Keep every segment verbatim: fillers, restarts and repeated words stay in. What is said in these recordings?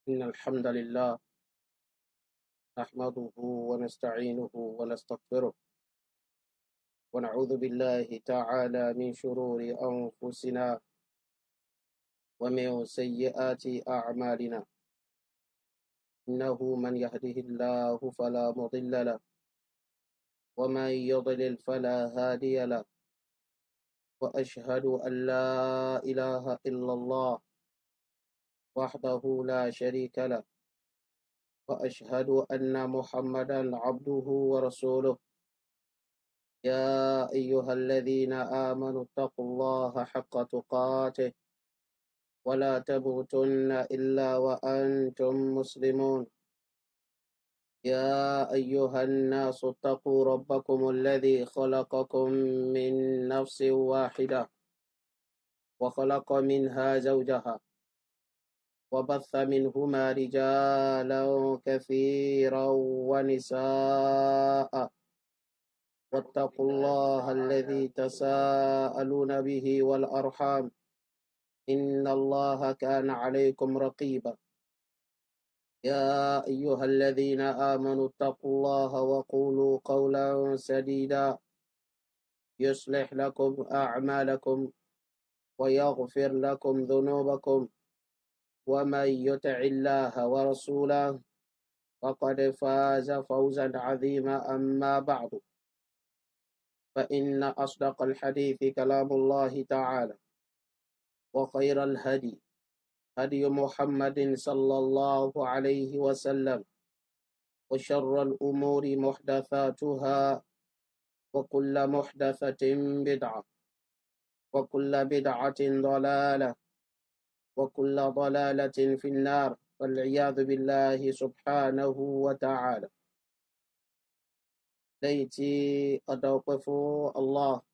إن الحمد لله نحمده ونستعينه ونستغفره ونعوذ بالله تعالى من شرور أنفسنا ومن سيئات أعمالنا. إنه من يهده الله فلا مضل له ومن يضلل فلا هادي له، وأشهد أن لا إله إلا الله وحده لا شريك له، وأشهد أن محمدا عبده ورسوله. يا أيها الذين آمنوا اتقوا الله حق تقاته ولا تموتن إلا وأنتم مسلمون. يا أيها الناس اتقوا ربكم الذي خلقكم من نفس واحدة وخلق منها زوجها وبث منهما رجالا كثيرا ونساء، واتقوا الله الذي تساءلون به والأرحام إن الله كان عليكم رقيبا. يا أيها الذين آمنوا اتقوا الله وقولوا قولا سديدا يصلح لكم أعمالكم ويغفر لكم ذنوبكم، ومن يطع الله ورسوله فقد فاز فوزا عظيما. أما بعد، فإن أصدق الحديث كلام الله تعالى، وخير الهدي هدي محمد صلى الله عليه وسلم، وشر الأمور محدثاتها، وكل محدثة بدعة، وكل بدعة ضلالة، وكل ضلالة في النار، والعياذ بالله سبحانه وتعالى. ليتي أدوقف الله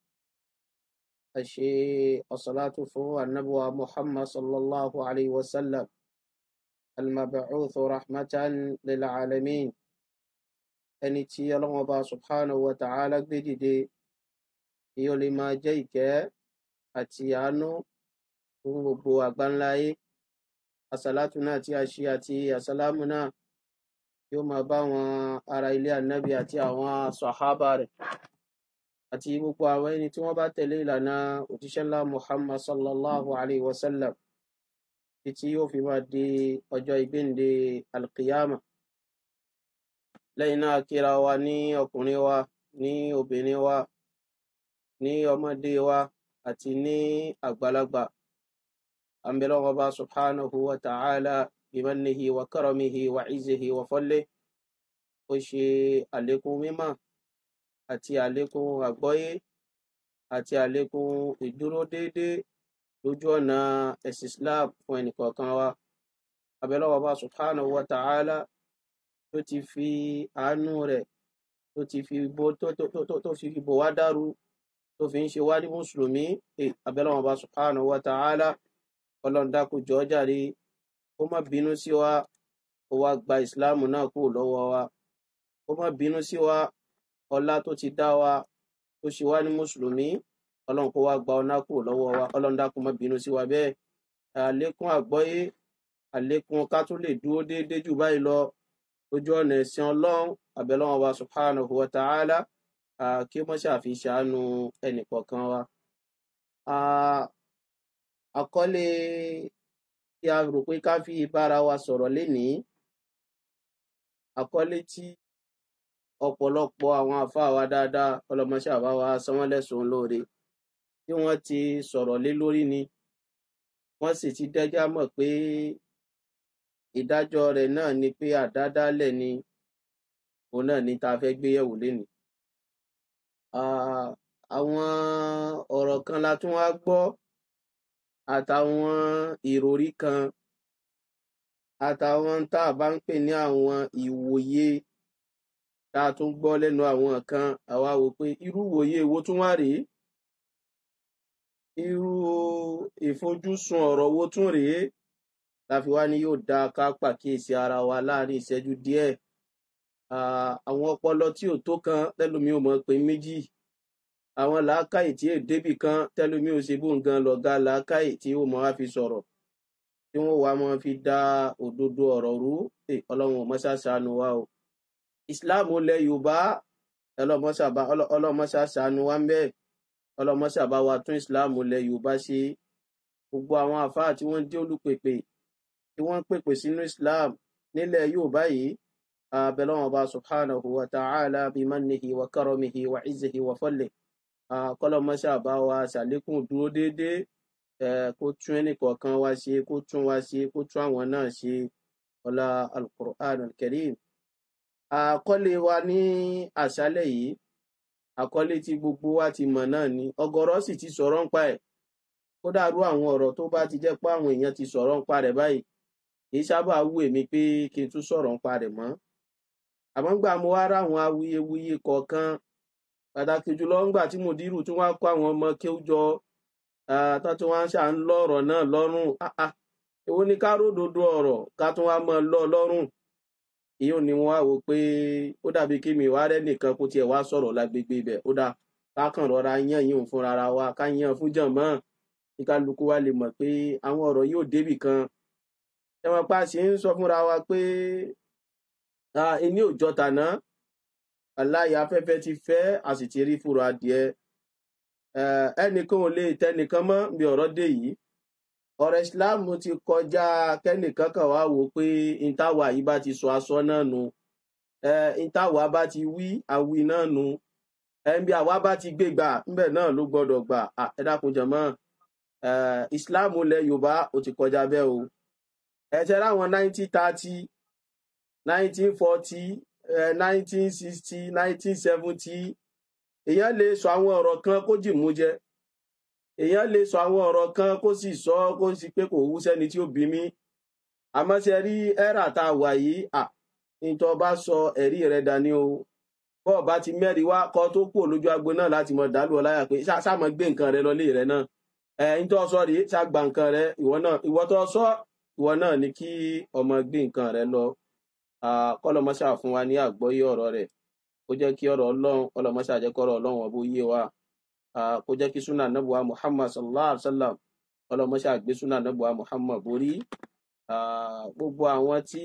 أشي الصلاة فو النبوة محمد صلى الله عليه وسلم المبعوث رحمة للعالمين. ẹni tí ọlọ́run ọba subhanahu wa ta'ala gbé dìde kí ó lè máa jẹ́ ìkẹ́ àti àánú fún gbogbo àgbáńláyé. Àsàlátù náà tí a ṣe àti àsàlámù náà yóò máa bá àwọn ará ilé ànábì àti àwọn sàhábà rẹ̀ àti gbogbo àwọn ẹni tí wọ́n bá tẹ̀lé ìlànà òjíṣẹ́ ńlá Muhammad sallallahu alayhi wa sallam títí yóò fi máa di ọjọ́ ìgbéǹde alqiyama. Lẹ́yìn náà kíra wa ní ọkùnrin wa, ní obìnrin wa, ní ọmọdé wa àti ní àgbàlagbà. Àmbẹ̀lọ́wọ́ bá subhanahu wa ta'ala bimannihi wa karamihi wa izzihi wa fadlihi ó ṣe àlékún mímọ̀ àti àlékún àgbọ́yé àti àlékún ìdúró déédéé lójú ọ̀nà ẹ̀sìn Islam fún ẹnìkọ̀ọ̀kan wa. Àbẹ̀lọ́wọ́ bá subhanahu wa ta'ala tó ti fi àánú rẹ̀ tó ti fi bò tó tó tó tó fi bò wá dàrú tó fi ń ṣe wá ní mùsùlùmí. Àbẹ̀lọ́wọ́ bá subhanahu wa ta'ala Ọlọ́run dákun jọ̀ọ́ jàre ó má bínú sí wa, ó wá gba ìsìláàmù náà kúrò lọ́wọ́ wa. Ó má bínú sí wa, ọlá tó ti dá wa tó ṣe wá ní mùsùlùmí, Ọlọ́run kó wá gba ọlá kúrò lọ́wọ́ wa. Ọlọ́run dákun má bínú sí wa bẹ́ẹ̀. Àlékún àgbọ́yé, àlékún ká tún lè dúró déédéé jù báyìí lọ lójú ọ̀nà ẹ̀sìn Ọlọ́run. Àbẹ̀lọ́wọ́ wa subhanahu wa ta'ala kí ó má ṣàfi ṣàánú ẹnìkọ̀ọ̀kan wa. Àkọlé tí a rò pé ká fi bára wa sọ̀rọ̀ lénìí, àkọlé tí ọ̀pọ̀lọpọ̀ àwọn àfáà wa dáadáa ọlọ́mọṣẹ́ àbá wa san wọ́n lẹ́san lóore tí wọ́n ti sọ̀rọ̀ lé lórí ni. Wọ́n sì ti dẹ́jà mọ̀ pé ìdájọ́ rẹ̀ náà ni pé àdádálẹ̀ ni, òun náà ni tá a fẹ́ gbé yẹ̀wò lénìí. Àwọn ọ̀rọ̀ kan la tún wá gbọ́ àtàwọn ìròrí kan àtàwọn tá a bá ń pè ní àwọn ìwòye tá a tún gbọ́ lẹ́nu àwọn kan. Àwa wò pé irú ìwòye wo tún wá rèé, irú ìfojúsùn ọ̀rọ̀ wo tún rèé, láfi wá ní yóò dáa ká pàkíyèsí ara wa láàrin ìṣẹ́jú díẹ̀. Àwọn ọpọlọ tí ò tó kan tẹ́lómi ò mọ̀ pé méjì, àwọn làákàyè tí èdébì kan tẹ́lómi ò ṣe bó nǹkan lọ̀gá làákàyè tí ó mọ̀ wá fi sọ̀rọ̀. tí wọ́n wá máa fi dá òdodo ọ̀rọ̀ rú. Ọlọ́run mọ́ṣá ṣàánú wa o. Ìsìláàmù ilẹ̀ Yorùbá ọlọ́mọṣá ṣàánú wa ń bẹ́ẹ̀. Ọlọ́mọṣá bá wa tún ìsìláàmù ilẹ̀ Yorùbá ṣe. Gbogbo àwọn àfáà tí wọ́n jẹ́ olùpèpè tí wọ́n ń pèpè sínú Islam nílẹ̀ Yorùbá yìí, abẹ́lọ́wọ̀n ọba subhanahu wa ta'ala bi mannihi wa karamihi wa izzihi wa fadlihi, kọ́lọ́mọṣá bá wa ṣàlékún dúró déédéé, kó tún ẹnì kọ̀ọ̀kan wa ṣe, kó tún wa ṣe, kó tún àwọn náà ṣe, ọlá al-Qur'an al-Karim. Àkọlé wa ní àṣálẹ́ yìí, àkọlé tí gbogbo wa ti mọ̀ náà ni, ọ̀gọ̀rọ̀ sì ti sọ̀rọ̀ ń pa ẹ̀. Ó dàrú àwọn ọ̀rọ̀ tó bá ti jẹ́ pé àwọn èèyàn ti sọ̀rọ̀ ń pa rẹ̀ báyìí, kì í sábà wù èmi pé kí n tún sọ̀rọ̀ ń pa rẹ̀ mọ́. Àmọ́ ńgbà mo wá ráwọn awuyewuye kọ̀ọ̀kan, pàtàkì jùlọ ńgbà tí mùdírù tún wá kó àwọn ọmọ kéwú jọ, tó tún wá ń ṣà ń lọ ọ̀rọ̀ náà lọ́rùn. Èwo ni ká ródodo ọ̀rọ̀ ká tún wá mọ́ lọ lọ́rùn. Ìyóò ni wọ́n wá wò pé ó dàbí kí mi wá rẹ́ nìkan kó tiẹ̀ wá sọ̀rọ̀ lágbègbè ibẹ̀. Ó dà ká kàn rọra yán yín fún rárá wa, ká yán fún jànmọ́, kí kálukú wa lè mọ̀ pé àwọn ọ̀rọ̀ yóò débì kan. Ẹ mọ̀ pa ṣe ń sọ fúnra wa pé ẹni ò jọ tàná, aláì afẹ́fẹ́ ti fẹ́, a sì ti rí fúru adìẹ. Ẹnìkan ò lè tẹnìkan mọ́ bí ọ̀rọ̀ dé yìí. Ọ̀rọ̀ ìsìláàmù ti kọjá kẹ́nìkan kan wá wò pé ìtawà yìí bá ti sọ aṣọ náà nu, ìtawà bá ti wí àwí náà nu, ẹnbí àwa bá ti gbé gbà ńbẹ̀ náà ló gbọ́dọ̀ gbà. Ẹ dákun jàmọ́, ìsìláàmù ilẹ̀ Yorùbá ó ti kọjá bẹ́ẹ̀ o. Ẹ ṣe ráwọn nineteen thirty, nineteen forty, nineteen sixty, nineteen seventy, èèyàn lè sọ àwọn ọ̀rọ̀ kan kó jì mú jẹ, èèyàn lè sọ àwọn ọ̀rọ̀ kan kó sì sọ kó sì pé kò wú sẹ́ni tí ó bí mi. Àmọ́ ṣe rí ẹ́rà tá a wà yìí, nítorí bá sọ ẹ̀rí rẹ̀ dání o. Bọ́ọ̀ bá ti mẹ́rin wá kọ́ tó kú lójú agbo náà láti mọ dàlú ọláyà pé ṣáàmọ́ gbé nǹkan rẹ lọlé rẹ náà. Ẹ̀ ń tọ́ sọ rí ṣàgbà nǹkan rẹ, ìwọ náà ìwọ tó sọ ìwọ náà ni kí ọmọ gbé nǹkan rẹ lọ. Kọ́lọ́mọṣà fún wa ní àgbọ́yé ọ̀rọ̀ rẹ̀, kó jẹ́ kí ọ̀rọ̀ Ọlọ́run, kọ́lọ́mọṣà jẹ́ kọ́rọ̀ Ọlọ́run ọbó yé wa, kó jẹ́ kí súnà nàbùwà Muhammad sallallahu alaihi wasallam, kọ́lọ́mọṣà gbé súnà nàbùwà Muhammad borí. Gbogbo àwọn tí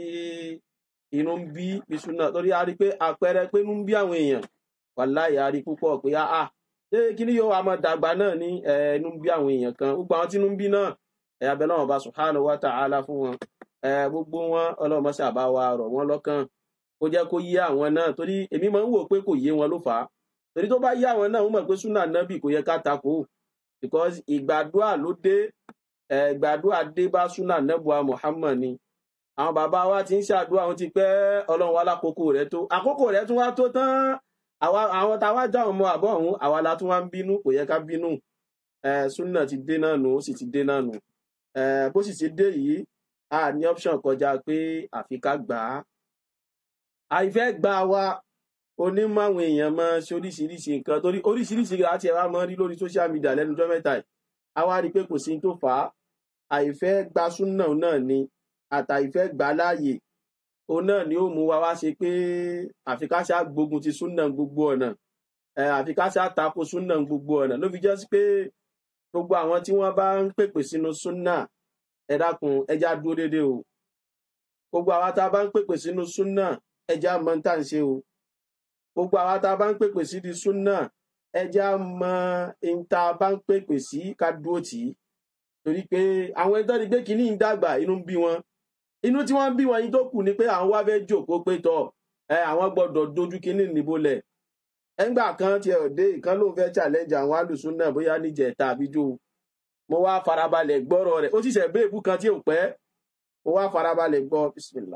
inú ń bí bí súnà, torí a rí pé àpẹẹrẹ pé inú ń bí àwọn èèyàn, wàláhì a rí púpọ̀ pé áà ṣé kí ni yóò wá máa dàgbà náà ní inú ń bí àwọn èèyàn kan. Gbogbo àwọn tí inú ń bí náà, ẹ̀yà bẹ́ẹ̀ náà bá subhanahu wa ta'ala fún wọn. Gbogbo wọn ọlọ́mọṣà bá wa rọ̀ wọ́n lọ́kàn, kó jẹ́ kó yé àwọn náà, torí èmi máa ń wò pé kò yé wọn ló fà á. Torí tó bá yé àwọn náà, wọ́n mọ̀ pé súnà nábì kò yẹ ká takò, because ìgbàdúà ló dé, ìgbàdúà dé bá súnà nábùwà Muhammad ni. Àwọn bàbá wa ti ń ṣàdúrà, wọn ti pẹ́ Ọlọ́run wa lákòókò rẹ̀ tó, àkókò rẹ̀ tún wá tó tán. Àwọn táwa já ọmọ àbọ̀ ọ̀hún, àwa la tún wá ń bínú, kò yẹ ká bínú. Súnà ti dé náà nù, ó sì ti dé náà nù. Bó sì ti dé yìí, a ní option kọjá pé àfi ká gbà á. Àìfẹ́ gbà wa onímọ̀ àwọn èèyàn máa ṣe oríṣiríṣi nǹkan, torí oríṣiríṣi àti ẹ̀wà máa ń rí lórí social media lẹ́nu ọjọ́ mẹ́ta yìí. A wá rí i pé kò sí tó fà á. Àìfẹ́ gba súnà náà ni, àtàìfẹ́ gbà láàyè òun náà ni ó mú wa wá ṣe pé àfi ká ṣá gbógun ti súnà gbogbo ọ̀nà, àfi ká ṣá tako súnà gbogbo ọ̀nà. Ló fi jẹ́ sí pé gbogbo àwọn tí wọ́n bá ń pèpè sínú súnà, ẹ dákun ẹjá dúró dédé o. Gbogbo àwa tá a bá ń pèpè sínú súnà, ẹjá mọ tá à ń ṣe o. Gbogbo àwa tá a bá ń pèpè sí di súnà, ẹjá mọ ohun tá a bá ń pèpè sí ká dúró tì í. Torí pé àwọn ẹjọ́ ni pé kìíní ń dàgbà, inú ń bí wọn. Inú tí wọ́n ń bí wọn yìí tó kù ni pé àwọn wá fẹ́ jókòó pé tọ̀ àwọn gbọ́dọ̀ dojú kìíní níbolẹ̀. Ẹgbà kan tiẹ̀ òde ìkan ló fẹ́ challenge àwọn alùsúnà bóyá níjẹ̀ta àbíjó. Mo wá farabalẹ̀ gbọ́rọ̀ rẹ̀, ó sì ṣẹ̀ bẹ́ẹ̀bù kan tí ò pẹ́, mo wá farabalẹ̀ gbọ́ bismillah.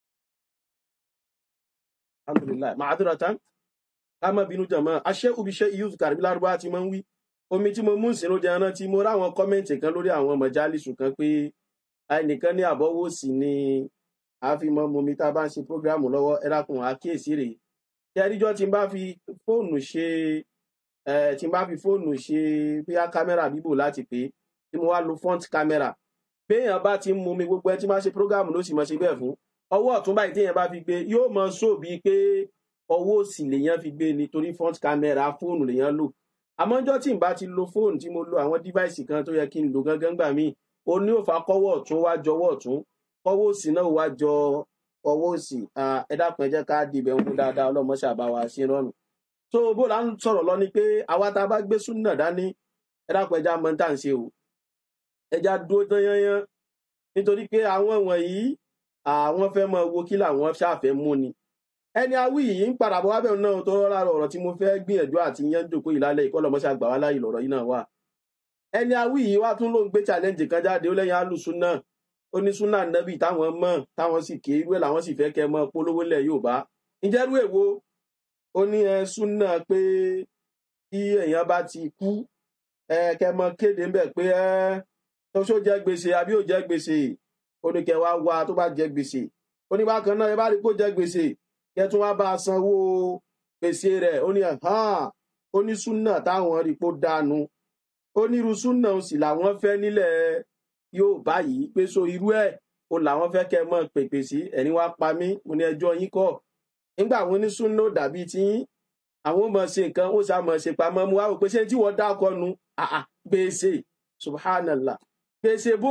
Alhamdulillah, ma'adiratan, ká má bínú jàmá, aṣẹ́ ubiṣẹ́ youth kàrí lárúbá ti máa ń wí. Omi tí mo mú sí ló jẹ́ ẹran tí mo ráwọn kọ́mẹ̀ntì kan lórí àwọn mọ̀jálìsù kan pé ẹnìkan ní àbọ̀wò sí ni a fi mọ́ momi tá a bá ń ṣe prógrámù lọ́wọ́, ẹ dákun àkíyèsí rèé. Tí ẹríjọ́ tí n bá fi fóònù ṣe tí n bá fi fóònù ṣe bóyá kámẹ́rà bíbò láti pé tí mo wá lo front camera, béèyàn bá ti ń momi gbogbo ẹ tí máa ṣe prógrámù ló sì mọ̀ ṣe bẹ́ẹ̀ fún. Ọwọ́ ọ̀tún báyìí téèyàn bá fi gbé yóò mọ só bíi pé ọwọ́ òsì lèèyàn fi gbé nítorí front camera fóònù lèèyàn lò. Àmọ́ ọjọ́ tí n bá ti lo fóònù tí mo lo àwọn díváìsì kan tó yẹ kí n lò gangan gbà míì, ó ní òfà kọ́wọ́ ọ̀tún wá jọwọ́ ọ̀tún kọ́wọ́ òsì náà wá jọ ọwọ́ òsì. Ẹ dákun ẹ jẹ́ ká dìbẹ̀ ń dáadáa ọlọ́mọ ṣàbá wa sí rọrùn. So bó la ń sọ̀rọ̀ lọ ni pé àwa tá a bá gbé súnà dání ẹ dákun ẹja mọ tá à ń ṣe o, ẹja dúró tán yányán, nítorí pé àwọn wọ̀nyí àwọn fẹ́ mọ owó kí làwọn ṣàfẹ́ mú ni. Ẹni awí yìí ń padà bọ̀ wábẹ̀ náà tó rọra ọ̀rọ̀ tí mo fẹ́ gbìyànjú àti yẹn jòkó ìlálẹ̀ ìkọlọmọṣà gbà wá láyè lọ̀rọ̀ yìí náà wà. Ẹni awí yìí wá tún ló ń gbé challenge kan jáde ó lẹ́yìn alùsùnà, ó ní súnà nẹ́bì táwọn mọ̀ táwọn sì ké irú ẹ̀ làwọn sì fẹ́ kẹ́ mọ́ polówó lẹ̀ Yorùbá. Ǹjẹ́ irú èwo? Ó ní ẹ súnà pé tí èèyàn bá ti kú ẹ kẹ́ mọ́ kéde ńbẹ̀ pé ẹ tó ṣó jẹ gbèsè àbí ò jẹ gbèsè, ó ní kẹ́ wá wá tó bá jẹ gbèsè, ó ní bákan náà ẹ bá rí pé ó jẹ gbèsè kẹ́ tún wá bá a sanwó gbèsè rẹ̀. Ó ní hàn ó ní súnà táwọn rí pé ó dànù, ó ní irú súnà sì làwọn fẹ́ nílẹ̀ Yorùbá yìí pé so irú ẹ̀ ó làwọn fẹ́ kẹ́ mọ́ pèpè sí. Ẹni wá pa mí mo ní ẹjọ́ yín kọ́, nígbà àwọn onísúnà ò dàbí tí àwọn ọmọ ṣe nǹkan ó sá mọ̀ ṣe pamọ́ mu wá wò pé ṣé tí wọ́n dákọ nu àà gbèsè subhanallah gbèsè bó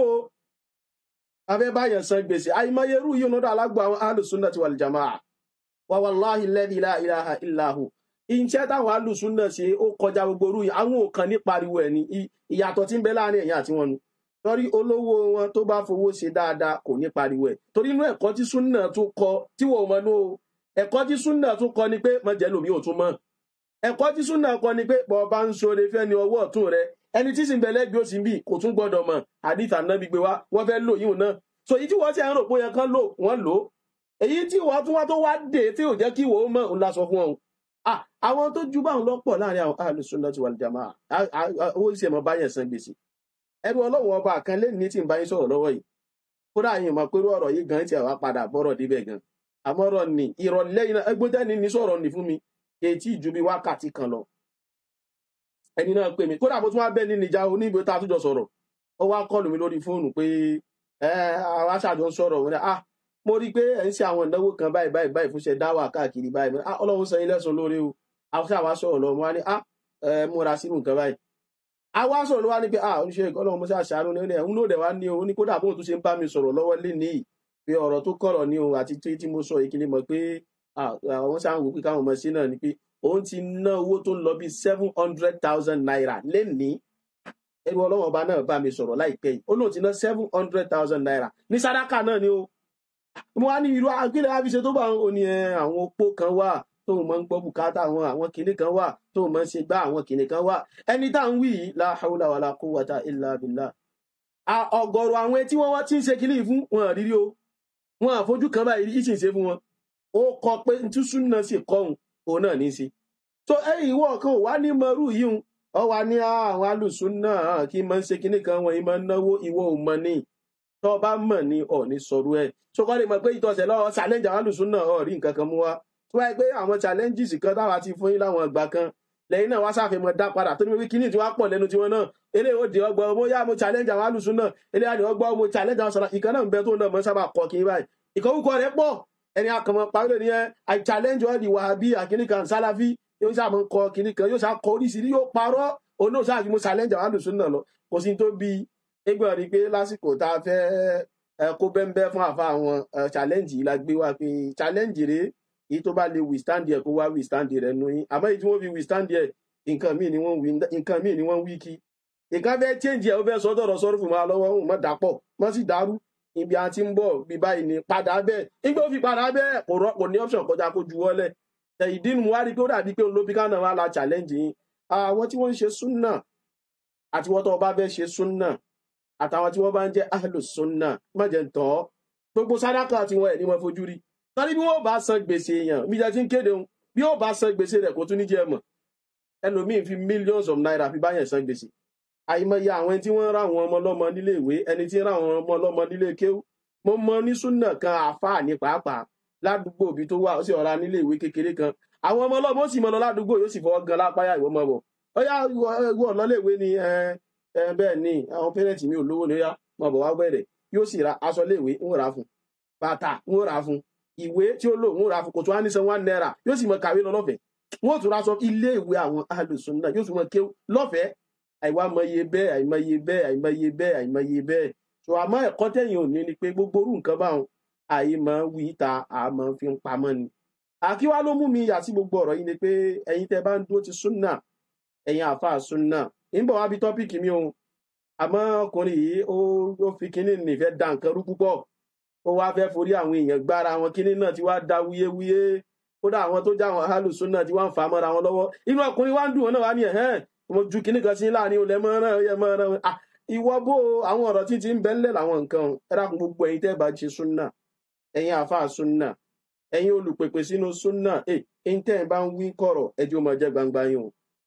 afẹ́ báyàn san gbèsè àìmọye irú yìí lọ́dọ̀ alágbó àwọn ahlus-sunnah wal jamaa wa wallahi alladhi la ilaha illa hu. Iṣẹ́ táwọn ahlus-sunnah ṣe ó kọjá gbogbo irú yìí, àwọn òkan ní pariwo ẹ̀ ní ìyàtọ̀ tí ń bẹ láàrin ẹ̀yìn àti wọn nu. Torí olówó wọn tó bá fowó ṣe dáadáa kò ní pariwo ẹ̀, torí inú ẹ̀kọ́ tí súnà tún kọ tí wọ́n mọ̀ nú ẹ̀kọ́ tí súnà tún kọ ni pé mọ̀jẹ̀ lómi ò tún mọ̀. Ẹ̀kọ́ tí súnà kọ ni pé bọ́ bá ń ṣoore fẹ́ ni ọwọ́ ọ̀tún rẹ, ẹni tí sì ń bẹ lẹ́gbẹ̀ẹ́ òsì ń bì kò tún gbọ́dọ̀ mọ̀. Hadith Ànábì gbé wá wọ́n fẹ́ lò yíò náà. So èyí tí wọ́n ti ń rò pé yẹn kan lò wọ́n lò, èyí tí wọ́n tún wá tó wá dé tí ò jẹ́ kí wọ́n mọ̀ ń lásọ fún wọn. Àwọn tó ju báwọn lọ́pọ̀ láàrin àwọn ahlus-sunnah wal jamaa owó ìṣe mọ̀ báyẹn san gbèsè. Ẹrú Ọlọ́run ọba kan lé ní tí ń bá yín sọ̀rọ̀ lọ́wọ́ yìí, kódà yín mọ̀ pé ọ̀rọ̀ yìí gan ti àwa padà bọ́rọ̀ débẹ̀ gan. Àmọ́rọ̀ ni ìrọ̀lẹ́ iná ẹgbẹ́tẹ́ni ní sọ̀rọ̀ ní fún mi èyí tí ìjú bí wákàtí kan lọ. Ẹni náà pè mí kódà mo tún wá bẹ́ẹ̀ ní níjà onígbé tá a tún jọ sọ̀rọ̀, ó wá kọlù mi lórí fóònù pé ẹ àwa ṣàjọ ń sọ̀rọ̀ wọn ah mo rí i pé ẹ̀ ń ṣe àwọn ìnáwó kan báyìí báyìí báyìí fúnṣẹ́ dáwà káàkiri báyìí ah Ọlọ́run san yín lẹ́san lóore o. Àwọn ṣàwá sọ̀rọ̀ lọ mo wá ní ah ẹ múra sínú nǹkan báyìí. Àwa sọ̀rọ̀ ló wá ní pé ah oníṣẹ́ ìkọlọ́run mo ṣàṣàánú ní ẹ̀ ń lòdẹ̀ wá ní o ní kódà bóun tún ṣe ń bá mi sọ̀rọ̀ lọ́wọ́ lé ní pé ọ̀rọ̀ tó kọ̀rọ̀ ní o àti tí mo sọ ìkíni mọ̀ pé àwọn sáà ń wò pé káwọn ọmọ sí náà ni pé òun ti ná owó tó ń lọ bí seven hundred thousand naira lénìí. Ẹrú Ọlọ́run ọba náà bá mi sọ̀rọ̀ láìpẹ́ yìí ó lóun ti ná seven hundred thousand naira ní sàdákà náà ni o. Mo wá ní irú agbélé àfiṣe tó bá ń ní àwọn opó kan wà tóun máa ń gbọ́ bùkátà àwọn àwọn kìnìún kan wà tóun máa ń ṣe gbá àwọn kìnìún kan wà. Ẹni tá à ń wí yìí la hawla wala quwwata illa billah. Ọ̀gọ̀rọ̀ àwọn tí wọ́n wá tí ń ṣe kìnìún fún wọn rírí o, wọn àfojú kan báyìí yìí sì ń ṣe fún wọn. Ó kọ pé tí súnà sì kọhùn òun náà ní í ṣe. So ẹ̀yin ìwọ kan ò wá ní mọrú yìí ń ọ wá ní àwọn alùsùnà kí máa ń ṣe kinní kan wọn yìí máa ń náwó ìwọ ò mọ̀ ní tó bá mọ̀ ní ọ̀ ní sọ̀rọ̀ ẹ̀. So kọ́ lè mọ̀ pé ìtọ̀sẹ̀ lọ́wọ́ challenge àwọn alùsùnà ọ̀ rí nǹkan kan mú wá. Tó wáyé pé àwọn challenges kan táwa ti fún yín láwọn ìgbà kan lẹ́yìn náà wá sáfẹ́ dá padà tó ní wípé kíní tí wọ́n pọ̀ lẹ́nu tiwọn náà eléyìí ó di ọgbọ́n mo yá mo challenge àwọn alùsùnà eléyìí àdì ọgbọ́n mo challenge àwọn sọ̀rọ̀ ìkan náà ń bẹ tó náà mọ́ sábà kọ́ kí báyìí ìkọ́wúkọ rẹ̀ pọ̀ ẹni akọ̀mọ̀ parí ni ẹ I challenge all the Wahabi àkíní kan Salafi yóò sáà mọ́ kọ kíní kan yóò sáà kọ oríṣiríṣi yóò parọ́ òun náà sáà fi mo challenge àwọn alùsùnà lọ kò sí tó bí ẹgbẹ́ rí pé lásìkò tá a fẹ́ kó bẹ́ńbẹ́ fún àfa àwọn challenge yìí la gbé wá pé challenge rèé èyí tó bá lè withstand ẹ̀ kó wá withstand rẹ̀ nù yín àmọ́ èyí tí wọ́n fi withstand ẹ̀ nǹkan míì ni wọ́n wí nǹkan míì ni wọ́n wí kí nǹkan fẹ́ change ẹ̀ ó fẹ́ sọ́dọ̀rọ̀ sọ́rọ̀ fún wa lọ́wọ́ òun mọ́ dàpọ̀ mọ́ sì dàrú ibi àti ń bọ̀ bí báyìí ni padà bẹ́ẹ̀ nígbà ó fi padà bẹ́ẹ̀ kò rọ́pò ní option kọjá kó ju wọlé ìdí nu wá rí pé ó dàbí pé òun ló bí kánà wá la challenge yín àwọn tí wọ́n ń ṣe súnà àti wọ́n tó bá fẹ́ ṣe súnà àtàwọn tí wọ́n bá ń jẹ́ ahlus súnà má jẹ́ ń tọ́ gbogbo sàdákà tí wọ́n ẹ̀ ní wọ́n fojú rí torí bí wọ́n bá san gbèsè èèyàn bí jẹ́ tí ń kéde òun bí wọ́n bá san gbèsè rẹ̀ kò tún ní jẹ́ mọ̀ ẹlòmíín fi millions of naira fi báyẹn san gbèsè àìmọye àwọn tí wọ́n rá àwọn ọmọ ọlọ́mọ nílé ìwé ẹni tí ń rá àwọn ọmọ ọlọ́mọ nílé kéwú mo mọ ní súnà kan àáfàá ní pàápàá ládùúgbò bí tó wà ó sì ọ̀rá nílé ìwé kékeré kan àwọn ọmọ ọlọ́mọ ó sì mọ lọ ládùúgbò yóò sì fọwọ́ gan lápáyà ìwọ mọ bọ̀ ó yá ìwọ ọ̀lọ́lé ìwé ni bẹ́ẹ̀ ni àwọn pẹ́rẹ́ǹtì mi ò lówó ni ó yá mọ bọ̀ wá bẹ̀rẹ̀ yóò sì ra aṣọ léèwé ń rà fún bàtà ń rà fún ìwé tí ó lò ń rà fún kò tó wá ní san one naira yóò sì mọ kàwé lọ lọ́fẹ̀ẹ́ wọ́n tún ra sọ ilé ìwé àwọn alùsùnà yóò tún mọ kéwú lọ́fẹ̀ẹ́ àìwá mọye bẹ́ẹ̀ àìmọye bẹ́ẹ̀ àìmọye bẹ́ẹ̀ àìmọye bẹ́ẹ̀ so àmọ́ ẹ̀kọ́ tẹ̀yìn ò ní ni pé gbogbo orú nǹkan báwọn àyè máa ń wí ta àmọ́ fi ń pamọ́ ni àkíwá ló mú mi yà sí gbogbo ọ̀rọ̀ yìí ni pé ẹ̀yin tẹ́ bá ń dúró ti súnà ẹ̀yin àfáà súnà ń bọ̀ wá bí tọ́pìkì mi o àmọ́ ọkùnrin yìí ó ó fi kinní nìfẹ́ da nǹkan rú púpọ̀ ó wá fẹ́ forí àwọn èèyàn gbára wọn kinní náà ti wá da wúyéwúyé kódà àwọn tó já àwọn ahálù súnà ti wá ń fà mọ́ra wọn lọ́wọ́ inú ọkùnrin wá ń dùn wọn náà wá ní ẹ̀hẹ́n mo ju kinní kan sí láàrin olè mọ́ràn ẹ̀ mọ́ràn ah ìwọ bó àwọn ọ̀rọ̀ tí ti ń bẹ́ńlẹ̀ làwọn nǹkan ẹ dákun gbogbo ẹ̀yin tẹ́ bá ṣe súnà ẹ̀yin àfáà súnà ẹ̀yin olùpèpè sínú súnà ẹ̀ ẹ̀yin tẹ́ ẹ bá ń wí kọ̀rọ̀ ẹjọ́ máa jẹ́ gbangba yín o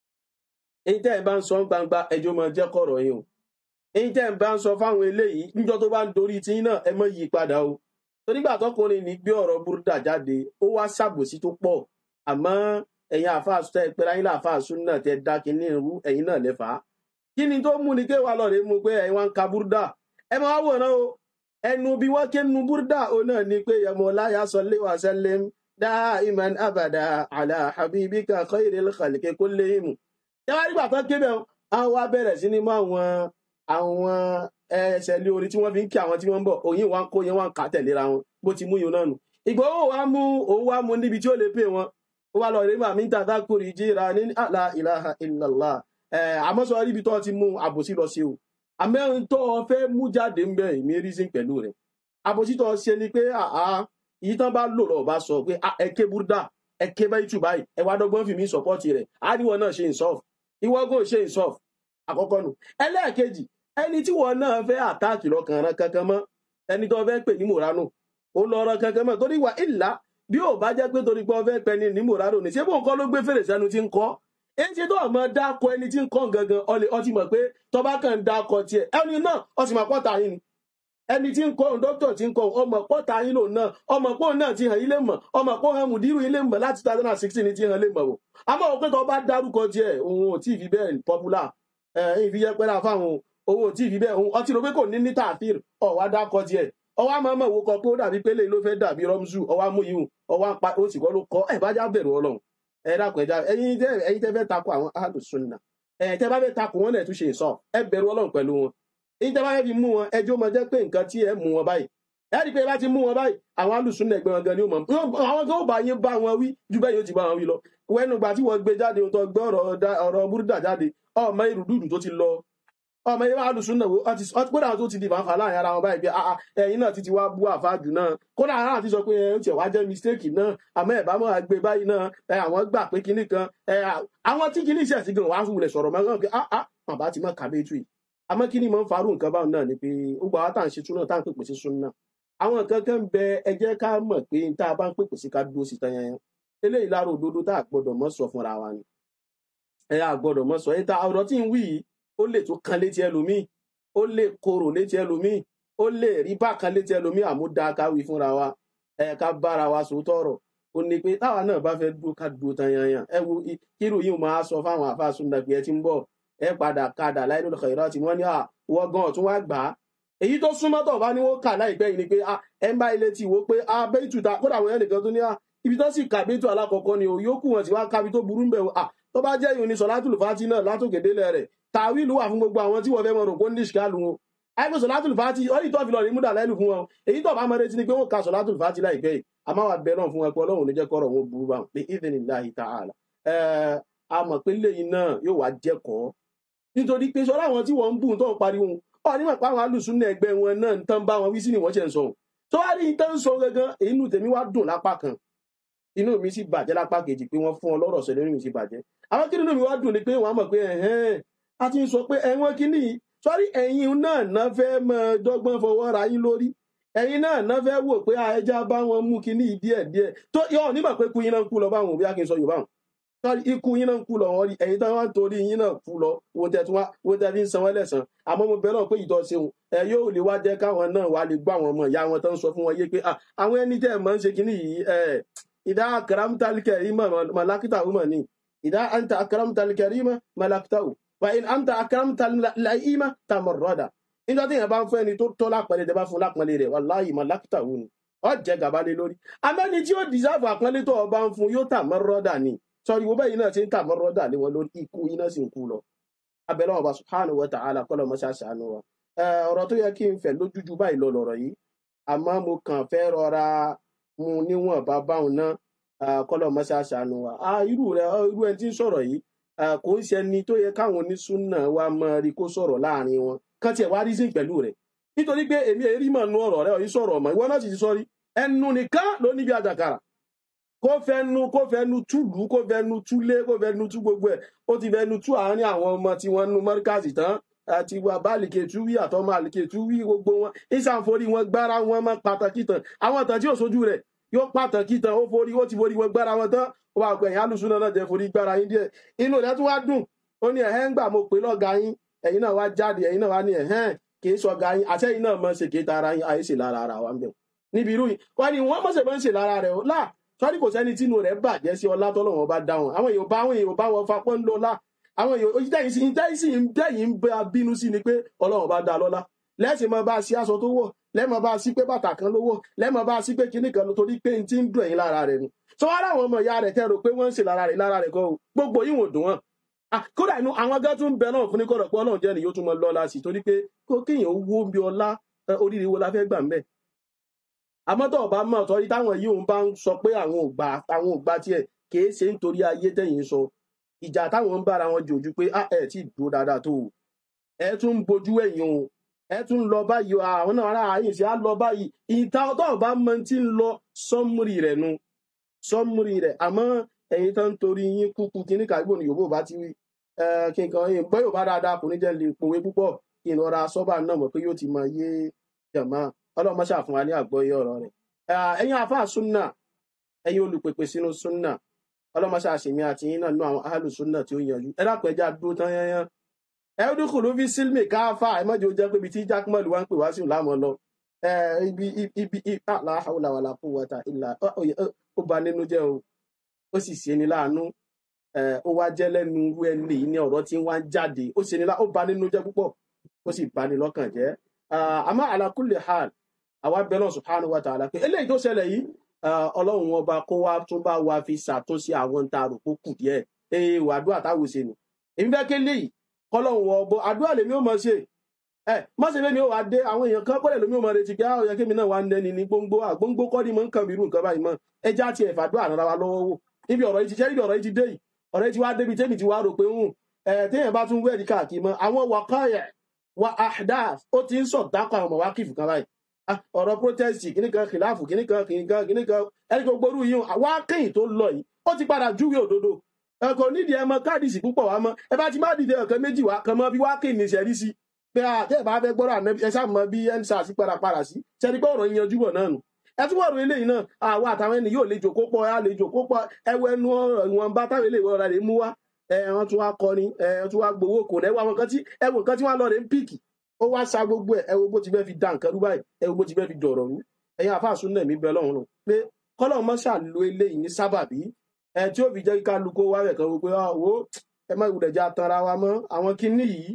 ẹ̀yin tẹ́ ẹ bá ń sọ gbangba ẹjọ́ máa jẹ́ kọ̀rọ̀ yín o ẹ̀yin tẹ́ ẹ bá ń sọ fáwọn eléyìí níjọ́ tó bá ń dorí tí náà ẹ má yí padà o tó nígbà tọkùnrin ní gbé ọ̀rọ̀ búrúdà jáde ó wá ṣàbòsí tó pọ̀ àmọ́ ẹ̀yin àfáà tẹ́ ẹ pẹ́ra yín láàfáà súnà tẹ́ dá kinní irú ẹ̀yin náà lẹ́fà kí ni tó mú ni kéwà lọ́rẹ̀ mú pé ẹ̀yin wá ń ka búrúdà ẹ máa wòran o ẹnu bí wọ́n ké nu búrúdà ó náà ni pé yẹmọ láyà salli wa sallim daiman abada ala habibika khairil khalqi kullihim yàrá nígbà tó kébẹ̀ àwọn wá bẹ̀rẹ̀ sí ní mọ́ àwọn àwọn ẹsẹ̀ lé orí tí wọ́n fi ń kí àwọn tí wọ́n ń bọ̀ òyìn wá ń kó yẹn wá ń kà tẹ̀léra wọn bó ti mú yòó náà nù ìgbà ó wá mú òun wá mú níbi tí ó lè pè wọn ó wá lọ rí màmí tàdákùrì jíra ní la ilaha illallah àmọ́ sọ ibi tó ti mú àbòsí lọ sí o àmẹ́rin tó fẹ́ mú jáde ń bẹ̀ ìmí reason pẹ̀lú rẹ̀ àbòsí tó ṣe ni pé àá yìí tán bá lò lọ bá sọ pé ẹ ké búrúdà ẹ ké bá ìtù báyìí ẹ wá dọ́gbọ́n fi mí sọ́pọ́ọ̀tì rẹ̀ àdìwọ̀ náà ṣe ìsọ́f ìwọ́gò ṣe ìsọ́f àkọ́kọ́ nù ẹlẹ́ẹ̀kejì ẹni tí wọn náà fẹ́ àtáàkì lọ́kàn ran kankan mọ́ ẹni tó fẹ́ pè ní mòránù ó lọ ran kankan mọ́ torí wà ìlà bí ò bá jẹ́ pé torí pé wọ́n fẹ́ pẹ́ ní ní mòránù ní ṣé bó nǹkan ló gbé fèrè sẹ́nu tí ń kọ́ èyí ṣe tó ọmọ dákọ ẹni tí ń kọ́ gangan ọtí mọ̀ pé tọba kan dákọ tiẹ̀ ẹni náà ọtí mọ̀ pọ́ta yín ni ẹni tí ń kọ́ òun dókítà tí ń kọ́ ọmọ pọ́ta yín lòun náà ọmọ pọ́ náà ti hàn ilé mọ̀ ọmọ pọ́ hàn mùdírù ilé mọ̀ láti two thousand sixteen ti hàn ilé mọ̀ wò àmọ́ òun pé tó bá dárúkọ tiẹ̀ òun ò tí ì fi bẹ́ẹ̀ popular ẹ̀yìn fi yẹ pẹ́lá fáwọn òun ò tí ì fi bẹ́ẹ̀ òun ọtí ló pé kò ní ní tààfíìr ọ̀wá dákọ tiẹ̀ ọwá máa mọ̀ wò kọ pé ó dàbí pélé ló fẹ́ dàbí rọ́mùsù ọwá mú yìí ọwá pa ó sì kọ́ ló kọ́ ẹ̀ bá já bẹ̀rù ọlọ́run ẹ dákun ẹja ẹ̀yin tẹ́ ẹ̀yin tẹ́ fẹ́ takò àwọn alùsùnà ẹ tẹ́ bá fẹ́ takò wọn náà tún ṣe ìsọ ẹ bẹ̀rù ọlọ́run pẹ̀lú wọn ẹ̀yin tẹ́ bá fẹ́ fi mú wọn ẹjọ́ máa jẹ́ pé nǹkan tí ẹ mú wọn báyìí ẹ rí i pé bá ti mú wọn báyìí àwọn alùsùnà ẹgbẹ́ wọn gan ni ó mọ̀ àwọn kan ó bá yín bá wọn wí ju bẹ́ẹ̀ yóò ti bá wọn wí lọ wẹ́nu gbà tí wọ́n gbé jáde tó gbé ọ̀rọ̀ búrúdà jáde ọmọ ìrùdùdù tó ti lọ ọmọ yẹn wá lùsùn náà ọtí kódà tó ti di fàǹfà láàrin ara wọn báyìí pé ẹ̀yin náà ti ti wá bú àfáàjù náà kódà ara àti sọ pé ẹ ó tiẹ̀ wá jẹ́ mistake náà àmọ́ ẹ̀ bá mọ́ àgbẹ̀ báyìí náà ẹ àwọn gbà pé kinní kan ẹ àwọn tí kinní iṣẹ́ ìsìnkú wàá fún ilẹ̀ sọ̀rọ̀ máa ń pè á á bàbá ti mọ̀ kàbéjù yìí àmọ́ kinní máa ń farú nǹkan báwọn náà ni pé ó gbà wá tá à ń ṣe túnà tá à ń pèpè sí súnà àwọn nǹkan kan bẹ ẹ jẹ́ ká mọ̀ pé tá a bá ń pèpè sí ká dúró sí tán yẹn eléyìí lára òdodo tá a gbọ́dọ̀ mọ̀ sọ fúnra wa ni ẹ á gbọ́dọ̀ mọ̀ sọ ẹ ta ọ̀rọ̀ tí ń wí yìí ó lè tó kan létí ẹlòmíì ó lè korò létí ẹlòmíì ó lè rí bákan létí ẹlòmíì àmúdá káwí fúnra wa ẹ ká bára wa sòótọ́ ọ̀rọ̀ ó ní pé táwa náà bá fẹ́ dúró ká dúró tan yanyan ẹ wo kírù yìí máa sọ fáwọn àfa súnà pé ẹ ti ń bọ̀ ẹ padà kadà Lailul Khairat tí wọ́n ní wọ́n gan ọ̀tún wá gbà á èyí tó súnmọ́ tó bá ní wọ́n kà láìpẹ́ yìí ni pé ẹ ń bá ilé tí wo pé abẹ́tù ta kódà àwọn ẹnìkan tó ní ibi tó sì kàbẹ́tù alákọ̀ọ́kọ́ ni ò yókù wọn ti wá kábi tó burú ń bẹ̀ tó bá jẹ́ ìhun ní Salatul Fati náà látòkèdélẹ̀ rẹ̀ tàwílù wà fún gbogbo àwọn tí wọ́n fẹ́ mọ̀ rò kó ní ìṣkálù wọn àìpé Salatul Fati ọ̀rí tó fi lọ rí múdà lẹ́nu fún wọn èyí tó bá mọ̀ retí ni pé wọ́n ka Salatul Fati láìpẹ́ yìí àmọ́ wà bẹ́ẹ̀ náà fún wọn pé Ọlọ́run ní jẹ́ kọ́rọ̀ wọn burú bá wọn pé idhnillahi ta'ala a mọ̀ pé lẹ́yìn náà yóò wá jẹ́kọ̀ọ́ nítorí pé sọ́ra àwọn tí wọ́n ń bù tó ń pariwo ọ níwọ̀n pa àwọn alùsùnà ẹgbẹ́ wọn náà ń tán bá wọn wí sí ni wọ́n ṣe ń sọ tó wá rí tán ń sọ gangan inú tèmi wá dùn lápá kan inú mi sì bàjẹ́ lápá kejì pé wọ́n fún ọ lọ́rọ̀ sọ lórí mi sì bàjẹ́ àwọn kí nínú mi wá dùn ni pé wọ́n mọ̀ pé ẹ̀hẹ́n a ti ń sọ pé ẹ̀wọ̀n kínní sọ́rí ẹ̀yin náà náà fẹ́ mọ dọ́gbọ́n fọwọ́ ra yín lórí ẹ̀yin náà náà fẹ́ wò pé ẹja bá wọn mú kínní díẹ̀ díẹ̀ tó yọ nígbà pé kú yín náà ń kú lọ báwọn òbí akin sọ Yorùbá wọn sọ́rí ikú yín náà ń kú lọ wọ́n rí ẹ̀yin táwọn torí yín náà kú lọ wo tẹ̀ tún wá wo tẹ̀ fi ń sanwó ẹlẹ́sàn àmọ́ mo bẹ̀rẹ̀ pé ìtọ́ ṣeun ẹ yóò lè wá jẹ́ káwọn náà wá lè gbọ́ àwọn ọmọ ìyá wọn tó ń sọ fún wọn yé pé àwọn ẹni tẹ́ ẹ̀ máa ń ṣe kínní yìí ẹ̀ ìdá akramtal karima malakitahu mani ìdá anta akramtal karima malakitahu wa in anta akramtal laima tamarrada nígbà tí èèyàn bá ń fẹ́ ẹni tó tọ́ lápẹ́lẹ́ tẹ́ bá fún lápẹ́lẹ́ rẹ̀ wallahi malakitahu ni ọ jẹ́ gàba lé lórí amẹ́ni tí ó dìsáàfù àpẹ́lẹ́ tó ọba ń fún yóò tamarrada ni sọrí wo bẹ́yìn náà ti ń tamarrada lé wọn lórí ikú iná sì ń kú lọ abẹ́lẹ́ ọba subhanahu wa ta'ala kọ́lọ́ mọ́ṣá ṣàánú wa ọ̀rọ̀ tó yẹ kí n fẹ̀ lójújú báyìí lọ lọ̀rọ̀ yìí àmọ́ mo kàn fẹ́ rọra mu níwọ̀n bá báwọn náà kọ́lọ̀ mọ́ṣá ṣàánú wa irú rẹ irú ẹni tí ń sọ̀rọ̀ yìí kò ń ṣẹni tó yẹ káwọn onísúnnà wa mọ rí kó sọ̀rọ̀ láàrin wọn kán tiẹ̀ wá rí sí pẹ̀lú rẹ̀ nítorí pé èmi èrí mọ̀ nú ọ̀rọ̀ rẹ ọ̀ yìí sọ̀rọ̀ ọmọ ìwọ náà sì ti sọ rí ẹnu nìkan ló níbi àjàkàrà kó fẹnu kó fẹnu túlù kó fẹnu túlé kó fẹnu tú gbogbo ẹ̀ ó ti fẹnu tú àárín àwọn ọmọ tí wọ́n nu mọ́ríkàsì tán àti wà báàlìkè túwí àtọmọ àlìkè túwí gbogbo wọn ìsànforí wọn gbára wọn mọ pàtàkì tán àwọn tán tí ò sójú rẹ̀ yóò pàtàkì tán ó forí ó ti forí wọn gbára wọn tán ó wà pẹ̀yìn alùsùnà náà jẹ forí gbára yín díẹ̀ inú rẹ̀ tún wá dùn ó ní ẹ̀hẹ́ ń gbà mo pè lọ́gàá yín ẹ̀yin náà wá jáde ẹ̀yin náà wá ní ẹ̀hẹ́ kì í sọ̀gá yín àtẹ̀yìn náà mọ̀ ṣe kéta ara yín àìsè lára ara wa ń bẹ̀ níbi irú yìí wọ́n ní wọ́n mọ̀ṣẹ̀ mọ̀ ń ṣe lára rẹ̀ lá sọ́rí kò sẹ́ni tínú rẹ̀ bàjẹ́ sí ọlá tọ́lọ́wọ́n bá dáhùn àwọn èèyàn bá àwọn èèyàn bá wọn fapọ́ ń lọ́lá àwọn èèyàn ìdẹ́yìn sí ìdẹ́yìn ìdẹ́yìn ń bẹ abínú sí ni pé ọlọ́run bá dá lọ́lá lẹ́sìn mọ́ bá a sí aṣọ tó wọ̀ lẹ́mọ̀ bá a sí pé bàtà kan ló wọ̀ lẹ́mọ̀ bá a sí pé kinní kan ló torí pé n ti ń dùn ẹ̀yìn lára rẹ̀ nu sọ wá láwọn ọmọ ìyá rẹ̀ tẹ́ rò pé wọ́n ń ṣe lára rẹ̀ lára rẹ̀ kọ́ gbogbo yìí wò dùn wọ́n kódà inú àwọn gán tún bẹ náà fún ní kọ̀rọ̀ pé ọlọ́run jẹ́ nìyó tún mọ lọ́la sí torí pé kó kéèyàn owó bí ọlá oríire wo la fẹ́ gbà ń bẹ̀ àmọ́ tó bá mọ̀ tọ́rí táwọn yìí òun bá ń sọ pé àwọn ò gbà àwọn ò gbà tiẹ̀ kìí ṣe nítorí ayé tẹ̀yìn sọ ìjà táwọn ń bára wọn jòjú pé ẹ tí dúró dáadáa tó o ẹ tún ń bojú ẹ̀yìn o ẹ tún ń lọ báyìí àwọn náà ará àyìn sí á lọ báyìí ìta tó bá mọ tí ń lọ sọmúrì rẹ̀ nu sọmúrì rẹ̀ àmọ́ ẹ̀yin tó ń torí yín kúkú kíní kàgbó ni yòówó bá ti wí kí nǹkan yín bọ́ yóò bá dáadáa kò ní jẹ́ lè pòwe púpọ̀ kí n rọra sọ́bà náà mọ̀ pé yóò ti mọ yé jàmá ọlọ́run máa ṣàfún wa ní àgbọ́yé ọ̀rọ̀ rẹ̀ ẹ̀yin àfáà súnnà ẹ̀yin olùpèpè sínú súnnà ọlọ́run máa ṣàṣèmí àti yín náà nú àwọn áhàlù súnnà tí ó yanjú ẹ dákun ẹja dúró tán yányán ẹ ó dínkù ló fi sílmì káfà ẹ mọ́jọ jẹ́ pé ibi tí jákèmọ́lù wá ń pè wá sí ìlàmọ́ lọ ibi ibi la hawla wala quwwata illa ó bà nínú jẹ́ o ó sì ṣe ni láàánú ó wá jẹ́ lẹ́nu irú ẹni ní ọ̀rọ̀ tí wọ́n ń jáde ó ṣe ni láàánú ó bà nínú jẹ́ púpọ̀ ó sì bà ní lọ́kàn jẹ́ àmọ́ ala kulli hal àwa bẹ̀ Ọlọ́run subhanahu wa ta'ala pé eléyìí tó ṣẹlẹ̀ yìí ọlọ́run ọba kó wá tún bá wa fi ṣàtúnṣe àwọn tá a rò kó kù díẹ̀ ee wà àdúrà táwọn ṣe nù èmi fẹ́ ké léyìí kọ́lọ́run ọbọ àdúrà lèmi ò mọ̀ ṣe ẹ má ṣe lèmi ò wá dé àwọn èèyàn kan pọ̀lẹ̀ lèmi ò mọ̀ retí pé àwọn yẹn kémi náà wá ń dẹni ní gbóngbó àgbóngbó kọ́ ni mò ń kàn mí irú nǹkan báyìí mọ́ ẹja tiẹ̀ fàdúrà rárá wa lọ́wọ́ wò níbi ọ̀rọ̀ yìí ti ṣẹ́ níbi ọ̀rọ̀ yìí ti dé yìí ọ̀rọ̀ yìí ti wá débi tẹ́mi ti wá rò pé hùn ẹ̀ téèyàn bá tún wẹ̀rí káàkiri mọ́ àwọn wàkáyà wa ahdath ó ti ń sọ̀ dákọ̀ àwọn mọ̀wákìfù kan báyìí ọ̀rọ̀ protest kìíní kan kìláàfù kìíní kan kìíní kan kìíní kan ẹni kò gbórú yìí wá kéyìn tó lọ yìí ó ti padà júwe òdodo ẹ̀kọ́ nídìí ẹmọ káàdìsì púpọ̀ wá mọ́ ẹ bá ti má dìde ọ̀kan méjì wá kan mọ́ bí wá kéyìn ní ìṣẹ̀rí sí pé àtẹ́ bá fẹ́ gbọ́rọ̀ àná ẹ sáà mọ bí ensars padà padà sí ṣẹ́ni pé ọ̀rọ̀ ìyanjú bọ̀ náà nù ẹ tún wọ̀rọ̀ eléyìí náà àwọn àtàwọn ẹni yóò lè jòkó pọ̀ ẹ lè jòkó pọ̀ ẹwọ ẹnu ọ̀rọ̀ ìwọ̀n bá táwọn eléyìí wọ́n rẹ̀ mú wá ẹ wọ́n tún wá kọrin ẹ tún wá gbowó kò lẹ́wọ́ àwọn nǹkan tí ẹwọ nǹkan tí wọ́n lọ rẹ̀ ń píìkì ó wá sa gbogbo ẹ ẹwọ bó ti fẹ́ fi dá nǹkan rú báyìí ẹwọ bó ti fẹ́ fi dọ̀rọ̀ rú ẹ̀yin àfáà súnnà mi bẹ lọ́run pé kọ́lọ́run mọ́ ṣàlò eléyìí ní sábàbí ẹ tí ó fi jẹ́ kíká lu kó wá rẹ̀ kan wípé wo ẹ má ìwúlẹ̀ já tanra wa mọ́ àwọn kinní yìí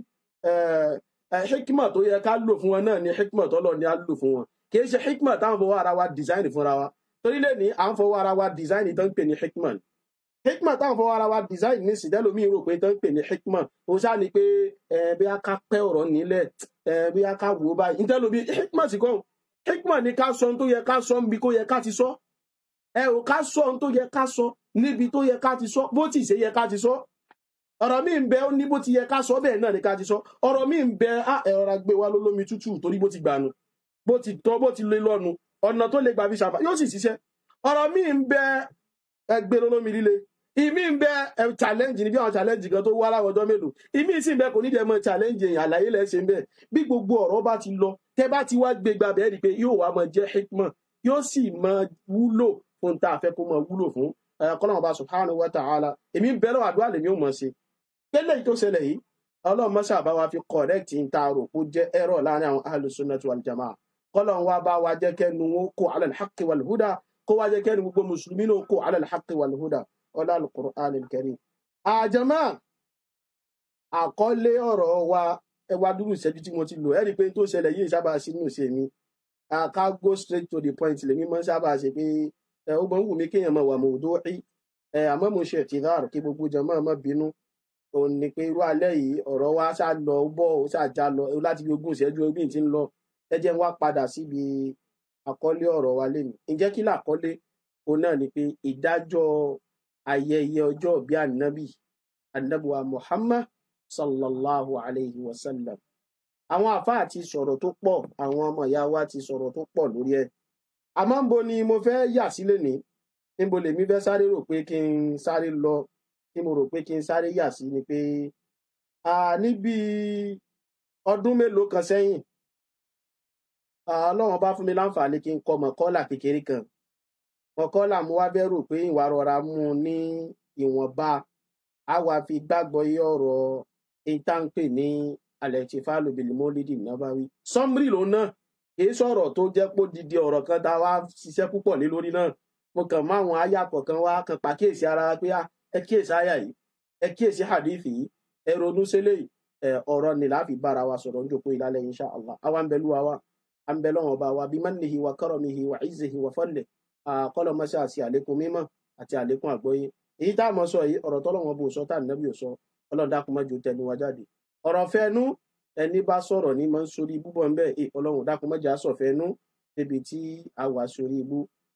hikma tó yẹ ká lò fún wọn náà ni hikma tọ́lọ̀ ni á lò fún wọn kì í ṣe hikma táwọn fọwọ́ ara wa design fúnra wa torí lè ní à ń fọwọ́ ara wa design tó ń pè ní hikma hikma táwọn fọwọ́ ara wa design ní sídẹ́lómi rò pé tó ń pè ní hikma ó ṣáà ní pé bí a ká pẹ́ ọ̀rọ̀ nílẹ̀ bí a ká wò ó báyìí ìtẹ́lómi hikma sì kọ́ hikma ni ká sọ ohun tó yẹ ká sọ níbi kó yẹ ká ti sọ ẹ ò ká sọ ohun tó yẹ ká sọ níbi tó yẹ ká ti sọ bó ti ṣe yẹ ká ti sọ ọ̀rọ̀ mi ń bẹ ó ní bó ti yẹ ká sọ bẹ́ẹ̀ náà ni ká ti sọ ọ̀rọ̀ mi ń bẹ á ẹ̀rọ ra gbé wa lólómi tútù torí bó ti gbànú bó ti tọ́ bó ti lé lọ́nu ọ̀nà tó lè gbà fi ṣàfà yóò sì ṣiṣẹ́ ọ̀rọ̀ mi ń bẹ ẹgbẹ́ lólómi líle ìmí ń bẹ ẹ challenge ní bí àwọn challenge kan tó wá láwọjọ́ mélòó ìmí sì ń bẹ kò ní jẹ́ mọ́ challenge èèyàn àlàyé lẹ́sẹ̀ ń bẹ bí gbogbo ọ̀rọ̀ bá ti lọ tẹ́ bá ti wá gbé gbàbẹ́ rí pé yóò wá mọ jẹ́ hikma yóò sì mọ wúlò fún tá a fẹ́ kó mọ wúlò fún kọ́lọ́mù bá subhanahu wa ta'ala èmi ń bẹ̀rẹ̀ àdúrà lèmi ò mọ̀ sí tẹ́lẹ̀ tó ṣẹlẹ̀ yìí ọlọ́run mọ́ṣá bá wa fi correct ń ta rò kó jẹ́ ẹ̀rọ láàrin àwọn ahlus sunnah wal jamaa kọ́lọ́run wa bá wa jẹ́ kẹ́nu wọn kó ala al-haqqi wal huda kó wá jẹ́ kẹ́nu gbogbo mùsùlùmí náà kó ala al-haqqi wal huda ọlá al-Qur'an al-Karim. àjàmá àkọlé ọ̀rọ̀ wa ẹwà dúró ìṣẹ́jú tí mo ti lò ẹ̀rí pé tó ṣẹlẹ̀ yìí sábà sínú ṣe mi ká go straight to the point lèmi mọ́ sábà ṣe pé ó gbọ́n wù mí kéèyàn máa wà mawdu'i àmọ́ mo ṣe i'tidhar kí gbogbo jàmáà má bínú ó ní pé irú alẹ́ yìí ọ̀rọ̀ wa ṣá lọ bọ́ ó ṣá já lọ láti bí ogún ìṣẹ́jú ogún tí ń lọ ẹ jẹ́ wá padà síbi àkọlé ọ̀rọ̀ wa lẹ́nu. Ǹjẹ́ kí làkọlé? Òun náà ni pé ìdájọ́ ayẹyẹ ọjọ́ ìbí ànábì ànábùwà Muhammad sallallahu alayhi wa sallam. Àwọn àfáà ti sọ̀rọ̀ tó pọ̀, àwọn ọmọ ìyá wa ti sọ̀rọ̀ tó pọ̀ lórí ẹ̀. Àmọ́ ń bo ni mo fẹ́ yà sí lénìí, níbo lèmi fẹ́ sáré rò pé kí n sáré lọ, tí mo rò pé kí n sáré yà sí ni pé níbi ọdún mélòó kan sẹ́yìn, Ọlọ́run bá fún mi láǹfààní kí n kọ mọ̀kọ́là kékeré kan. Mọ̀kọ́là mo wá bẹ̀rù pé ìwà rọra mú un ní ìwọ̀nba, a wá fi gbàgbọ́ yé ọ̀rọ̀ ìtànpè ní al-ihtifalu bil mawlidi nabawi. Sọ́mrì ló náà, kìí sọ̀rọ̀ tó jẹ́ pé dídí ọ̀rọ̀ kan tá a wá ṣiṣẹ́ púpọ̀ lé lórí náà. Mo kàn mọ́ àwọn àyà kọ̀ọ̀kan wá kan pàkíyèsí ara wa pé ẹ kíyèsí àyà yìí, ẹ kíyèsí hadith yìí, ẹ ronú sílẹ̀ yìí, ọ̀rọ̀ ni láàfi bára wa sọ̀rọ̀ níjòkó ìlàlẹ̀ insha Allah. Àwa ń bẹ lúwa wa, à ń bẹ lọ́wọ́ ọba wa bimannihi wa karamihi wa izzihi wa fadlihi. Kọ́lọ̀ mọ́ṣá àti àlékún mímọ́ àti àlékún àgbọ́yé. Èyí tá a mọ̀ sọ yìí, ọ̀rọ̀ tọ́lọ́wọ́n bò sọ tá ànábì ò sọ, Ọlọ́run dákun má jò tẹnu wa jáde. Ọ̀rọ̀ fẹ́nu ẹni bá sọ̀rọ̀ ní máa ń sórí ibú bọ̀ ń bẹ́ẹ̀, ẹ Ọlọ́run dákun má jà sọ fẹ́nu débi tí a wà sórí ibú.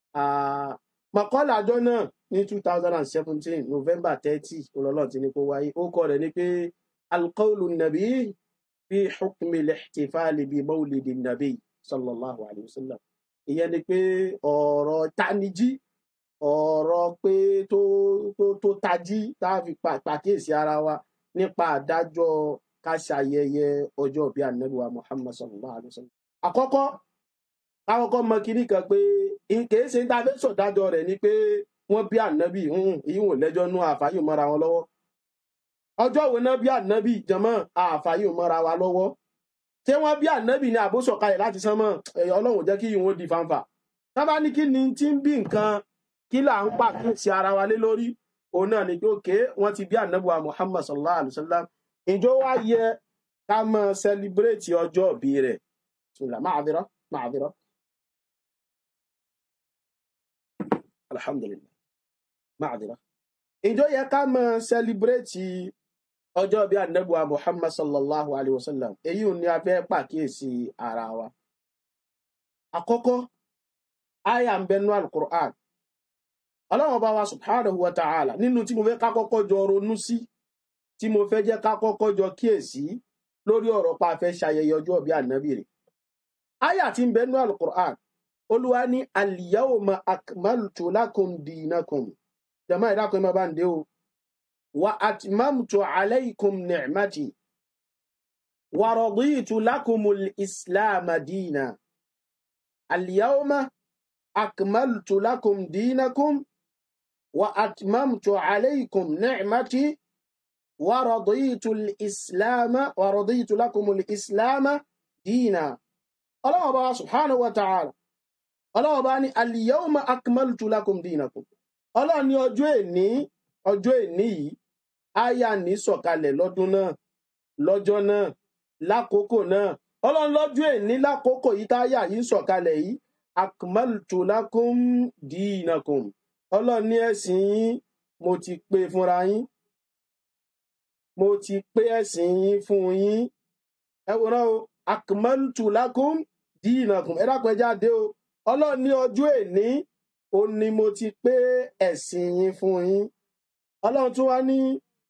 Mọ̀kọ́lá àjọ náà ní two thousand seventeen November thirty Ọlọ́run ti ní kó wáyé. Ó kọ rẹ̀ ní pé al-qawlu an-nabi fi hukmi al-ihtifali bi mawlidi an-nabi sallallahu alayhi wa sallam. Ìyẹn ni pé ọ̀rọ̀ tanijí, ọ̀rọ̀ pé tó tó tó tají tá a fi pàkíyèsí ara wa nípa àdájọ́ ká ṣayẹyẹ ọjọ́ ìbí ànábì wa Muhammad sallallahu alayhi wa sallam. Àkọ́kọ́ àkọ́kọ́ mọ kíní kan pé kìí ṣe tá a fẹ́ sọ̀dájọ́ rẹ̀ ni pé wọ́n bí ànábì èyí wọn lẹ́jọ́ nú àfààyè mọ́ra wọn lọ́wọ́. Ọjọ́ wo náà bí ànábì jọmọ́ àfààyè mọ́ra wa lọ́wọ́. Ṣé wọ́n bí ànábì ní àbóṣọ̀kalẹ̀ láti sánmọ̀? Ọlọ́run jẹ́ kí ìwọ̀n di fanfà. Tábà ní kí ni tí ń bí nǹkan kí là ń pàkíyèsí ara wa lé lórí, òun náà ni pé òkè wọ́n ti bí ànábì wa Muhammad sallallahu alayhi wa sallam. Ìjọ wa yẹ ká máa celebrate ọjọ́ ìbí rẹ̀. Ma'adira, ma'adira. Alhamdulillah. Ma'adira. Ìjọ yẹ ká máa celebrate ọjọ́ bí ànábì wa Muhammad sallallahu alayhi wa sallam. Èyí ò ní a fẹ́ pàkíyèsí ara wa. Àkọ́kọ́, àyà ń bẹ nínú al-Qur'an. Ọlọ́run bá wa subhanahu wa ta'ala nínú tí mo fẹ́ ká kọ́kọ́ jọ ronú sí, tí mo fẹ́ jẹ́ ká kọ́kọ́ jọ kíyèsí lórí ọ̀rọ̀ pa fẹ́ ṣayẹyẹ ọjọ́ bí ànábì rẹ̀. Àyà tí ń bẹ nínú al-Qur'an, Olúwa ní al-yawma akmaltu lakum dinakum. Jàmáà ìdákùn ẹ máa bá ń dé o. Wa atmamtu alaykum ni'mati wa raditu lakumul islam dina. Al-yawma akmaltu lakum dinakum wa atmamtu alaykum ni'mati wa raditu al-islam wa raditu lakumul islam dina. Allah bá subhanahu wa ta'ala. Allah bá ní al-yawma akmaltu lakum dinakum. Allah ní ọjọ́ èní, ọjọ́ èní yìí àyà ní sọ̀kalẹ̀ lọ́dún náà, lọ́jọ́ náà, lákòókò náà. Ọlọ́run lọ́jọ́ èní lákòókò yìí táyà yìí sọ̀kalẹ̀ yìí, akmaltu lakum dinakum. Ọlọ́run ní ẹ̀sìn yín mo ti pé fúnra yín. Mo ti pé ẹ̀sìn yín fún yín. Ẹ wò náà o, akmaltu lakum dinakum. Ẹ dákun ẹ jáde o. Ọlọ́run ní ọjọ́ èní ó ní mo ti pé ẹ̀sìn yín fún yín. Ọlọ́run tún wá ní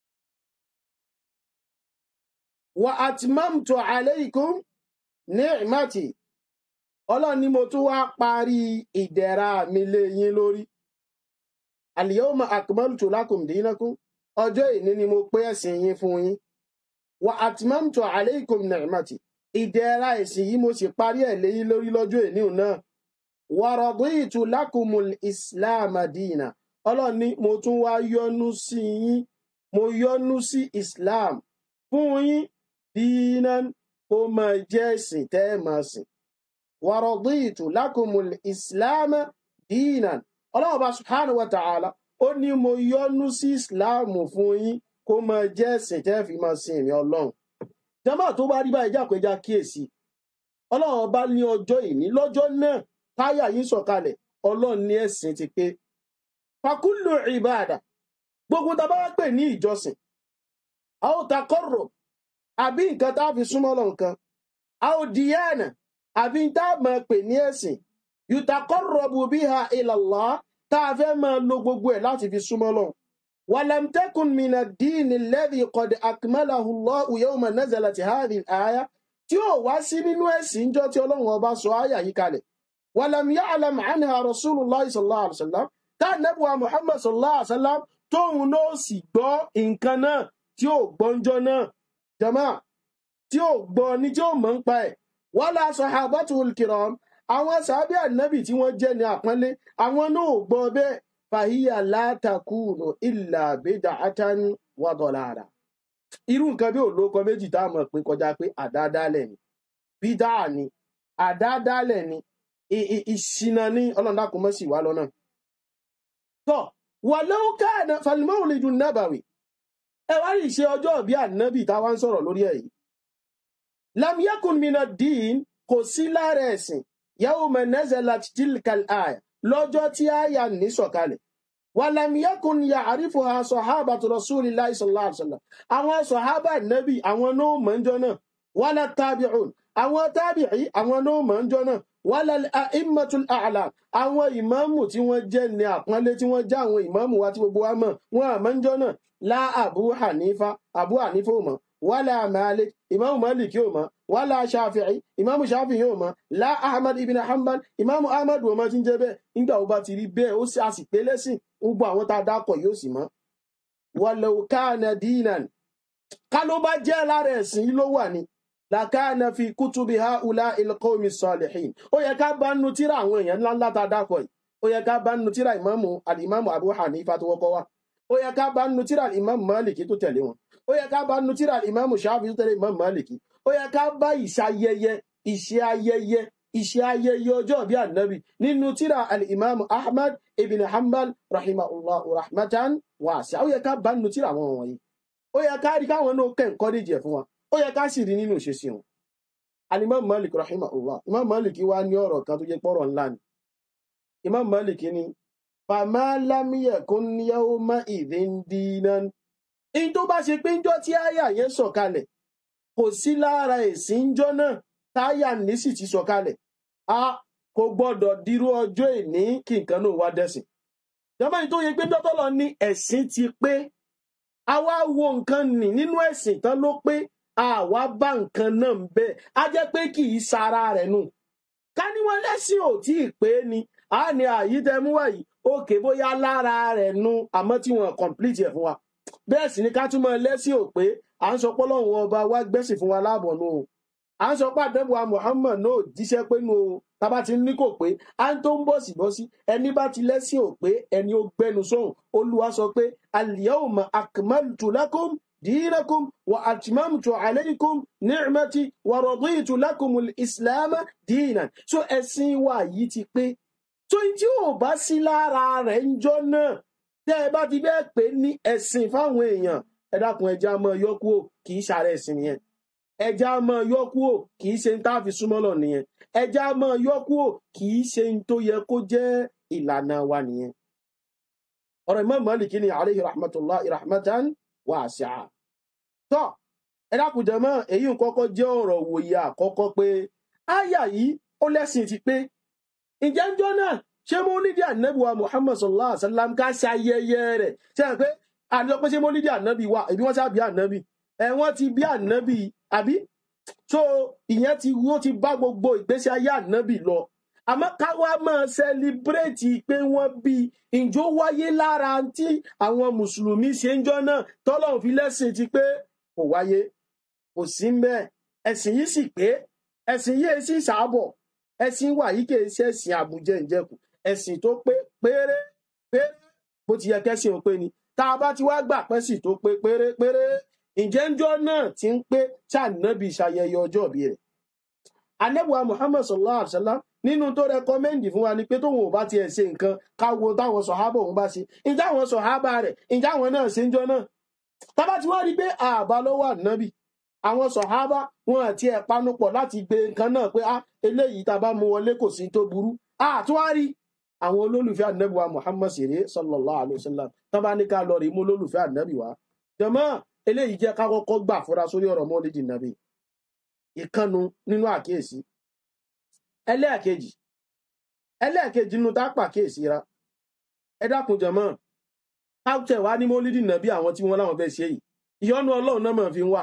wa atmamtu alaykum ni'mati. Ọlọ́run ní mo tún wá parí ìdẹ̀ra mi lé yín lórí. Al-yawma akmaltu lakum dinakum. Ọjọ́ ìní ni mo pé ẹ̀sìn yín fún yín. Wa atmamtu alaykum ni'mati. Ìdẹ̀ra ẹ̀sìn yìí mo sì parí ẹ̀ lé yín lórí lọ́jọ́ ìní náà. Wa raditu lakumul islam dina. Ọlọ́run ní mo tún wá yọ́nú sí yín, mo yọ́nú sí Islam fún yín, dinan kó máa jẹ́ ẹ̀sìn tẹ́ ẹ máa sìn. Wa raditu lakumul islam dinan. Ọlọ́run bá subhanahu wa ta'ala ó ní mo yọ́nú sí Islam fún yín kó máa jẹ́ ẹ̀sìn tẹ́ ẹ fi máa sìn ìrìn Ọlọ́run. Jàmáà tó bá rí báyìí jákèjá kíyèsí. Ọlọ́run bá ní ọjọ́ ìní, lọ́jọ́ náà táyà yín sọ̀kalẹ̀, Ọlọ́run ní ẹ̀sìn ti pé. Fakullu ibada. Gbogbo tá bá wá pè ní ìjọsìn. aw taqarrub àbí nǹkan tá fi súnmọ́ Ọlọ́run kan aw diyana àbí tá máa pè ní ẹ̀sìn yutaqarrabu biha ila Allah tá fẹ́ máa lo gbogbo ẹ̀ láti fi súnmọ́ Ọlọ́run walam takun min ad-din alladhi qad akmalahu Allah yawma nazalat hadhihi al-aya tí ó wá sí nínú ẹ̀sìn jọ́ tí Ọlọ́run ọba sọ àyà yìí kalẹ̀ walam ya'lam anha rasulullah sallallahu alaihi wasallam tá nabuwa Muhammad sallallahu alaihi wasallam tóun náà sì gbọ́ nǹkan náà tí ó gbọ́njọ́ náà jama tí ó gbọ́ ní tí ó mọ̀ ń pa ẹ̀ wala sahabatul kiram àwọn sàábé ànábì tí wọ́n jẹ́ ní àpọ́nlé àwọn náà gbọ́ bẹ́ẹ̀ fahiya la takunu illa bid'atan wa dalala irú nǹkan bí olóko méjì tá mọ̀ pé kọjá pé àdádálẹ̀ ni bídà ni àdádálẹ̀ ni ìṣìnà ní ọlọ́ndàkùn mọ́ sí wá lọ́nà tọ́ walau kana fal mawlidun nabawi ẹ wá rí ṣe ọjọ́ bí ànábì táwa ń sọ̀rọ̀ lórí èyí lam yakun min ad-din kò sí lára ẹ̀sìn yawma nazalat tilkal aya lọ́jọ́ tí àyà ní sọ̀kalẹ̀ wa lam yakun ya'rifuha sahabatu rasulillahi sallallahu alaihi wasallam àwọn sahaba nabi àwọn no manjo náà wala tabi'un àwọn tabi'i àwọn no manjo náà wala al-a'immatul a'lam àwọn imamu tí wọ́n jẹ́ ní àpọ́nlé tí wọ́n jẹ́ àwọn imamu wa tí gbogbo wa mọ̀ wọ́n manjo náà la abu hanifa abu hanifa o mọ̀ wala malik imamu malik yóò mọ̀ wala shafi'i imamu shafi'i yóò mọ̀ la ahmad ibn hanbal imamu ahmad wo ma tin jẹ́ bẹ́ẹ̀ nígbà ó bá ti rí bẹ́ẹ̀ ó sì àsìpé lẹ́sìn gbogbo àwọn tá dákọ̀ yóò sì mọ̀ walau kana dinan ká ló bá jẹ́ lára ẹ̀sìn ló wà ní la kana fi kutubi haula ilqawmi salihin ó yẹ ká bá nu tírà àwọn èèyàn ńlá ńlá tá dákọ̀ yìí ó yẹ ká bá nu tírà imamu al-imamu abu hanifa tó wọ́kọ́ wá ó yẹ ká bá nu tírà al-imamu maliki tó tẹ̀lé wọn ó yẹ ká bá nu tírà al-imamu shafi'i tó tẹ̀lé imamu maliki ó yẹ ká bá ìṣayẹyẹ ìṣe ayẹyẹ ìṣe ayẹyẹ ọjọ́ bí ànábì nínú tírà al-imam ahmad ibn hanbal rahimahullah rahmatan wasi'a ó yẹ ká bá nínú tírà wọn wọ̀nyí ó yẹ ká rí káwọn náà kẹ́ encourage ẹ̀ fún wa ó yẹ ká sì rí nínú ìṣesí wọn al-imam malik rahimahullah imam malik wá ní ọ̀rọ̀ kan tó jẹ́ pọ̀rọ̀ ńlá ni imam malik ní fama lam yakun yawma idhin dinan in tó bá ṣe pé ńjọ́ tí àyà yẹn sọ̀kalẹ̀ kò sí lára ẹ̀sìn ńjọ́ náà táyà ní sì ti sọ̀kalẹ̀ a kò gbọ́dọ̀ dírú ọjọ́ ìní kí nǹkan náà wá dẹ̀sìn jọba yìí tó yẹ pé dọ́tọ́lọ ní ẹ̀sìn ti pé a wá wo nǹkan nì nínú ẹ̀sìn tán ló pé àwa bá nǹkan náà ń bẹ á jẹ́ pé kì í sara rẹ̀ nù ká ní wọn lẹ́sìn ò tí ì pé ni a ní àyídẹ́mú wáyìí òkè bóyá lára rẹ̀ nù àmọ́ tí wọ́n complete ẹ̀ fún wa bẹ́ẹ̀ sì ni ká túmọ̀ lẹ́sìn ò pé à ń sọ pé Ọlọ́run ọba wá gbẹ́sìn fún wa láàbọ̀ nù o à ń sọ pé àdẹ́bùwà Muhammad náà jíṣẹ́ pé nù o tábà ti ní kò pé à ń tó ń bọ̀ sí bọ́ sí ẹni bá ti lẹ́sìn ò pé ẹni ó gbẹnu sóhùn Olúwa sọ pé al-yawma akmaltu lakum dinakum wa atmamtu alaykum ni'mati wa raditu lakumul islama dinan so ẹ̀sìn wa yìí ti pé tó tí ò bá sí lára rẹ̀ ń jọ náà tẹ́ ẹ bá ti bẹ́ẹ̀ pé ní ẹ̀sìn fáwọn èèyàn ẹ dákun ẹja mọ́ yọkú ò kì í ṣàrẹ ẹ̀sìn nìyẹn ẹja mọ́ yọkú ò kì í ṣe ń tá fi súnmọ́ lọ nìyẹn ẹja mọ́ yọkú ò kì í ṣe ń tó yẹ kó jẹ́ ìlànà wa nìyẹn ọ̀rọ̀ Imam Maliki ni alayhi rahmatullahi rahmatan wasi'a tọ́ ẹ dákun jàmáà èyí ń kọ́kọ́ jẹ́ ọ̀rọ̀ wòye àkọ́kọ́ pé áyà yìí ó lẹ́sìn ti pé ìjẹ́ ń jọ náà ṣé mọ́lídì ànábì wa Muhammad sallallahu alaihi wasallam ká ṣe ayẹyẹ rẹ̀ ṣe pé àjọ pé ṣé mọ́lídì ànábì wa ìbí wọ́n ṣá bí ànábì ẹ̀ wọ́n ti bí ànábì àbí so ìyẹn ti wọ́n ti bá gbogbo ìgbésí ayé ànábì lọ àmọ́ ká wá máa sẹlibrétì pé wọ́n bí ìjó wáyé lára tí àwọn mùsùlùmí ṣe ń jọ náà tọ́lọ́run fi lẹ́sìn ti pé kò wáyé kò sí ń bẹ́ẹ̀ ẹ̀sìn yìí sì pé ẹ̀sìn yìí sì ṣàbọ̀ ẹ̀sìn wà yìí kì í ṣe ẹ̀sìn àbújẹ ìjẹkù ẹ̀sìn tó pé péré péré bó ti yẹ kẹ́sìn ò pé ni tá a bá ti wá gbà pẹ́sìn tó pé péré péré ǹjẹ́ ńjọ́ náà ti ń pé ṣànábì ṣayẹyẹ ọjọ́ ìbí rẹ̀ anẹ́bùwà Muhammad sallallahu alaihi wasallam nínú tó rẹkọmẹ́ndì fún wa ni pé tóun ò bá tiẹ̀ ṣe nǹkan káwo táwọn sọ̀hábà òun bá ṣe ǹjẹ́ àwọn sọ̀hábà rẹ̀ ǹjẹ́ àwọn náà ṣe ńjọ́ náà tábà tí wọ́n rí pé àbá lọ́wọ́ ànábì àwọn sọ̀hábà wọn àti ẹ̀ panupọ̀ láti gbé nǹkan náà pé ah eléyìí tá a bá mú wọlé kò sí tó burú àtúwárí àwọn olólùfẹ́ ànábì wa Muhammad sèré sallallahu alaihi wasallam tán bá ní ká lọ rí mú olólùfẹ́ ànábì wa jàmáà eléyìí jẹ́ ká kọ́kọ́ gbà fúra sórí ọ̀rọ̀ mọ́lídì nàbí ìkànnù nínú àkíyèsí. ẹlẹ́ẹ̀kejì ẹlẹ́ẹ̀kejì nínú tá a pàkíyèsí ra ẹ dákun jàmáà káwùtẹ̀ wá ní mọ́lídì nàbí àwọn tí wọ́n láwọn fẹ́ ṣe yìí ìyọ́nú ọlọ́run náà máa fi ń wà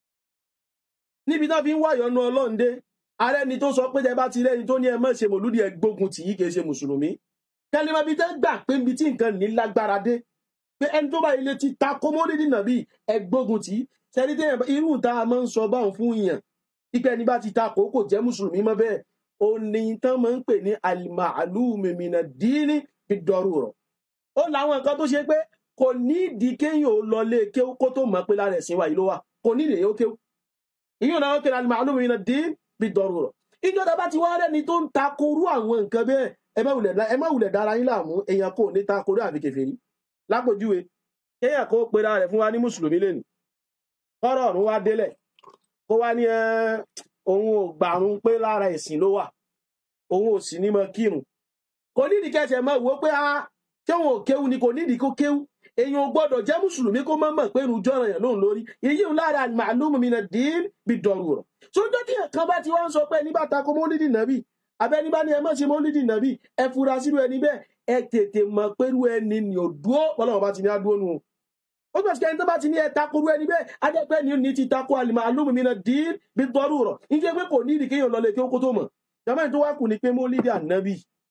níbi tó fi ń wá ìyọ́nú ọlọ́run dé ààrẹ ni tó sọ pé tẹ bá ti rẹ́ni tó ní ẹ má ṣe mọ̀lúdì ẹ gbógun tì í kìí ṣe mùsùlùmí kẹlẹ́mọ́ bí tẹ́ gbà pé níbi tí nǹkan ní lágbára dé pé ẹni tó bá ilé ti ta kó mọ́lídì nàbí ẹ gbógun tì í sẹ́ni tẹ́yẹ̀ irú ìta máa ń sọ báwọn fún yàn ipe ẹni bá ti ta kó kò jẹ́ mùsùlùmí mọ́ bẹ́ẹ̀ ó ní tán máa ń pè ní al-ma'lum min ad-din bid-darura ó láwọn nǹkan tó ṣe pé kò ní ìdí kéyìn ò lọ lé kéwú kó tó mọ̀ pé lára ẹ̀sìn wa yìí ló wà kò ní ìdí kéwú ìyún náà kéde al-ma'lum min ad-din bid-darura ìjọba bá ti wá rẹ́ni tó ń takorú àwọn nǹkan bẹ́ẹ̀ ẹ má wulẹ̀ dára yín láàmú èèyàn kò ní takorú àfi kèfèrí lápòjúwe kéèyàn kó pera rẹ̀ fún wa ní mùsùlùmí lẹ́nu kọ́rọ̀ ọ̀run wá délẹ̀ kó wá ní òun ò gbàrún pé lára ẹ̀sìn ló wà òun ò sì ní mọ kírun kò nídìí kẹsẹ̀ mọ́ ìwó pé ah tí òun ò kéwu ni kò nídìí kó kéwu èèyàn ò gbọ́dọ̀ jẹ́ mùsùlùmí kó má mọ̀ pé irun jọ̀ràn yàn lóhùn lórí èyí ń lára al-ma'lum min ad-din bid-darura sójọ́ tí ẹ̀kan bá ti wá ń sọ pé ẹni bá tako mọ́lídì nàbí abẹ́ni bá ní ẹ má ṣe mọ́lídì nàbí ẹ fura sírú ẹni bẹ́ẹ̀ ẹ tètè mọ̀ pé irú ẹni ni ò dúó Ọlọ́run bá ti ní adúó nù ó gbọ́dọ̀ sí ẹni tó bá ti ní ẹ tako irú ẹni bẹ́ẹ̀ adẹ́pẹ́ ni ní ti tako al-ma'lum min ad-din bid-darura níjẹ́ pé kò nídìí kéèyàn lọ lè kí ó kó tó mọ̀ jàmáà tó wá kù ní pé mọ́lídì ànábì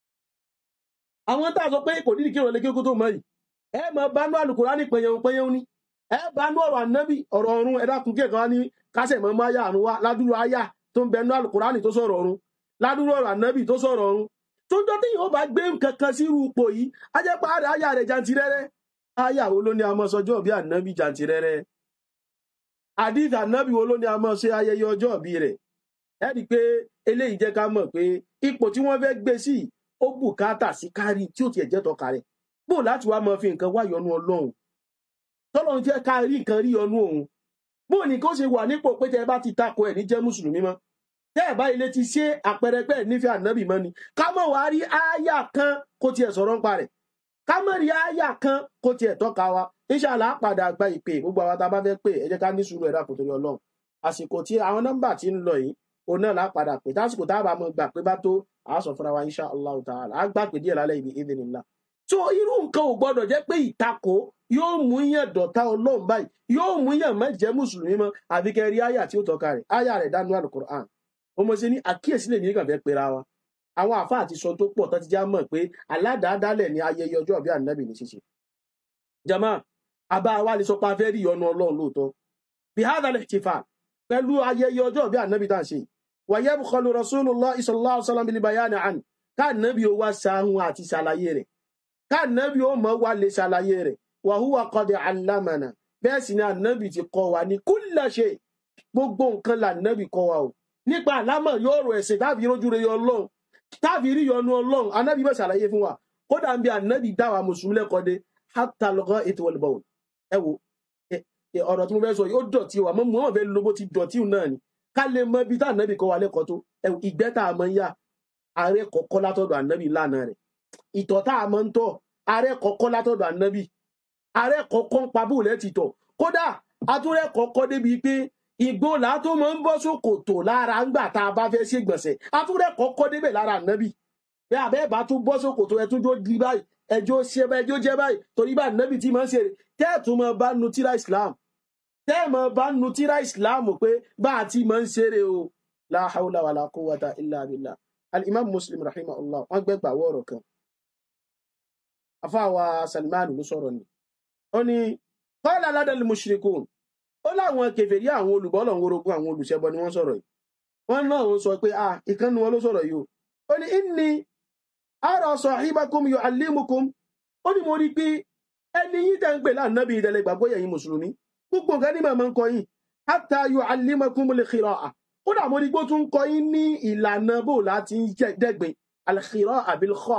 àwọn tá a sọ pé kò nídìí kéèyàn lọ lè kí ó kó tó mọ̀ yìí ẹ mọ̀ bánú àlùkùránì pẹ̀yẹun pẹ̀yẹun ni ẹ bánú ọ̀rọ̀ ànábì ọ̀rọ̀ ọ̀run ẹ dákun kí ẹ̀kan wá ní kásẹ̀ mọ́ máyà àrùn wa ládùúrú àyà tó ń bẹnu àlùkùránì tó sọ̀rọ̀ ọ̀run ládùúrú ọ̀rọ̀ ànábì tó sọ̀rọ̀ ọ̀run tó ń jọ tí yóò bá gbé nǹkan kan sí irú ipò yìí á jẹ́ pé àyà rẹ̀ jantirẹ́rẹ́ àyà wo ló ní a máa sọjọ́ bí ànábì jantirẹ́rẹ́ àdìsí ànábì wo ló ní a máa ṣe ayẹyẹ ọjọ́ bí rẹ̀ ẹ rí i pé eléyìí jẹ́ ká mọ̀ pé ipò tí wọ́n fẹ́ gbé sí ó bùkátà sí kárí tí ó tiẹ̀ jẹ́ tọ́ka rẹ̀ bó láti wá máa fi nǹkan wá yọ́nú Ọlọ́run tọ́lọ́run jẹ́ ká rí nǹkan rí yọ́nú òun bó ní kó ṣe wà nípò pé tẹ́ bá ti tako ẹ̀ ní jẹ́ mùsùlùmí mọ́ tẹ́ ẹ̀ bá ilé ti ṣe àpẹẹrẹ pé nífẹ̀ẹ́ ànábì mọ́ ni ká mọ̀ wá rí ááyà kan kó tiẹ̀ sọ̀rọ̀ ń pa rẹ̀ ká mọ̀ rí ááyà kan kó tiẹ̀ tọ́ka wa inshallah padà gba ìpè gbogbo àwọn tá a bá fẹ́ pè ẹ jẹ́ ká ní sùúrù ẹ̀dá kò torí Ọlọ́run àsìkò tí àwọn nọ́mbà ti ń lọ yìí òun náà lá padà pè tásìkò tá a bá mọ̀ gbà pé bá tó àá sọ fúnra wa inshallah ta'ala á gbà pé díẹ̀ lálẹ́ ibi idhnillah so irú nǹkan ò gbọdọ̀ jẹ́ pé ìtakò yóò mú yàn dọ̀tá Ọlọ́run báyìí yóò mú yàn má jẹ́ mùsùlùmí mọ́ àbí kẹ́ rí àyà tí ó tọ́ka rẹ̀ àyà rẹ̀ dánú Al-Qur'an ọmọ sí ní àkíyèsí lè ní kàn fẹ́ pera wa àwọn àfáà àti sọ tó pọ̀ tó ti já mọ̀ pé aládàádálẹ̀ ní ayẹyẹ ọjọ́ bí ànábì ní ṣíṣe jama àbá wa lè sọ pé a fẹ́ rí ìyọ́nú Ọlọ́run lóòótọ́ bí hadha al-ihtifal pẹ̀lú ayẹyẹ ọjọ́ bí ànábì tá à ń ṣe wa yabkhalu Rasulullah sallallahu alaihi wasallam bil bayani an ká ànábì ó wá sáhun àti ṣàlàyé rẹ̀ káànábì ó mọ̀ wá lè ṣàlàyé rẹ̀ wa huwa qad allamana bẹ́ẹ̀ sì ni ànábì ti kọ́ wa ní kulla shay gbogbo nǹkan lànábì kọ́ wa o nípa àlámọ̀ yóò rò ẹ̀sìn táàbí rójú rẹ̀ Ọlọ́run táàbí rí yọ́nú Ọlọ́run ànábì bẹ́ẹ̀ ṣàlàyé fún wa kódà ń bí ànábì dá wa mùsùlùmí lẹ́kọ̀ọ́ dé hatta al-gha'it wal-bawl ẹ wo ọ̀rọ̀ tí mo fẹ́ sọ yóò dọ̀tí wa mọ́ mọ́ fẹ́ lóbó ti dọ̀tí náà ni ká lè mọ ibi tá ànábì kọ́ wa lẹ́kọ̀ọ́ tó ìgbẹ́ tá a mọ̀ ń yá ààrẹ kọ̀ọ̀kọ́ látọ̀dọ̀ ànábì lánàá rẹ̀ ìtọ̀ tá a mọ̀ ń tọ̀ ààrẹ kọ̀ọ̀kọ́ látọ̀dọ̀ ànábì ààrẹ kọ̀ọ̀kọ́ ń pabú rẹ̀ ti tọ̀ kódà àtúrẹ́ kọ̀ọ̀kọ́ débi pé ìgbó làátó máa ń bọ́ sókòtò lára ńgbà tá a bá fẹ́ ṣègbọ̀nsẹ̀ àtúrẹ́ kọ̀ọ̀kọ́ débẹ̀ lára ànábì bí abẹ́ bá tún bọ́ sókòtò ẹ̀ tún jó di báyìí ẹjọ́ ṣe bá ẹjọ́ jẹ́ báyìí torí bá ànábì tí máa ń ṣe tẹ́ẹ̀tù máa bá nu tíra Islam tẹ́ẹ̀ máa bá nu tíra Islam pé bá a ti máa ń ṣeré o la hawla wala quwwata illa billah al-imam Muslim rahimahullah wọ́n gbẹ́gbà wọ́ọ̀rọ̀ kan afáwa Salman ló sọ̀rọ̀ ni ó ní qala ladal mushrikun ó láwọn kèfèrí àwọn olùbọ́lọ̀ orogún àwọn olùṣẹbọ ni wọ́n sọ̀rọ̀ yìí wọ́n náà wọ́n sọ pé ah ìkànnì wọn ló sọ̀rọ̀ yìí o ó ní inni ara sahibakum yu'allimukum ó ní mo rí pé ẹni yín tẹ́ ń pè lánàbí ìdẹ̀lẹ̀ gbàgbọ́ yẹ̀yin mùsùlùmí gbogbo nǹkan ní màmá ń kọ yín hatta yu'allimakum al-khira'a kódà mo rí pé ó tún ń kọ yín ní ìlànà bó láti dẹ́gbìn al-khira'a bil-kha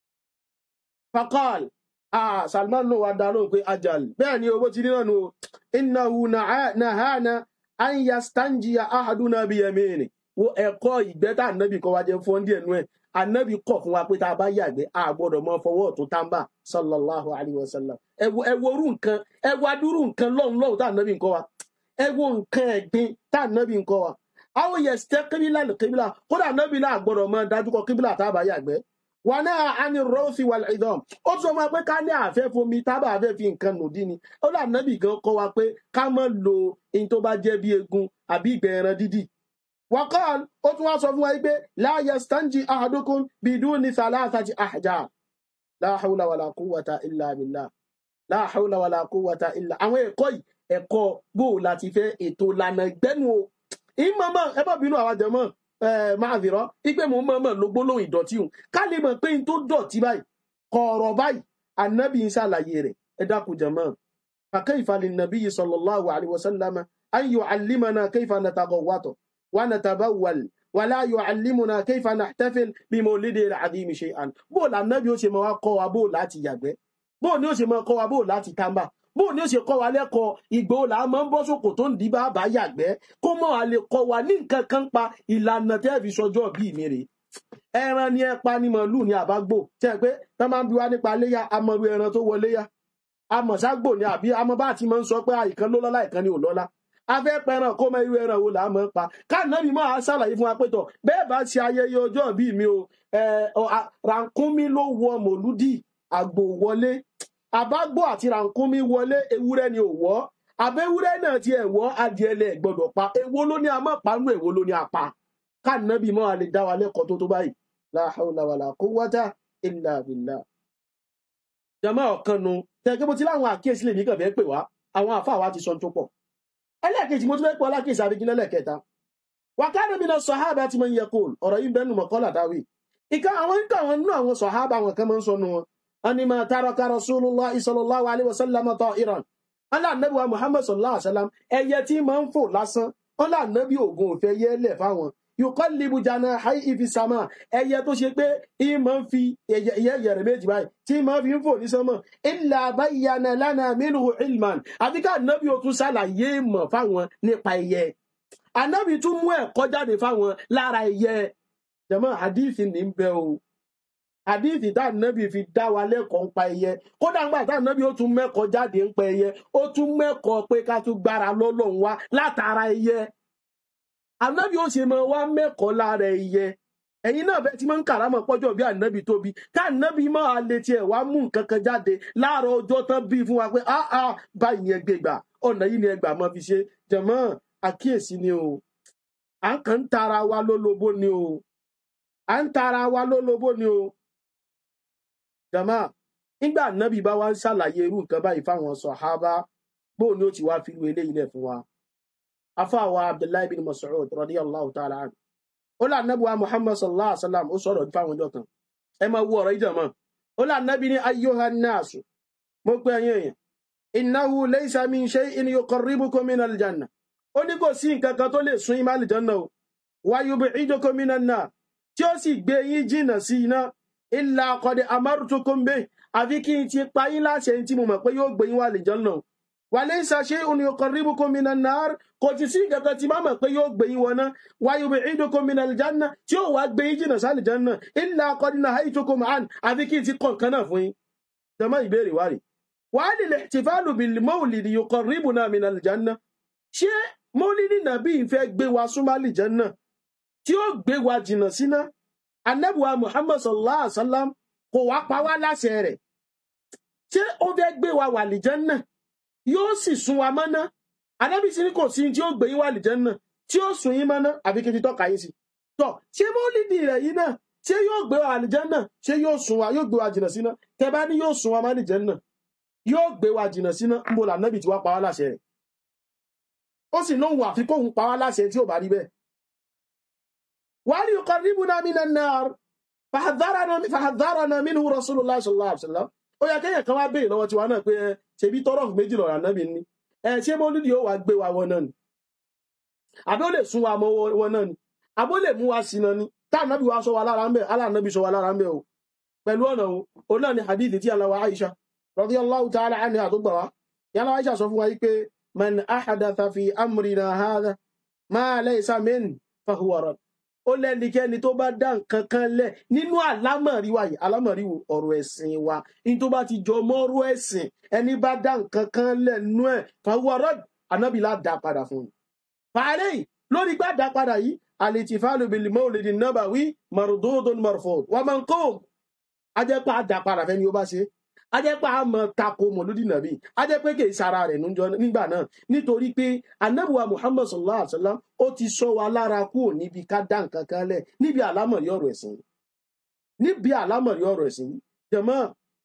faqal ah Salman ló wá dáná pé ajal bẹ́ẹ̀ ni owó ti rí náà nù innahu nahana an yastanjiya ahaduna bi yamini wo ẹ̀kọ́ ìgbẹ́ tá ànábì kọ́ wa jẹ́ fún díẹ̀ nú ẹ̀ ànábì kọ̀ fún wa pé tá a bá yàgbẹ́ a gbọ́dọ̀ mọ fọwọ́ ọ̀tún tàǹbà sallallahu alayhi wa sallam ẹ wo ẹ wo orú nǹkan ẹ wo adúrú nǹkan lọ́hùn lọ́hùn tá ànábì ń kọ́ wa ẹ wo nǹkan ẹ̀gbin tá ànábì ń kọ́ wa àwọn yẹn ṣe kíbílà lè kíbílà kódà ànábì náà gbọ́dọ̀ mọ dájú kọ kíbílà tá a bá yàgbẹ́ wà náà àní rọ́ọ̀sì wà ìdán ó sọ ma pé ká ní àfẹ́ fomi tábà àfẹ́ fi nǹkan nòdí ni ó dà ànábì gan kọ́ wa pé ká má lo ohun tó bá jẹ́ bí egun àbí ìgbẹ́ ẹran dídì وقال أتوا صفوا يبي لا يستنجي أحدكم بدون ثلاثة أحجار لا حول ولا قوة إلا بالله لا حول ولا قوة إلا àwọn ẹ̀kọ́ yìí ẹ̀kọ́ bó láti fẹ́ ètò lànà ìgbẹ́nu o ìmọ̀mọ̀ ẹ bá bínú àwọn jẹ̀mọ́ ẹ̀ máa dìrọ́ ìpè mọ̀ mọ̀ ló gbólóhùn ìdọ̀tí hùn ká lè mọ̀ pé n tó dọ̀tí báyìí kọ̀ọ̀rọ̀ báyìí ànábì ń ṣàlàyé rẹ̀ ẹ dákun jẹ̀mọ́ فكيف للنبي صلى الله عليه وسلم أن يعلمنا كيف نتغوط ونتبول ولا يعلمنا كيف نحتفل بمولده العظيم شيئا bó la Ànábì ó ṣe máa kọ́ wa bó láti yàgbẹ́ bó ni ó ṣe máa kọ́ wa bó láti tàmbà bó ni ó ṣe kọ́ wa lẹ́kọ̀ọ́ ìgbò là máa ń bọ́ sókò tó ń di bá bá yàgbẹ́ kó mọ́ wa lè kọ́ wa ní nǹkan kan pa ìlànà tẹ́ fi sọjọ́ bí mi rè ẹran ni ẹ pa ni màlúù ni àbágbò tẹ́ pé tá máa ń bi wá nípa léyà amọ̀rú ẹran tó wọlé yá amọ̀ságbò ni àbí amọ̀ bá ti máa ń sọ pé àìkan ló lọ́lá ìkan ni ò lọ́lá afẹ́ pẹran kó mọ irú ẹran wo là á mọ̀ pa káànábì máa ṣàlàyé fún wa pé tọ̀ bẹ́ẹ̀ bá ṣe ayẹyẹ ọjọ́ bí mi o rànkúnmí ló wọ mòlúdì àgbò wọlé àbágbò àti rànkúnmí wọlé ewúrẹ́ ni ò wọ́ àbẹ́wúrẹ́ náà ti ẹ̀ wọ́ adìẹ lẹ̀ gbọ́dọ̀ pa èwo ló ní a máa pa nú èwo ló ní a pa káànábì máa lè dá wa lẹ́kọ̀ọ́ tó tó báyìí la hawla wala quwwata illa billah. jama ọ̀kan nu tẹ̀gẹ́ bó ti láwọn àkíyèsí lè ní kàn fẹ́ pè wá àwọn àfáà wa ti sọ tó pọ̀ ẹlẹ́ẹ̀kejì mo tún fẹ́ pọ̀ alákèésí àbíkí lẹ́lẹ́kẹta wàkánà bí náà sọ̀hábà tí mo ń yẹ kó ọ̀rọ̀ yìí bẹ́ẹ̀ nù mọ̀kọ́lá dáwì ìka àwọn ń kà wọn nínú àwọn sọ̀hábà àwọn kan máa ń sọnù wọn wọn ni máa taraka Rasulullah sallallahu alaihi wasallam ta'iran ọlá nàbí wa Muhammad sallallahu alaihi wasallam ẹyẹ tí máa ń fò lásán ọlá nàbí ògùn òfẹ yẹlẹ fáwọn yuqallibu janahihi fi sama ẹyẹ tó ṣe pé ì máa ń fi ẹyẹ yẹrẹ méjì báyìí tí máa fi ń fò ní sánmọ̀ illa bayyana lana minhu ilman àti ká nàbí ó tún ṣàlàyé mọ̀ fáwọn nípa ẹyẹ ànábì tún mú ẹ̀kọ́ jáde fáwọn lára ẹyẹ jẹmọ́ hadithi ní bẹ o hadithi tá nàbí fi dá wa lẹ́kọ̀ọ́ ń pa ẹyẹ kódà ńgbà tá nàbí ó tún mẹ́kọ̀ọ́ jáde ń pa ẹyẹ ó tún mẹ́kọ̀ọ́ pé ká tún gbára lọ́lọ́run wá látara ẹyẹ ànábì ó ṣe máa wá mẹ́kọ̀ọ́ lára ẹyẹ ẹ̀yin náà bẹ́ẹ̀ tí máa ń kàrámọ̀ pọ́jọ́ bí ànábì tóbi ká ànábì máa lè tiẹ̀ wá mú nǹkan kan jáde láàárọ̀ ọjọ́ tán bí fún wa pé áá báyìí ni ẹgbẹ́ gbà ọ̀nà yìí ni ẹgbà máa fi ṣe jẹ̀mọ́ àkíyèsí ni o à ń kàn ń tara wa lólobó ni o à ń tara wa lólobó ni o jẹ̀mọ́ nígbà ànábì bá wá ń ṣàlàyé irú nǹkan báyìí fáwọn sàhábà bóun ni ó ti wá fi lu eléyìí lẹ̀ fún wa afáwa Abdullahi bin Mas'ud radiyallahu ta'ala anhu ó là nábì wa Muhammad sallallahu alaihi wasallam ó sọ̀rọ̀ fáwọn ọjọ́ kan ẹ máa wo ọ̀rọ̀ ìjọmọ́ ó là nábì ní ayyuhan nasu mo pé ẹ̀yin èèyàn innahu laysa min shay'in yuqarribukum min aljanna ó ní kò sí nǹkan kan tó lè sún yín má aljanna o wa yub'idukum minan nar tí ó sì gbé yín jìnnà sí iná illa qad amartukum bih àfi kí n ti pa yín láṣẹ tí mo mọ̀ pé yóò gbé yín wá aljanna o wa laysa shay'un yuqarribukum minan nar kò ti sí nǹkan kan tí má mọ̀ pé yóò gbé yín wọná wa yub'idukum minal janna tí ó wá gbé yín jìnnà sí aljanna illa qad nahaytukum an àfi kí n ti kọ̀ nǹkan náà fún yín jàmáà ìbéèrè wá rè wa hal al-ihtifalu bil mawlid yuqarribuna minal janna ṣé mọ́lídì nàbí ìfẹ́ gbé wa súnmọ́ aljanna tí ó gbé wa jìnnà síná ànábì wa Muhammad sallallahu alaihi wasallam kò wá pa wá láṣẹ rẹ̀ ṣé ó fẹ́ gbé wa wà aljanna yóò sì sún wa mọ́ná ànábì sí ní kò sí tí ó gbé yín wà aljanna tí ó sún yín mọ́ná àbí kí n ti tọ́ka yín sí tọ́ ṣé mọ́lídì rẹ̀ yìí náà ṣé yóò gbé wa aljanna ṣé yóò sún wa yóò gbé wa jìnnà síná tẹ bá ní yóò sún wa mọ́ aljanna yóò gbé wa jìnnà síná ń bo lànábì tí wá pa wá láṣẹ rẹ̀ ó sì lóhun àfikóhun pa wá láṣẹ tí ó bá rí bẹ́ẹ̀ wàhálì yuqarribuna minan nar fahadharana minhu rasulullah sallallahu alaihi wasallam ó yẹ kéèyàn kan wá béèrè lọ́wọ́ tiwa náà pé ẹ ṣebí tọrọ méjì lọ́rọ̀ ànábì ní ẹ ṣé mọ́lúdì ó wá gbé wa wọn náà ni àbí ó lè sún wa mọ́ wọn náà ni àbí ó lè mú wa sínà ni tá ànábì wa sọ wa lára ń bẹ aláànábì sọ wa lára ń bẹ o pẹ̀lú ọ̀nà o òun náà ni hadith tí aláwa Aisha radiyallahu ta'ala anha àtúgbà wa yálà Aisha sọ fún wa yìí pé man ahadatha fi amrina hadha ma laysa min fahuwa rad ó lẹ́nikẹ́ni tó bá dá nǹkan kan lẹ̀ nínú àlámọ̀rí wa yìí àlámọ̀rí ọ̀rọ̀ ẹ̀sìn wa ní tó bá ti jọ mọ́rọ̀ ẹ̀sìn ẹni bá dá nǹkan kan lẹ̀ nú ẹ̀ fàwọ́rọ́ ànábì lá dá padà fún un. fàárẹ̀ lórí gbá dá padà yìí al-ihtifalu bil mawlidi nabawi mardudun marfud wa manqub ajẹ́pá dá padà fẹ́ni ó bá ṣe ajẹ́pá mọ̀ tako mọ̀lúdì nàbí ajẹ́pé kè sára rẹ̀ nígbà náà nítorí pé ànábì wa Muhammad sallallahu alaihi wasallam ó ti sọ wa lára kúrò níbi ká dá nǹkan kan lẹ̀ níbi àlámọ̀rí ọ̀rọ̀ ẹ̀sìn níbi àlámọ̀rí ọ̀rọ̀ ẹ̀sìn jàmáà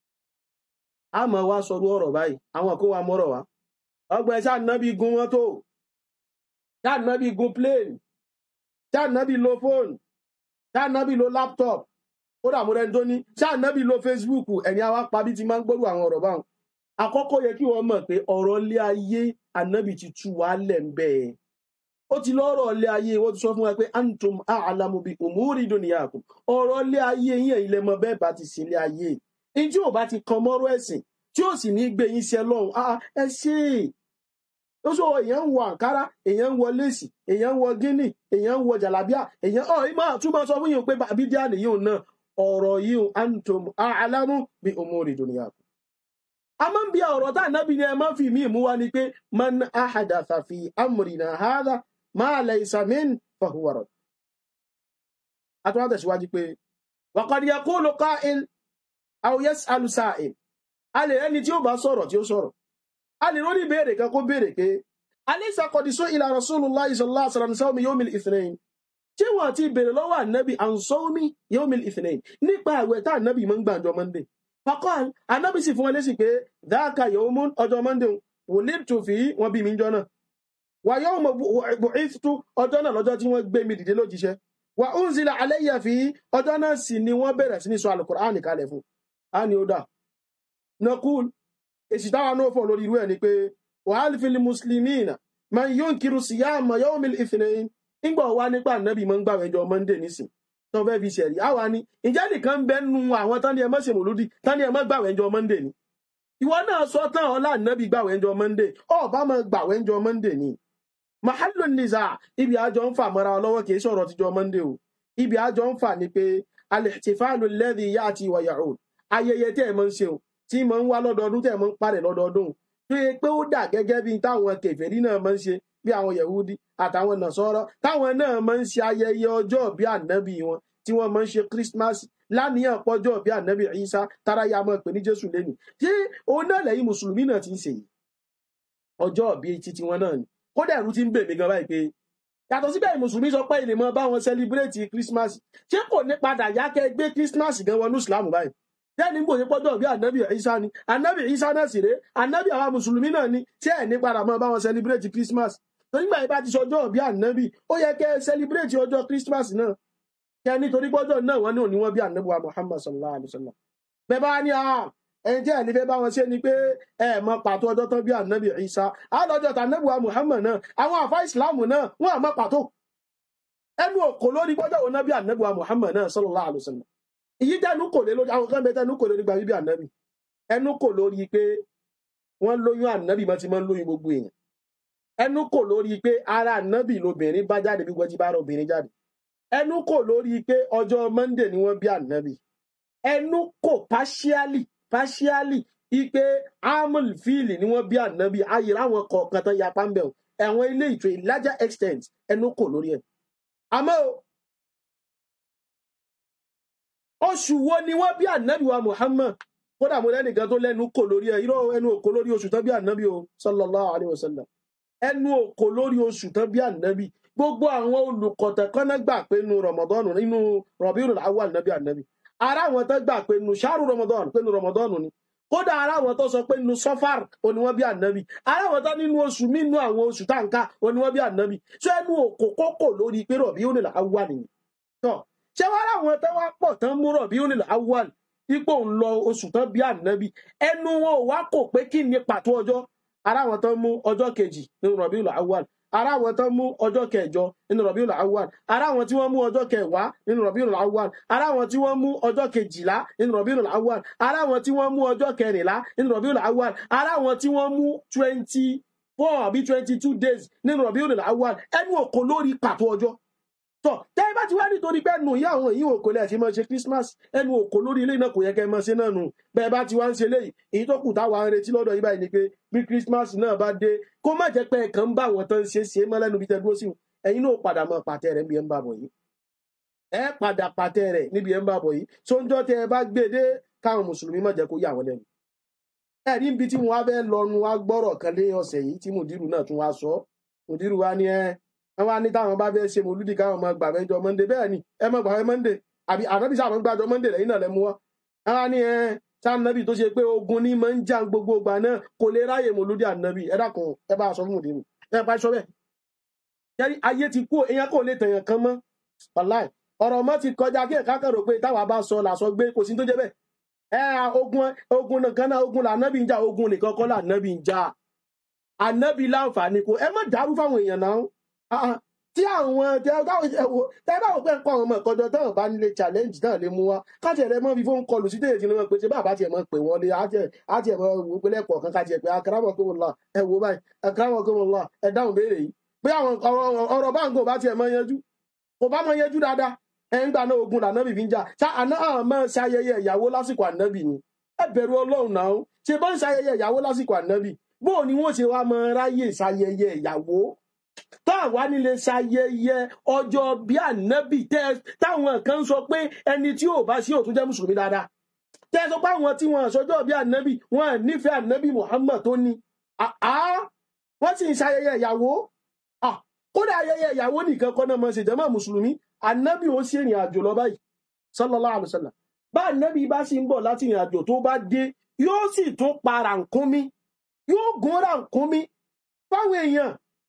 a mọ̀ wá sọ̀rọ̀ ọ̀rọ̀ báyìí àwọn kó wa mọ́rọ̀ wá ọgbẹ́ sáà nábì gun wọn tó sáà nábì gun plane sáà nábì lo fóònù sáà nábì lo laptop ó dààmú rẹ̀ tó ní sáà nábì lo Facebook ẹ̀yìn àwa pàbí ti máa ń gbọ́rù àwọn ọ̀rọ̀ báwọn àkọ́kọ́ yẹ kí wọ́n mọ̀ pé ọ̀rọ̀ ilé ayé ànábì ti tú wa lẹ̀ ń bẹ́ẹ̀ ó ti lọ́rọ̀ ilé ayé wọ́n ti sọ fún wa pé antum a'lamu bi umuri dunyakum ọ̀rọ̀ ilé ayé yẹn ilẹ̀ mọ bẹ́ẹ̀ bá ti sí ilé ayé in tí ò bá ti kan mọ́rọ̀ ẹ̀sìn tí ó sì ní gbé yín ṣe lọ́hùn ẹ ṣe ó sọ èèyàn ń wọ àǹkárá èèyàn ń wọ léèsì èèyàn ń wọ gíní èèyàn ń wọ jàlábíà èèyàn ọ̀ ìmọ̀ àtúmọ̀ sọ fún yín pé bídíà nìyí náà ọ̀rọ̀ yìí antum a'lamu bi umuri dunyakum. a máa ń bí ọ̀rọ̀ tá ànábì ni ẹ máa ń fi mí mú wa ni pé man ahadatha fi amrina hadha ma laysa min fahuwa radd. a tún wá tẹ̀síwájú pé wa qad yaqulu qa'il aw yas'alu sa'il a lè ẹni tí ó bá sọ̀rọ̀ tí ó sọ̀rọ̀ a lè rórí béèrè kan kó béèrè pé alaysa qad su'ila rasulullah sallallahu alaihi wasallam sawmi yawmil ithnain tí wọ́n ti béèrè lọ́wọ́ ànábì an sawmi yawmil ithnain nípa àwẹ̀ tá ànábì máa ń gbà ọjọ́ monday faqal ànábì sì fún wọn lésì pé dhaka yawmun ọjọ́ monday wulidtu fi wọn bí mi jọ náà wa yawma bu'ithtu ọjọ́ náà lọ́jọ́ tí wọ́n gbé mi dìde lójíṣẹ́ wa unzila alayya fi ọjọ́ náà sì ni wọ́n bẹ̀rẹ̀ sí ní sọ al-Qur'an kalẹ̀ fún a ní ó dà nakul èsì táwa náà fọ̀ lórí irú ẹ̀ ni pé wa hal fil muslimina man yunkiru siyama yawmil ithnain nígbà wá nípa ànábì máa ń gbààwẹ̀ ọjọ́ monday nísìn tó fẹ́ fi ṣẹ̀rí àwa ni ìjẹ́ nìkan bẹ́ nu àwọn tán ní ẹ má ṣe mòlúdì tán ní ẹ má gbààwẹ̀ ọjọ́ monday ni ìwọ náà sọ tán ọlá ànábì gbààwẹ̀ ọjọ́ monday ọba máa gbààwẹ̀ ọjọ́ monday ni mahallun niza ibi àjọ ń fà mọ́ra lọ́wọ́ kì í sọ̀rọ̀ tíjọ́ monday o ibi àjọ ń fà ni pé al-ihtifalu alladhi ya'ti wa ya'ud ayẹyẹ tẹ́ ẹ̀ máa ń ṣe o tí máa ń wá lọ́dọọdún tẹ́ ẹ̀ máa ń parẹ̀ lọ́dọọdún tó yẹ pé ó dà gẹ́gẹ́ bí táwọn kèfèrí náà máa ń ṣe bí àwọn yahudi àtàwọn nàṣọ́rọ́ táwọn náà máa ń ṣe ayẹyẹ ọjọ́ bí ànábì wọn tí wọ́n máa ń ṣe Christmas láníyàn pọ́jọ́ bí ànábì Ìsá tára ya máa pè ní Jésù lẹ́nu tí òun náà lẹ́yìn mùsùlùmí náà ti ń ṣe yìí ọjọ́ bí títí wọn náà ni kódà ẹ̀rù ti ń bè mí gan báyìí pé yàtọ̀ síbẹ̀ mùsùlùmí sọ pé ìlè mọ́ bá wọn celebrate Christmas ṣé kò ní padà yá kẹ́ gbé Christmas gan wọnú Islam báyìí jẹ́ni gbò ní pọ́jọ́ bí ànábì Ìsá ni ànábì Ìsá náà sì rèé ànábì àwọn mùsùlùmí náà ni tí ẹ̀ ní padà mọ́ bá wọn celebrate Christmas nígbà yìí bá ti sọjọ́ bí ànábì ó yẹ kẹ́ celebrate ọjọ́ Christmas náà kẹ́ nítorí pọ́jọ́ náà wọ́n ní òní wọ́n bí ànábì wa Muhammad sallallahu alaihi wasallam bẹ́ẹ̀ bá ní à ẹni tí ẹ̀ ní fẹ́ bá wọn ṣe ni pé ẹ mọ pàtó ọjọ́ tán bí ànábì Ìsá àlọ́jọ́ tànábì wa Muhammad náà àwọn àfá ìsìláàmù náà wọ́n àmọ́ pàtó ẹnu òkò lórí pọ́jọ́ òun náà bí ànábì wa Muhammad náà sallallahu alaihi wasallam èyí tẹnu kò lé lórí àwọn kan bẹ tẹnu kò lórí gba bíbí ànábì ẹnu kò lórí pé wọ́n lóyún ànábì mọ́ ti máa ń lóyún gbogbo èèyàn ẹnu kò lórí pé ara ànábì lobìnrin bá jáde bí wọ́n ti bá ara obìnrin jáde ẹnu kò lórí pé ọjọ́ monday ni wọ́n bí ànábì ẹnu kò partially partially ipe amul fíìlì ni wọ́n bí ànábì ayé láwọn kọ̀ọ̀kan tán yapa ń bẹ̀ ẹ̀wọ̀n ilé ìtò a larger extent ẹnu kò lórí ẹ̀ àmọ́ oṣù wo ni wọ́n bí ànábì wa Muhammad kódà mo lẹ́nìkan tó lẹ́nu kò lórí ẹ̀ irọ́ ẹnu òkò lórí oṣù tán bí ànábì o sallallahu alaihi wasallam ẹnu òkò lórí oṣù tán bí ànábì gbogbo àwọn olùkọ̀tẹ̀ kan náà gbà pé nu Ramadan nínú Rabiul Awwal nàbí ànábì ara àwọn tó gbà pé nu ṣáàrù Ramadan pé nu Ramadan ni kódà ara àwọn tó sọ pé nu Safar òní wọ́n bí ànábì ara àwọn tó nínú oṣù nínú àwọn oṣù táǹkà òní wọ́n bí ànábì tó ẹnu òkò kókò lórí pé Rabiul Awwal nìyí tó ṣé wàá láwọn tó wá pọ̀ tán mú Rabiul Awwal ipò ń lọ oṣù tán bí ànábì ẹnu wọn ò wá kò pé kí ni pàtó ọjọ́ ara wọn tán mú ọjọ́ kejì nínú Rabiul Awwal ara wọn tán mú ọjọ́ kẹjọ nínú Rabiul Awwal ara wọn tí wọ́n mú ọjọ́ kẹwàá nínú Rabiul Awwal ara wọn tí wọ́n mú ọjọ́ kejìlá nínú Rabiul Awwal ara wọn tí wọ́n mú ọjọ́ kẹrìnlá nínú Rabiul Awwal ara wọn tí wọ́n mú twenty four àbí twenty two days nínú Rabiul Awwal ẹnu òkò lórí pàtó ọjọ́ tọ̀ tẹ́ ẹ bá ti wá nítorí pé ẹnu ìyá àwọn èyí òkò lẹ̀ ti máa ṣe Christmas ẹnu òkò lórí ilé náà kò yẹ kẹ́ ẹ máa ṣe náà nù bẹ́ẹ̀ bá ti wá ń ṣe léyìí èyí tó kù táwa ń retí lọ́dọ̀ yìí báyìí ni pé bí Christmas náà bá dé kó má jẹ́ pé ẹ̀kan ń bá àwọn tán ṣe ṣe mọ́ lẹ́nu bí tẹ́ dúró sí ẹ̀yin náà padà máa pàtẹ rẹ̀ níbi ẹ̀ ń bá bọ̀ yìí ẹ padà pàtẹ rẹ̀ níbi ẹ̀ ń bá bọ̀ yìí sóńjọ́ tẹ́ ẹ bá gbé dé káwọn mùsùlùmí má jẹ́ kó yà wọ́n lẹ́nu ẹ̀rí níbi tí wọ́n á fẹ́ lọ́nu wá gbọ́rọ̀ kan lé ọ̀sẹ̀ yìí tí mùdírù náà tún wá sọ mùdírù wa ní ẹ wọn wá ní táwọn bá fẹ́ ṣe mòlúdì káwọn máa gbà mẹ́jọ Monday bẹ́ẹ̀ ni ẹ máa gbà mẹ́ Monday àbí ànábì sáà máa gbàjọ Monday lẹ́yìn náà lẹ́mú wọn wọn wá ní ẹ sáànàbì tó ṣe pé ogun ní máa ń jà gbogbo ìgbà náà kò lè ráyè mòlúdì ànábì ẹ dákun ẹ bá sọ fún mùdírù ẹ bá sọ bẹ́ẹ̀ yẹrí ayé ti kú èèyàn kò lè tẹ̀yàn kan mọ́ wàláì ọ̀rọ̀ mọ́ ti kọjá kí ẹ̀ka kẹrò pé táwa bá sọ làsọ gbé kò sí tó jẹ́ bẹ́ẹ̀ ẹ ogun ogun nìkan náà ogun lànàbì ń jà ogun nìkan kọ́ lànàbì ń jà ànàbì láǹfààní kò ẹ má dàrú fáwọn èèyàn náà tí àwọn tẹ bá wò pé nǹkan àwọn ọmọ ìkọjọ táwọn bá nílé challenge náà lè mú wa káàtì ẹ̀rẹ́ mọ́ fi fóun kọlù sí tèèjì ni wọ́n pe ṣe bá àbátì ẹ̀ mọ́ pè wọ́n lé àti ẹ̀ mọ́ wò pé lẹ́kọ̀ọ́ kan káàtì ẹ̀ pé akramakumullah ẹ wò báyìí akramakumullah ẹ dáhùn béèrè yìí pé àwọn ọ̀rọ̀ báńgò bá tiẹ̀ mọ́ yanjú kò bá mọ́ yanjú dáadáa ẹ̀ ń gbà náà ogun lànàbì fi ń jà ṣá àná àmọ́ ṣayẹyẹ ìyàwó lásìkò ànábì ni ẹ bẹ̀rù Ọlọ́run náà ṣe bá ń ṣayẹyẹ ìyàwó lásìkò ànábì bóò ni wọ́n ṣe wá mọ ráyè ṣayẹyẹ ìyàwó táwa nílé ṣayẹyẹ ọjọ́ bí ànábì tẹ táwọn kan sọ pé ẹni tí ò bá sí òtún jẹ́ mùsùlùmí dáadáa tẹ sọ pé àwọn tí wọn sọjọ́ bí ànábì wọn nífẹ̀ẹ́ ànábì Muhammad tó ní wọ́n sì ń ṣayẹyẹ ìyàwó kódà ayẹyẹ ìyàwó nìkan kọ́ náà mọ̀ ṣe jẹ́mọ́ mùsùlùmí ànábì ó sì rìn àjò lọ báyìí sallallahu alaihi wasallam bá ànábì bá sì ń bọ̀ láti rìn àjò tó bá dé yóò sì tún pa ràkúnmí yóò gún ràkúnmí fáwọn èèyàn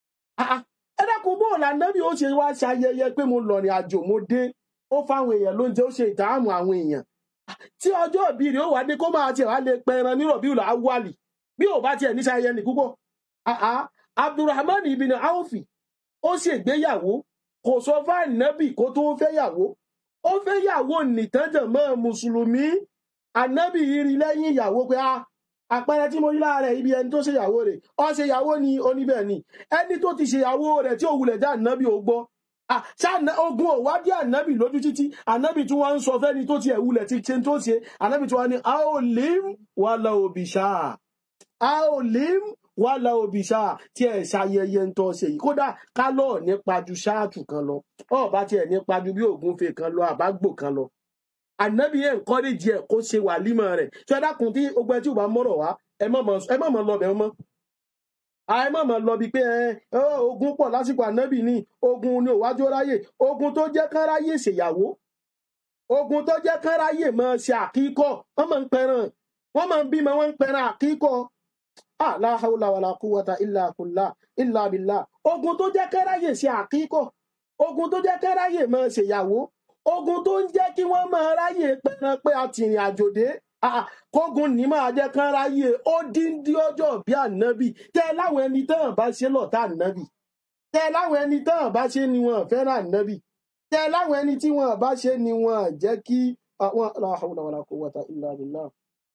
ẹ dákun bó lànàbì ó ṣe wá ṣayẹyẹ pé mo lọ rìn àjò mo dé ó fáwọn èèyàn lóúnjẹ ó ṣe ìdáàmú àwọn èèyàn tí ọjọ́ ìbí rẹ̀ ó wá dé kó máa tiẹ̀ wá lè pẹran nírọ̀ bí ìlà awali bí ò bá tiẹ̀ ní ṣayẹyẹ ní púpọ̀ Abdurrahman ibn Awfi ó ṣègbéyàwó kò sọ fún ànábì kó tó fẹ́yàwó ó fẹ́yàwó nìtànjẹ̀ mọ́ mùsùlùmí ànábì rí lẹ́yìn ìyàwó pé àpẹẹrẹ tí mo rí lára rẹ̀ ibi ẹni tó ṣèyàwó rẹ̀ ó ṣèyàwó ni oníbẹ̀ ni ẹni tó ti ṣèyàwó rẹ̀ tí ò wulẹ̀ dá ànábì ò gbọ́ ogun ò wá dé ànábì lójú títí ànábì tí wọ́n ń sọ fẹ́ni tó ti ẹ̀wulẹ̀ ti ṣe tó ṣe ànábì tí wọ́n ní a ò lè wà lọ òbí ṣáà a ò lè wà lọ òbí ṣáà tí ẹ̀ ṣayẹyẹ ń tọ́ ṣe yìí kódà kálọ̀ nípa ju ṣáàtù kan lọ ọ̀bá tiẹ̀ nípa ju bí ògúnfe kan lọ àbágbò kan lọ ànábì yẹn encourage ẹ kó ṣe wàlímà rẹ̀ tí ẹ dákun tí ogbẹ tí ò bá mọ̀rọ̀ wá ẹ má mọ̀ lọ bẹ̀ mọ́ ẹ má mọ̀ lọ bí pé ẹ ogun pọ̀ lásìkò ànábì ní ogun ni òwájú ráyè ogun tó jẹ́ kán ráyè ṣèyàwó ogun tó jẹ́ kán ráyè máa ṣe àkíkọ́ wọ́n máa ń pẹran wọ́n máa ń bímọ wọ́n ń pẹran àkíkọ́ la hawla wala quwwata illa billah ogun tó jẹ́ kán ráyè ṣe àkíkọ́ ogun tó jẹ́ kán ráyè máa ṣèyàwó ogun tó ń jẹ́ kí wọ́n máa ráyè pẹran pé a ti rìn àjò dé kógun ní máa jẹ́ kán ráyè ó dín dí ọjọ́ bí ànábì tẹ́ láwọn ẹni tán bá ṣe lọ́tà ànábì tẹ́ láwọn ẹni tán bá ṣe ni wọ́n fẹ́ràn ànábì tẹ́ láwọn ẹni tí wọ́n bá ṣe ni wọ́n jẹ́ kí àwọn la hawla wala quwwata illa billah.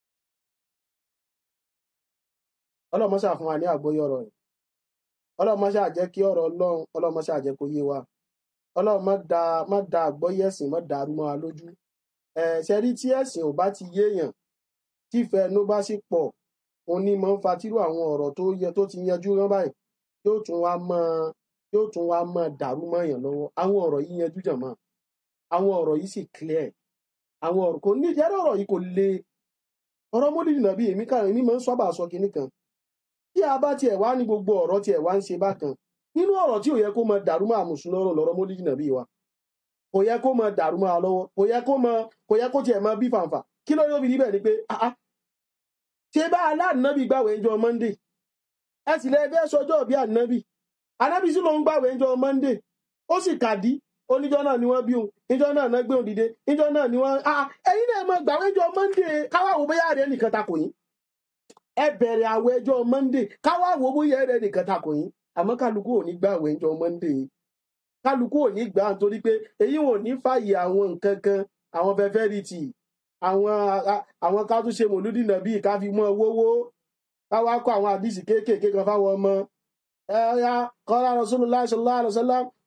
ọlọ́mọṣà fún wa ní àgbọ́yé ọ̀rọ̀ rẹ̀ ọlọ́mọṣà jẹ́ kí ọ̀rọ̀ Ọlọ́run ọlọ́mọṣà jẹ́ kó yé wa Ọlọ́run má da má da àgbọ́yé ẹ̀sìn má dàrú mọ́ wa lójú ẹ̀ ṣe rí tí ẹ̀sìn ò bá ti yéèyàn tí ìfẹ́ inú bá sì pọ̀ òun ni máa ń fa tírú àwọn ọ̀rọ̀ tó yẹ tó ti yanjú rán báyìí yóò tún wá mọ́ yóò tún wá mọ́ dàrú mọ́ èèyàn lọ́wọ́ àwọn ọ̀rọ̀ yìí yanjú jàmọ́ àwọn ọ̀rọ̀ yìí sì clear àwọn ọ̀rọ̀ kò ní ìjẹ́rẹ́ ọ̀rọ̀ yìí kò le ọ̀rọ̀ Mọ́lídì Nàbí èmi káàrin èmi máa ń sábà sọ kinní kan tí a bá tiẹ̀ wá ní gbogbo ọ̀rọ̀ tiẹ̀ wá ń ṣe bákan nínú ọ̀rọ̀ tí ò yẹ kó mọ dàrú mọ́ àmùsùn lọ́rọ̀ lọ́rọ̀ Mọ́lídì Nàbí wa kò yẹ kó mọ dàrú mọ́ àlọ́wọ́ kò yẹ kó mọ kò yẹ kó tiẹ̀ mọ bí fàǹfà kí ló yóò fi níbẹ̀ ni pé ṣé bá aláànábì gbàwé ńjọ́ Monday ẹ sì lè fẹ́ sọjọ́ bí ànábì ànábì sí ló ń gbàwé ńjọ́ Monday ó sì kàdí oníjọ́ náà ni wọ́n bí òun níjọ́ náà náà gbé òun dìde níjọ́ náà ni wọ́n ẹ̀yin náà mọ gbàwé ńjọ́ Monday káwá wo bóyá rẹ̀ nìkan takò yín ẹ bẹ̀rẹ̀ àwẹ̀ ńjọ́ Monday káwá wo bóyá rẹ̀ nìkan takò yín àmọ́ kálukú ò ní gbàwé ńjọ́ Monday kálukú ò ní gbà nítorí pé èyí wọn ò ní fààyè àwọn nǹkan kan àwọn fẹ́fẹ́ rí tì àwọn àwọn ká tún ṣe Mọ̀lúdì Nàbí ká fi mọ́ owó ká wá kó àwọn àdìsí kéékèèké kan fáwọn ọmọ ẹ̀yà kọ́lá Rasulullah sallallahu alaihi wasallam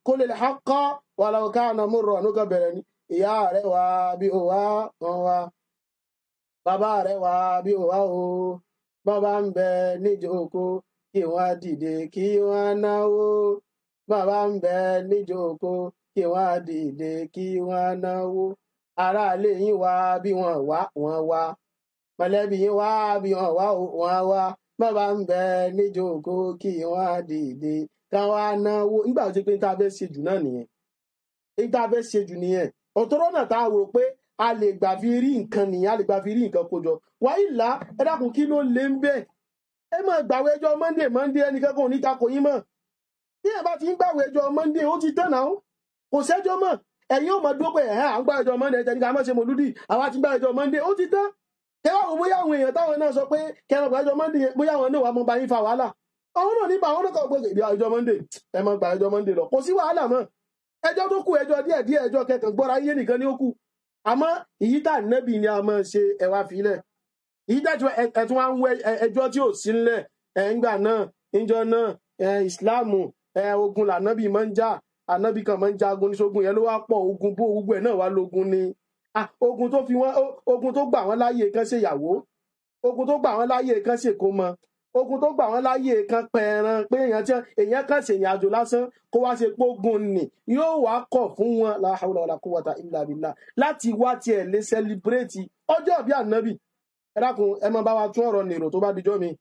qul al-haqqa walau kana murran ló kàn bẹ̀rẹ̀ ni ìyá rẹ̀ wá bí ó wá wọn wá bàbá rẹ̀ wá bí ó wá o bàbá ń bẹ níjókòó kí wọ́n dìde kí wọ́n náwó bàbá ń bẹ níjókòó kí wọ́n dìde kí wọ́n náwó aráalé yín wá bí wọ́n wá wọ́n wá mọ̀lẹ́bí yín wá bí wọ́n wá wọ́n wá bàbá ń bẹ níjókòó kí wọ́n dìde káwọn náwó nígbà tó pé tá a fẹ́ ṣe jù náà nìyẹn èyí tá a fẹ́ ṣe jù nìyẹn ọ̀tọ̀rọ̀ náà tá a rò pé a lè gbà fi rí nǹkan nìyẹn a lè gbà fi rí nǹkan kó jọ wáyé là ẹ dákun kí ló lé ń bẹ́ẹ̀ ẹ máa gbàwé ẹjọ́ monday monday ẹnìkan kò ní takò yín mọ́ bí ẹ bá ti ń gbàwé ẹjọ́ monday ó ti tán náà kò sẹ́jọ́ mọ́ ẹ̀yin ò mọ̀ dúró pé ẹ̀hán à ń gbà ẹjọ́ monday ẹ̀jẹ̀ ní ká má ṣe mọ̀lúdì àwa ti gbà ẹjọ́ monday ó ti tán kẹwàá wò bóyá àwọn èèyàn táwọn náà sọ pé kẹwàá gbà ẹjọ́ monday bóyá àwọn náà wà mọ́ bá yín fa wàhálà àwọn náà nípa àwọn náà kọ̀ pé ìdí ẹjọ́ monday ẹ máa gbà ẹjọ́ monday lọ kò sí wàhálà mọ́ ẹjọ́ tó kù ẹjọ́ díẹ̀ díẹ̀ ẹjọ́ kẹkàn gbọ́ra yé nìkan ni ó kù àmọ́ èyí tá nẹ́bì ni a máa ṣe ẹwà fílẹ̀ èyí tẹ́tù ẹ̀tún wá ń wẹ ẹjọ́ tí ò sí ńlẹ̀ ẹ̀ǹgbà náà níjọ náà ìsìláàmù ogun lànàbì máa ń jà ànàbì kan máa ń jagun níṣogun yẹn ló wá pọ̀ ogun bó ogun ẹ̀ náà wá lógun ni ogun tó fi wọ́n ogun tó gbà wọ́n láyè kan ṣèyàwó ogun tó gbà wọ́n láyè kan ṣèkómọ ogun tó gbà wọ́n láyè kan pẹ̀ẹ̀ràn pé èèyàn tí èèyàn kan ṣèyìn àjò lásán kó wá ṣe pógun nì yóò wá kọ̀ fún wọn la hawla wala quwwata illa billah láti wá tiẹ̀ lè sẹlibrétì ọjọ́ ìbí ànábì ẹ dákun ẹ máa bá wa tún ọ̀rọ̀ nìrò tó bá dijọ́ mi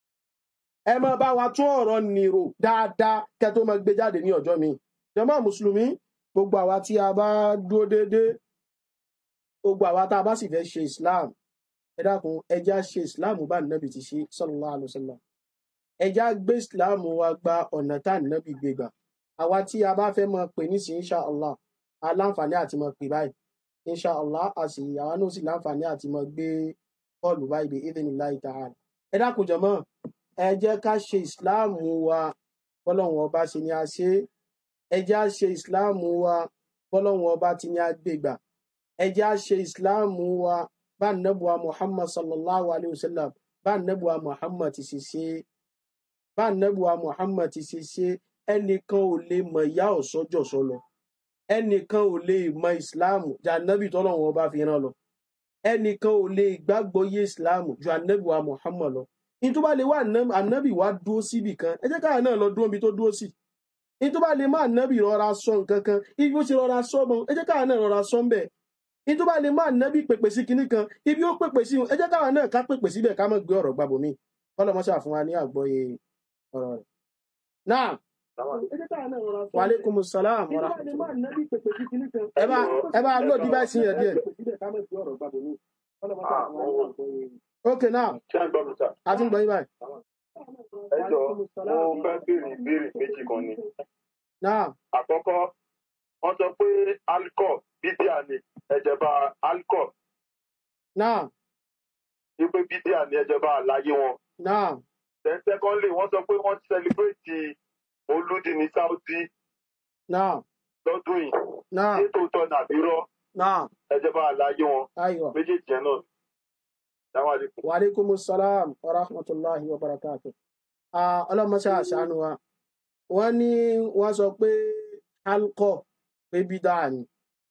ẹ máa bá wa tún ọ̀rọ̀ nìrò dáadáa kẹ́ tó máa gbé jáde ní ọjọ́ mi jàmá mùsùlùmí gbogbo àwa tí a bá dúró déédéé gbogbo àwa tá a bá sì fẹ́ ṣe Islam ẹ dákun ẹjá ṣe Islam bá nàbì ti ṣe sallallahu alaihi wasallam ẹjá gbé Islam wa gba ọ̀nà tá nàbì gbé gbà àwa tí a bá fẹ́ máa pè ní sí inshallah aláǹfààní àti máa pè báyìí inshallah a sì àwa náà sì láǹfààní àti máa gbé bọ́ọ̀lù báyìí bí idhnillahi ta'ala ẹ dákun jàmá ẹ jẹ́ ká ṣe Islam wa bọ́lọ́hun ọba ṣe ni a ṣe ẹ jẹ́ á ṣe Islam wa bọ́lọ́hun ọba ti ni a gbé gbà ẹ jẹ́ á ṣe Islam wa bá nẹ́bùwa Muhammad sallallahu alayhi wa sallam bá nẹ́bùwa Muhammad ti ṣe ṣe bá nẹ́bùwa Muhammad ti ṣe ṣe ẹnìkan ò lè mọ ìyá ọ̀sọ́jọ́ sọlọ ẹnìkan ò lè mọ Islam ju ànábì tọ́lọ́hun ọba fi rán lọ ẹnìkan ò lè gbàgbọ́ yé Islam ju ànábìwa Muhammad lọ ní tó bá lè wá ànábì wá dúró síbì kan ẹ jẹ́ káà náà lọ dúró bí tó dúró sí ní tó bá lè má ànábì rọra sọ nǹkan kan ibi ó ṣe rọra sọ mọ ẹ jẹ́ káà náà rọra sọ ń bẹ̀ ní tó bá lè má ànábì pèpè sí kinní kan ibi ó pèpè sí ẹ jẹ́ káà náà ká pèpè síbẹ̀ ká má gbé ọ̀rọ̀ gbàbọ mi ọlọmọṣà fún wa ní àgbọ́yé ọ̀rọ̀ rẹ̀ náà wa alaikumus salam wa rahmatullah ẹ bá ẹ bá lò díváìsì yẹn díẹ̀ okay now a ti ń gbọ́ yín báyìí. ẹ jọ mo fẹ́ béèrè ìbéèrè méjì kan ni. náà àkọ́kọ́ wọ́n sọ pé alcohol bídíà ni ẹ̀jẹ̀bá alcohol. náà wípé bídíà ni ẹ̀jẹ̀bá àlàyé wọn. náà then secondly wọ́n sọ pé wọ́n ti celebrate olúdi ní Saudi náà lọ́dún yìí. náà ṣé tòótọ́ nàbí rọ́ náà ẹ̀jẹ̀bá àlàyé wọn aywa méjèèjì yẹn náà. Assalamu alaikum. wa alaikumus salam wa rahmatullahi wa barakatuh. ah ọlọmọṣà àṣàánú wa wọ́n ní wọ́n sọ pé alcohol pé bídà ni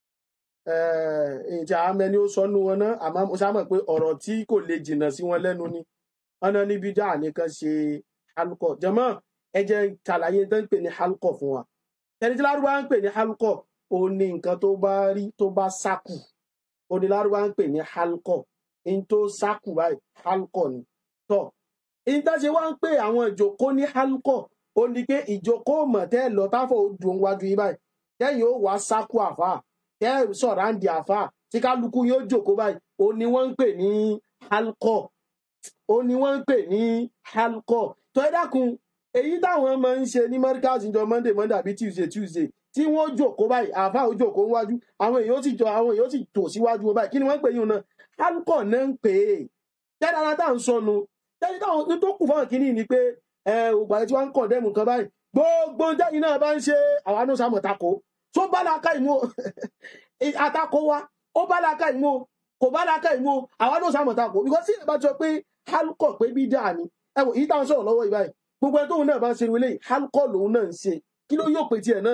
eh ìjà amẹni ó sọnù wọn náà àmọ́ mo sá mọ̀ pé ọ̀rọ̀ tí kò lè jìnnà sí wọn lẹ́nu ni wọ́n náà ní bídà nìkan ṣe alcohol jàmá ẹ jẹ́ kàlàyé tó ń pè ní alcohol fún wa ẹni tí lárúbá ń pè ní alcohol ó ní nǹkan tó bá rí tó bá sákù ó ní lárúbá ń pè ní alcohol in tó sákù báyìí alcohol ni tọ in tá ṣe wá ń pè àwọn ìjókòó ní alcohol ó ní pé ìjókòó mọ̀tẹ́ lọ táfọ̀ ojú wájú yìí báyìí tẹ́yìn ó wá sákù àfà tẹ́ sọ̀rọ̀ àǹdí àfà tí kálukú yóò jókòó báyìí ó ní wọ́n ń pè ní alcohol ó ní wọ́n ń pè ní alcohol tó ẹ dákun èyí táwọn máa ń ṣe ní Markaz ìjọ monday monday àbí tuesday tuesday tí wọ́n jókòó báyìí àfà ó jókòó wájú àwọn èèyàn ó sì jọ àwọn èèyàn ó sì tò síwájú wọn báyìí kí ni wọ́n ń pè yín náà alcohol náà ń pè é jẹ́dára tá à ń sọnù jẹ́dára táwọn tó kù fáwọn kìíní ni pé ẹ ògbà tí wọ́n ń kọ̀ dẹ́mù kan báyìí gbogbo jẹ́yìn náà bá ń ṣe àwọn anú sàmọ̀ tako tó bá láká ìmú àtakò wa ó bá láká ìmú kò bá láká ìmú àwọn anú sàmọ̀ tako because sí ìbá sọ pé alcohol pé bí dáa ni ẹ wò yìí táwọn sọ̀rọ̀ lọ́wọ́ ìbáyìí gbogbo ẹni tóun náà bá ń ṣe wọlé alcohol lòun náà ń ṣe kí ló yóò pè tiẹ̀ náà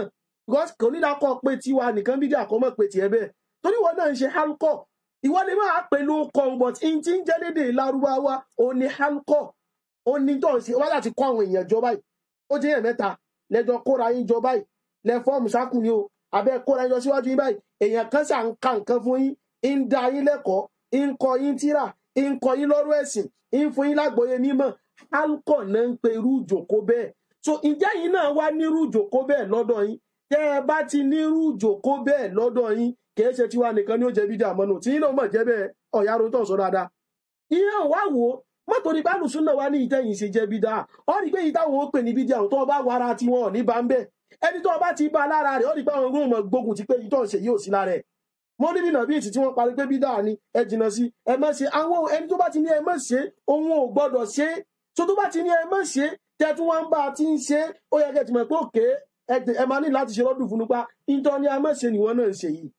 because kò ní dákọ̀ pé tiwa nìkan bídíà kọ́ mọ̀ pé tiẹ̀ bẹ́ẹ̀ torí wọn náà ń ṣe halkọ̀ ìwọ lè máa pè ló kọ́ but in ti ń jẹ́ lédè lárúbáwá ó ní halkọ̀ ó ní tó ń ṣe wọ́n láti kọ́ àwọn èèyàn jọ báyìí ó jẹ́ èèyàn mẹ́ta lẹ́jọ́ kóra yín jọ báyìí lẹ fọ́ọ̀mù sákùn ni o abẹ́ kóra yín jọ síwájú yín báyìí èèyàn kan ṣà ń ka nǹkan fún yín ń da yín lẹ́kọ̀ọ́ ń kọ́ yín tírà ń kọ́ yín lọ́rọ̀ ẹ̀sìn ń fún yín lágbọ́yé mímọ̀ halkọ̀ náà ń pe irú ìjòkó bẹ́ẹ̀ so ìjẹ́ yín náà wá nírú ìjòkó bẹ́ẹ̀ lọ́dọ̀ yín tẹ́ ẹ bá ti nírú ìjòkó bẹ́ẹ̀ lọ́dọ̀ yín kìí ṣe tiwa nìkan ni ó jẹ bídíà mọ́nù tí yín náà mọ̀ jẹ́ bẹ́ẹ̀ ọ̀yà ro tó ń sọ dáadáa ìyẹn ò wá wò ó mọ́tò ní bá lùsùn náà wá ní ìtẹ́yìn ṣe jẹ́ bídíà ọ rí pé yìí táwọn ó pè ní bídíà tó bá wara tí wọn ò ní bá ń bẹ̀ ẹni tó bá ti bá lára rẹ̀ ọ rí pé àwọn ogún ọmọ gbógun ti pé yìí tó ń ṣe yìí ò sí lára ẹ̀ mo ní nínà bí ìtì tí wọ́n parí pé bídíà ni ẹ jìnnà sí ẹ má ṣe àwọn ẹni tó bá ti ní ẹ má ṣe òun ò gbọ́dọ̀ ṣe so tó bá ti ní ẹ má ṣe tẹ́tú wọn bá ti ń ṣe ó yẹ kẹ́ ti mọ̀ pé òkè ẹ máa ní láti ṣe lọ́dún fún nípa ìtọ́ ni a má ṣe nìwọ̀n náà ń ṣe yìí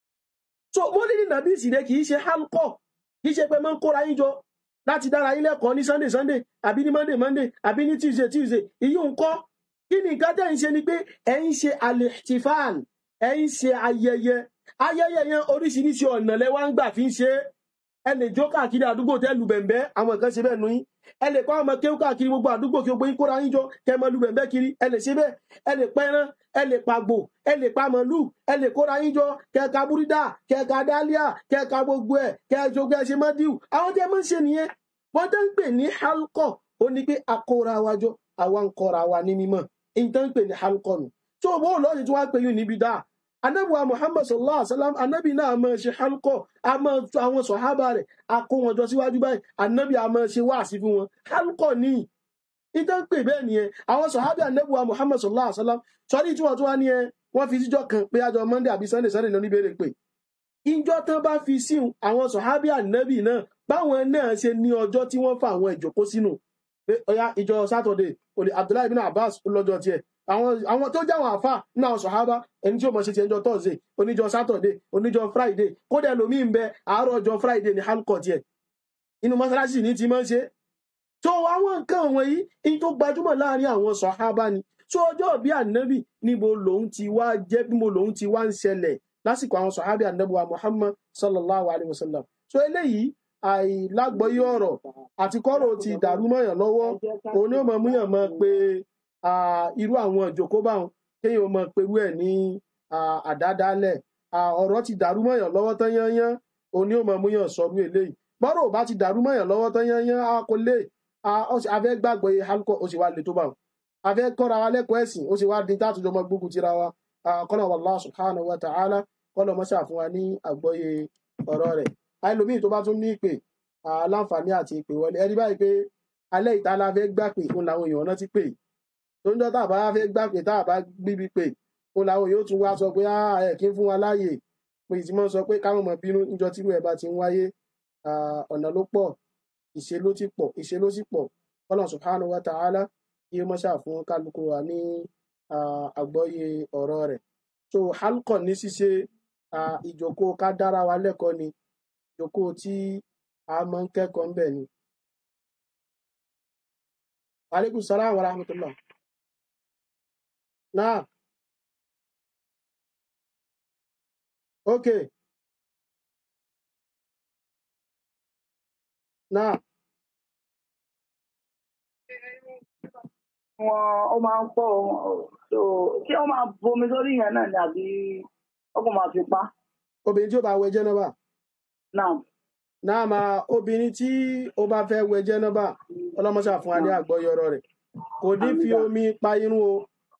so mọ́lìdì nàbí ìsìlẹ kì í ṣe halkọ kì í ṣe pé máa ń kóra yín jọ láti dára yín lẹ́kọ̀ọ́ ní sunday sunday àbí ní monday monday àbí ní tuesday tuesday ìyí ń kọ́ kí ni nǹkan tẹ́ ń ṣe ni pé ẹ̀ ń ṣe alihtifal ẹ̀ ń ṣe ayẹyẹ ayẹyẹ yẹn oríṣiríṣi ọ̀nà lẹ́wà ń gbà fi ń ṣe ẹ lè jó káàkiri àdúgbò tẹ́ lu bẹ̀m̀bẹ́ àwọn nǹkan ṣe bẹ́ẹ̀ nu yín ẹ lè pa ọmọ kéwú káàkiri gbogbo àdúgbò kí gbogbo yín kóra yín jọ kẹ́ mọ lu bẹ̀m̀bẹ́ kiri ẹ lè ṣe bẹ́ẹ̀ ẹ lè pẹran ẹ lè pàgbò ẹ lè pa màálù ẹ lè kóra yín jọ kẹka búrídà kẹka dálíà kẹka gbogbo ẹ kẹjọgbẹ ṣe má díù àwọn tí ẹ máa ń ṣe nìyẹn wọn tẹ́ ń pè ní halkọ ó ní pé akóra wa jọ àwa ń kọra wa ní mímọ́ èyí tẹ́ ń pè ní halkọ nù tó o bó lọ́ọ̀dì tí wọ́n á pè yín níbi dáa anabi wa muhammad sallallahu alaihi wasallam anabi náà máa ṣe halkọ a máa tu àwọn sọhábà rẹ̀ a kó wọn jọ síwájú báyìí anabi a máa ṣe wáàsí fún wọn halkọ ní ìtàn pè bẹ́ẹ̀ nìyẹn àwọn sọhábì anabi wa muhammad sallallahu alaihi wasallam sọrí tí wọn tún wá ní ẹ wọn fi síjọ kan pé àjọ monday àbí sunday sunday lọ níbèrè pé ìjọ tán bá fi sí àwọn sọhábì anabi náà báwọn náà ṣe ní ọjọ́ tí wọ́n fa àwọn ìjókòó sínú pé ọyá ìjọ saturday olè abdullahi bin abbas lọ́jọ́ tiẹ̀ àwọn àwọn tó jáwọn àfà ní àwọn sọ̀hábà ẹni tí ó mọ̀ ṣe ti ẹjọ́ thursday oníjọ́ saturday oníjọ́ friday kódà ẹlòmíì ń bẹ àárọ̀ ọjọ́ friday ní halkọ̀ tiẹ̀ inú mọ́sálásì ní ti máa ń ṣe tó àwọn nǹkan wọ̀nyí in tó gbajúmọ̀ láàrin àwọn sọ̀hábà ni tó ọjọ́ bí ànábì níbo lòun ti wá jẹ́ bí mo lòun ti wá ń ṣẹlẹ̀ lásìkò àwọn sọ̀hábà ànábì wa muhammad sallallahu alayhi wa sallam so eléyìí àìlágbọ́yé ọ̀rọ̀ àti kọ́rọ̀ ti dàrú mọ́yàn lọ́wọ́ òun ni ó mọ̀ múyàn mọ́ pé irú àwọn ìjòkó báwọn kéèyàn mọ̀ pẹ̀lú ẹ̀ ní àdádálẹ̀ ọ̀rọ̀ ti dàrú mọ́yàn lọ́wọ́ tán yányán òun ni ó mọ̀ múyàn sọ̀rú eléyìí bọ́rọ̀ bá ti dàrú mọ́yàn lọ́wọ́ tán yányán a kò lè afẹ́ gbàgbọ́ halkọ ó sì wá lè tó báwọn afẹ́ kọ́ra wa lẹ́kọ̀ọ́ ẹ̀sìn ó sì wá dín tátùjọ mọ́ gbógun tira wa kọ́nà Allah subhanahu wa ta'ala kọ́nà mọ́ṣà fún wa ní àgbọ́yé ọ̀rọ̀ rẹ̀ àìlòmíì tó bá tún ní ìpè aláǹfààní àti ìpè wọlé ẹni báyìí pé alẹ́ ìta la fẹ́ gbà pé òun làwọn èèyàn náà ti pè tó ń jọ tá a bá fẹ́ gbà pé tá a bá gbíbi pé òun làwọn yóò tún wá sọ pé ẹ kí ń fún wa láàyè pé ìtìmọ̀ sọ pé káwọn mọ̀ bínú níjọ tírú ẹ̀ bá ti ń wáyé ọ̀nà ló pọ̀ ìṣe ló ti pọ̀ ìṣe ló sì pọ̀ Allah subhanahu wa ta'ala kí ó mọ́ṣà fún kálukú wa ní àgbọ́yé ọ̀rọ̀ rẹ̀ so halkọ̀ ní ṣíṣe ìjókòó ká dára wa lẹ́kọ̀ọ́ ni ìjókòó tí a máa ń kẹ́kọ̀ọ́ ń bẹ̀ ni. Alaikum salaam wa rahmatullah. Náà. Okay. Náà. Wọ́n ó máa ń pọ̀ so kí wọ́n máa bomi sórí yẹn náà ni àbí ọkọ̀ máa fi pa. Obìnrin tí ó bá wẹ jẹ́nàbà. Náà. Náà máa obìnrin tí ó bá fẹ́ wẹ jẹ́nàbà ọlọ́mọṣà fún wa ní àgbọ́yé ọ̀rọ̀ rẹ̀ kò ní fi omi pa irun o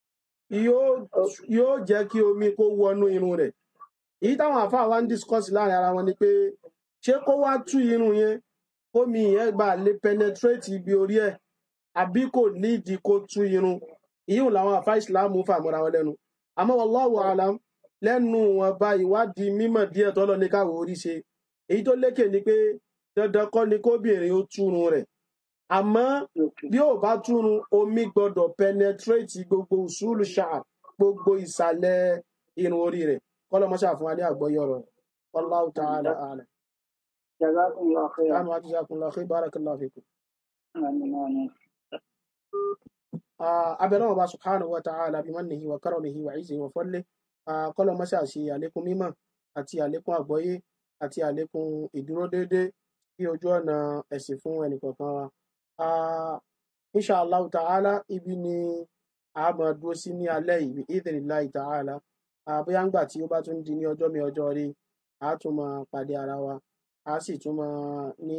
yóò jẹ́ kí omi kó wọnú irun rẹ̀ èyí táwọn àfáà wá ń discuss láàrin ara wọn ni pé ṣé kó wá tú irun yẹn kómi yẹn bá lè penetrate ibi orí ẹ̀ àbí kò nídìí kó tú irun ìyíhùn làwọn àfáà ìsìláàmù fàmọ́ra wọn lẹ́nu àmọ́ wallahu alam lẹ́nu wọn bá ìwádìí mímọ̀ díẹ̀ tọ́lọ́ ní káwọ́ orí ṣe èyí tó lékè ni pé dandan kọ́ ni kóbìnrin ó túrun rẹ̀ àmọ́ bí ó bá túrun omi gbọ́dọ̀ penetrate gbogbo usulu sha'r gbogbo ìsàlẹ̀ irun orí rẹ̀ kọ́lọ́mọṣà fún wa ní àgbọ́yé ọ̀rọ̀ rẹ̀ wallahu ta'ala a'lam. Jazakumullahu khairan. Jazakumullahu khairan. Barakallahu fikum. abẹ́rẹ́ wọn bá subhanahu wa ta'ala bimannihi wa karamihi wa izzihi wa fadlihi kọ́lọ̀ mọ́ṣá ṣe àlékún mímọ̀ àti àlékún àgbọ́yé àti àlékún ìdúró déédéé sí ojú ọ̀nà ẹ̀sìn fún ẹnìkọ̀ọ̀kan wa. insha Allah ta'ala ibi ni a máa dúró sí ní alẹ́ yìí bi idhnillahi ta'ala. bóyá ń gbà tí ó bá tún di ní ọjọ́ mi ọjọ́ rí a tún máa pàdé ara wa a sì tún máa ní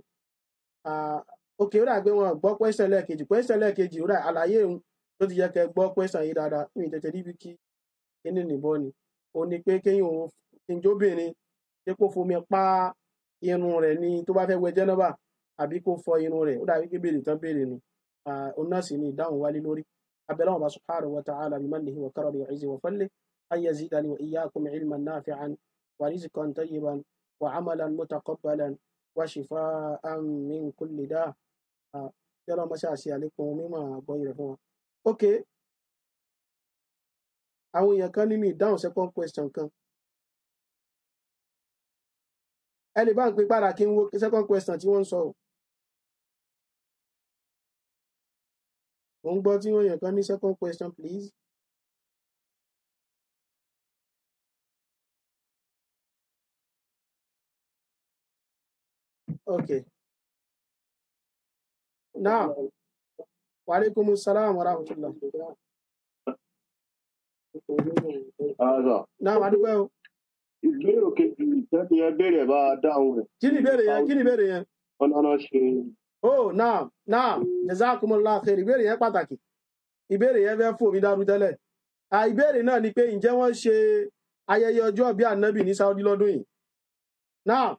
òkè ó dà pé wọn gbọ́ pẹ́sẹ̀ lẹ́ẹ̀kejì pẹ́sẹ̀ lẹ́ẹ̀kejì ó dà àlàyé òun tó ti yẹ kẹ́ gbọ́ pẹ́sẹ̀ yìí dáadáa ní ìtẹ̀tẹ̀ níbi kí kíní nìbọn ni ó ní pé kéyìn òun ìjóbìnrin ṣé kó fomi pa irun rẹ̀ ni tó bá fẹ́ wẹ̀ jẹ́nàbà àbí kó fọ irun rẹ̀ ó dà wípé béèrè tán béèrè ni òun náà sì ni ìdáhùn wálé lórí abẹ́lẹ́ wọn bá subhanahu wa ta'ala bimannihi wa karamihi wa izzihi wa fadlihi an yazidani wa iyyakum ilman nafi'an wa rizqan tayyiban wa amalan mutaqabbalan wa shifaan min kulli da' yọ́lọ́ mọ́ ṣáà ṣe àlékún mímọ̀ àgbọ́yé rẹ̀ fún wọn. ok àwọn èèyàn kan ní mi ìdáhùn second question kan ẹ lè bá ń pè padà kí n wo second question tí wọ́n ń sọ mo ń gbọ́ tí wọ́n yàn kan ní second question please. okay now wa alaikumus salam wa rahmatullah. náà wàá dúpẹ́ o. ìbéèrè kejì ìtẹ́bi ẹ béèrè bá a dáhùn rẹ̀. kí ni ìbéèrè yẹn kí ni ìbéèrè yẹn. ọ̀nà ṣe. oh naam naam jazakumullah khair ìbéèrè yẹn pàtàkì ìbéèrè yẹn fẹ́ fún mi dárú tẹ́lẹ̀. ìbéèrè náà ni pé ǹjẹ́ wọ́n ṣe ayẹyẹ ọjọ́ bí ànábì ní Saudi lọ́dún yìí. náà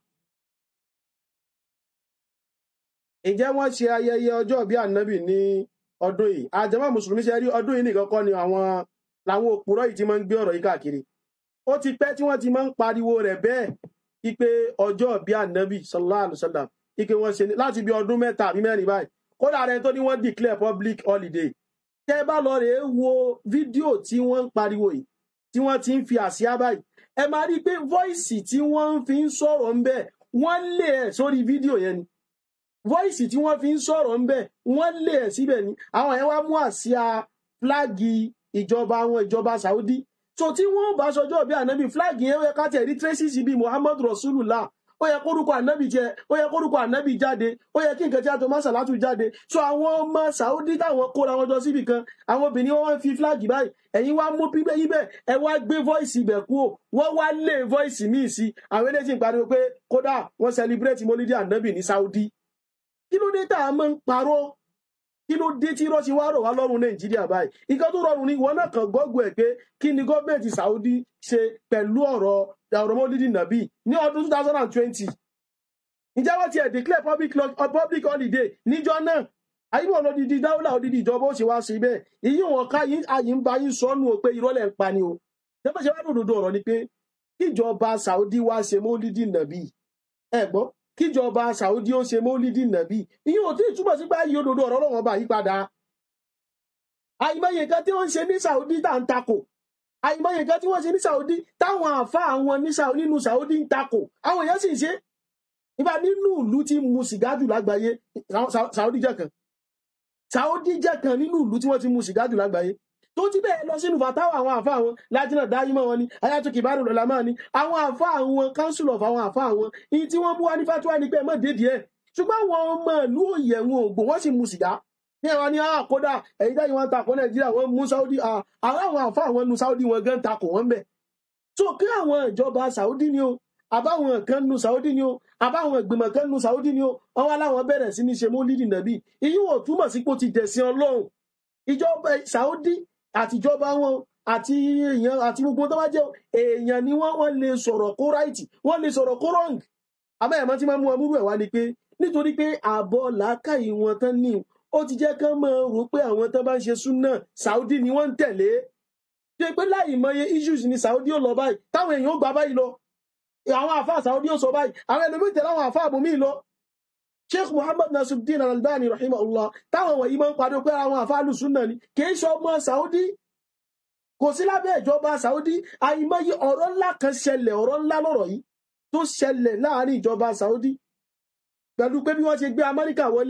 ǹjẹ́ wọ́n ṣe ayẹyẹ ọjọ́ bí ànábì ní ọdún yìí. àjẹmọ́ mùsùlùmí ṣe rí ọdún yìí nìkan kọ́ ni àwọn làwọn òpùrọ́ yìí ti máa ń gbé ọ̀rọ̀ yìí káàkiri. ó ti pẹ́ tí wọ́n ti máa ń pariwo rẹ̀ bẹ́ẹ̀ ipe ọjọ́ bí ànábì sallallahu alaihi wasallam ike wọ́n ṣe láti bí ọdún mẹ́ta àbí mẹ́rin báyìí kódà rẹ̀ tó ní wọ́n declare public holiday. tẹ́ bá lọ rèé wo fídíò tí wọ́n ń pariwo yìí tí wọ́n ti ń fi àsíá báyìí ẹ máa rí i pé voice tí wọ́n fi ń sọ̀rọ̀ ń bẹ̀ wọ́n lé ẹ̀ sórí fídíò yẹn ni voice tí wọ́n fi ń sọ̀rọ̀ ń bẹ̀ wọ́n lé ẹ̀ síbẹ̀ ni àwọn yẹn wá mú àsíá fúláàgì ìjọba àwọn ìjọba Saudi so tí wọ́n bá sọjọ́ bí ànábì fúláàgì yẹn ó yẹ ká tẹ̀ rí traces bíi Muhammad Rasulullah ó yẹ kórúkọ ànábì jẹ ó yẹ kórúkọ ànábì jáde ó yẹ kí nǹkan tí a tó máa sàlátù jáde so àwọn ọmọ Saudi táwọn kóra wọn jọ síbì kan àwọn obìnrin wọn wá ń fi fúláàgì báyìí ẹ̀yin wá mú pípẹ́ yín bẹ́ẹ̀ ẹ wá gbé voice ibẹ̀ kú o wọ́n wá lé voice míì sí àwọn eléyìí ń pariwo pé kódà wọ́n celebrate mọ́lídìí ànábì ní Saudi kí ló dé tá a máa ń parọ́ kí ló dé tí irọ́ ti wá rọ̀ wá lọ́rùn Nàìjíríà báyìí nǹkan tó rọrùn ni ìwọ náà kàn gbọ́gbọ́ ẹ̀ pé kí ni gọ́ọ̀mẹ̀ntì Saudi ṣe pẹ̀lú ọ̀rọ̀ ọ̀rọ̀ mọ́lídìí nàbí ní ọdún two thousand twenty ǹjẹ́ wọ́n ti ẹ̀ declare public public holiday níjọ́ náà àyíwọ̀ lódìdí dáwọ́là òdìdí ìjọba ó ṣe wá sí bẹ́ẹ̀ ìyí wọn ká àyí ń bá yín sọnù o pé irọ́ lẹ̀ ń pa ni o ṣẹ́fẹ́ ṣe wá lòdòdó ọ̀rọ̀ ni pé kíjọba Saudi wá ṣe mọ́lídìí nàbí ẹ̀ gbọ́ kíjọba Saudi ó ṣe mọ́lídìí nàbí ìyí ò tí ì túbọ̀ sí pé ayé òdòdó ọ̀rọ̀ ọlọ́wọ́n bá yí padà àìmọye nǹkan tí wọ́n ń ṣe ní Saudi tá ń takò àìmọye nǹkan tí wọ́n ṣe ní Saudi táwọn àfa àwọn nínú Saudi ń takò àwọn èèyàn sì ń ṣe nígbà nínú ìlú tí mu sìgá jù lágbàáyé Saudi jẹ́ kan Saudi jẹ́ kan nínú ìlú tí wọ́n ti mu sìgá jù lágbàáyé tó ti bẹ́ẹ̀ lọ sínú fàtáwà àwọn àfa àwọn lájínà dáyímọ̀ wọn ni ayatò kìbárù lọ́la máa ní àwọn àfa àwọn council of àwọn àfa àwọn ìyí tí wọ́n bú wá ní fatuwa ní pé ẹ mọ̀ dédìí ẹ̀ ṣùgbọ́n àwọn ọmọ ìlú òye wọn ògbò wọ́n sì mu sìgá ní ẹ̀wọ̀n ni àkódà ẹ̀yìn dáyìí wọn takò Nàìjíríà wọn mú Saudi àwọn àwọn àfa àwọn nu Saudi wọn gan takò wọn bẹ̀ so kí àwọn ìjọba Saudi ni o àbáwọn kan nu Saudi ni o àbáwọn ìgbìmọ̀ kan nu Saudi ni o wọn wá láwọn bẹ̀rẹ̀ sí ní ṣe mọ́lídìí nàbí ìyí wọn túmọ̀ sí pé ó ti dẹ̀sìn Ọlọ́run ìjọba Saudi àtijọba wọn àti èèyàn àti gbogbo tó bá jẹ́ èèyàn ni wọ́n wọ́n lè sọ̀rọ̀ kó ráìtì wọ́n lè sọ̀rọ̀ kó rọ́ǹg àmọ́ ẹ̀mọ́ tí máa mú ọmúrú ẹ̀ wá ni pé nítorí pé àbọ̀ làákàyè wọn tán ní ó ti jẹ́ kán máa rò pé àwọn tán bá ń ṣe súnà Saudi ni wọ́n ń tẹ̀lé ṣe pé láì mọye issues ni Saudi ó lọ báyìí táwọn èèyàn ó gbà báyìí lọ àwọn àfáà Saudi ó sọ báyìí àwọn ẹlòmíì tẹ̀lé àwọn àfáà àbòmíì lọ Sheikh Muhammad Nasiruddin Al-Albani rahimahullah táwọn wọ̀nyí máa ń pariwo pé àwọn àfáà lùsúnà ni kì í ṣe ọmọ Saudi kò sí lábẹ́ ìjọba Saudi àìmọye ọ̀rọ̀ ńlá kan ṣẹlẹ̀ ọ̀rọ̀ ńlá lọ́rọ̀ yìí tó ṣẹlẹ̀ láàrin ìjọba Saudi pẹ̀lú pé bí wọ́n ṣe gbé Amẹ́ríkà wọlé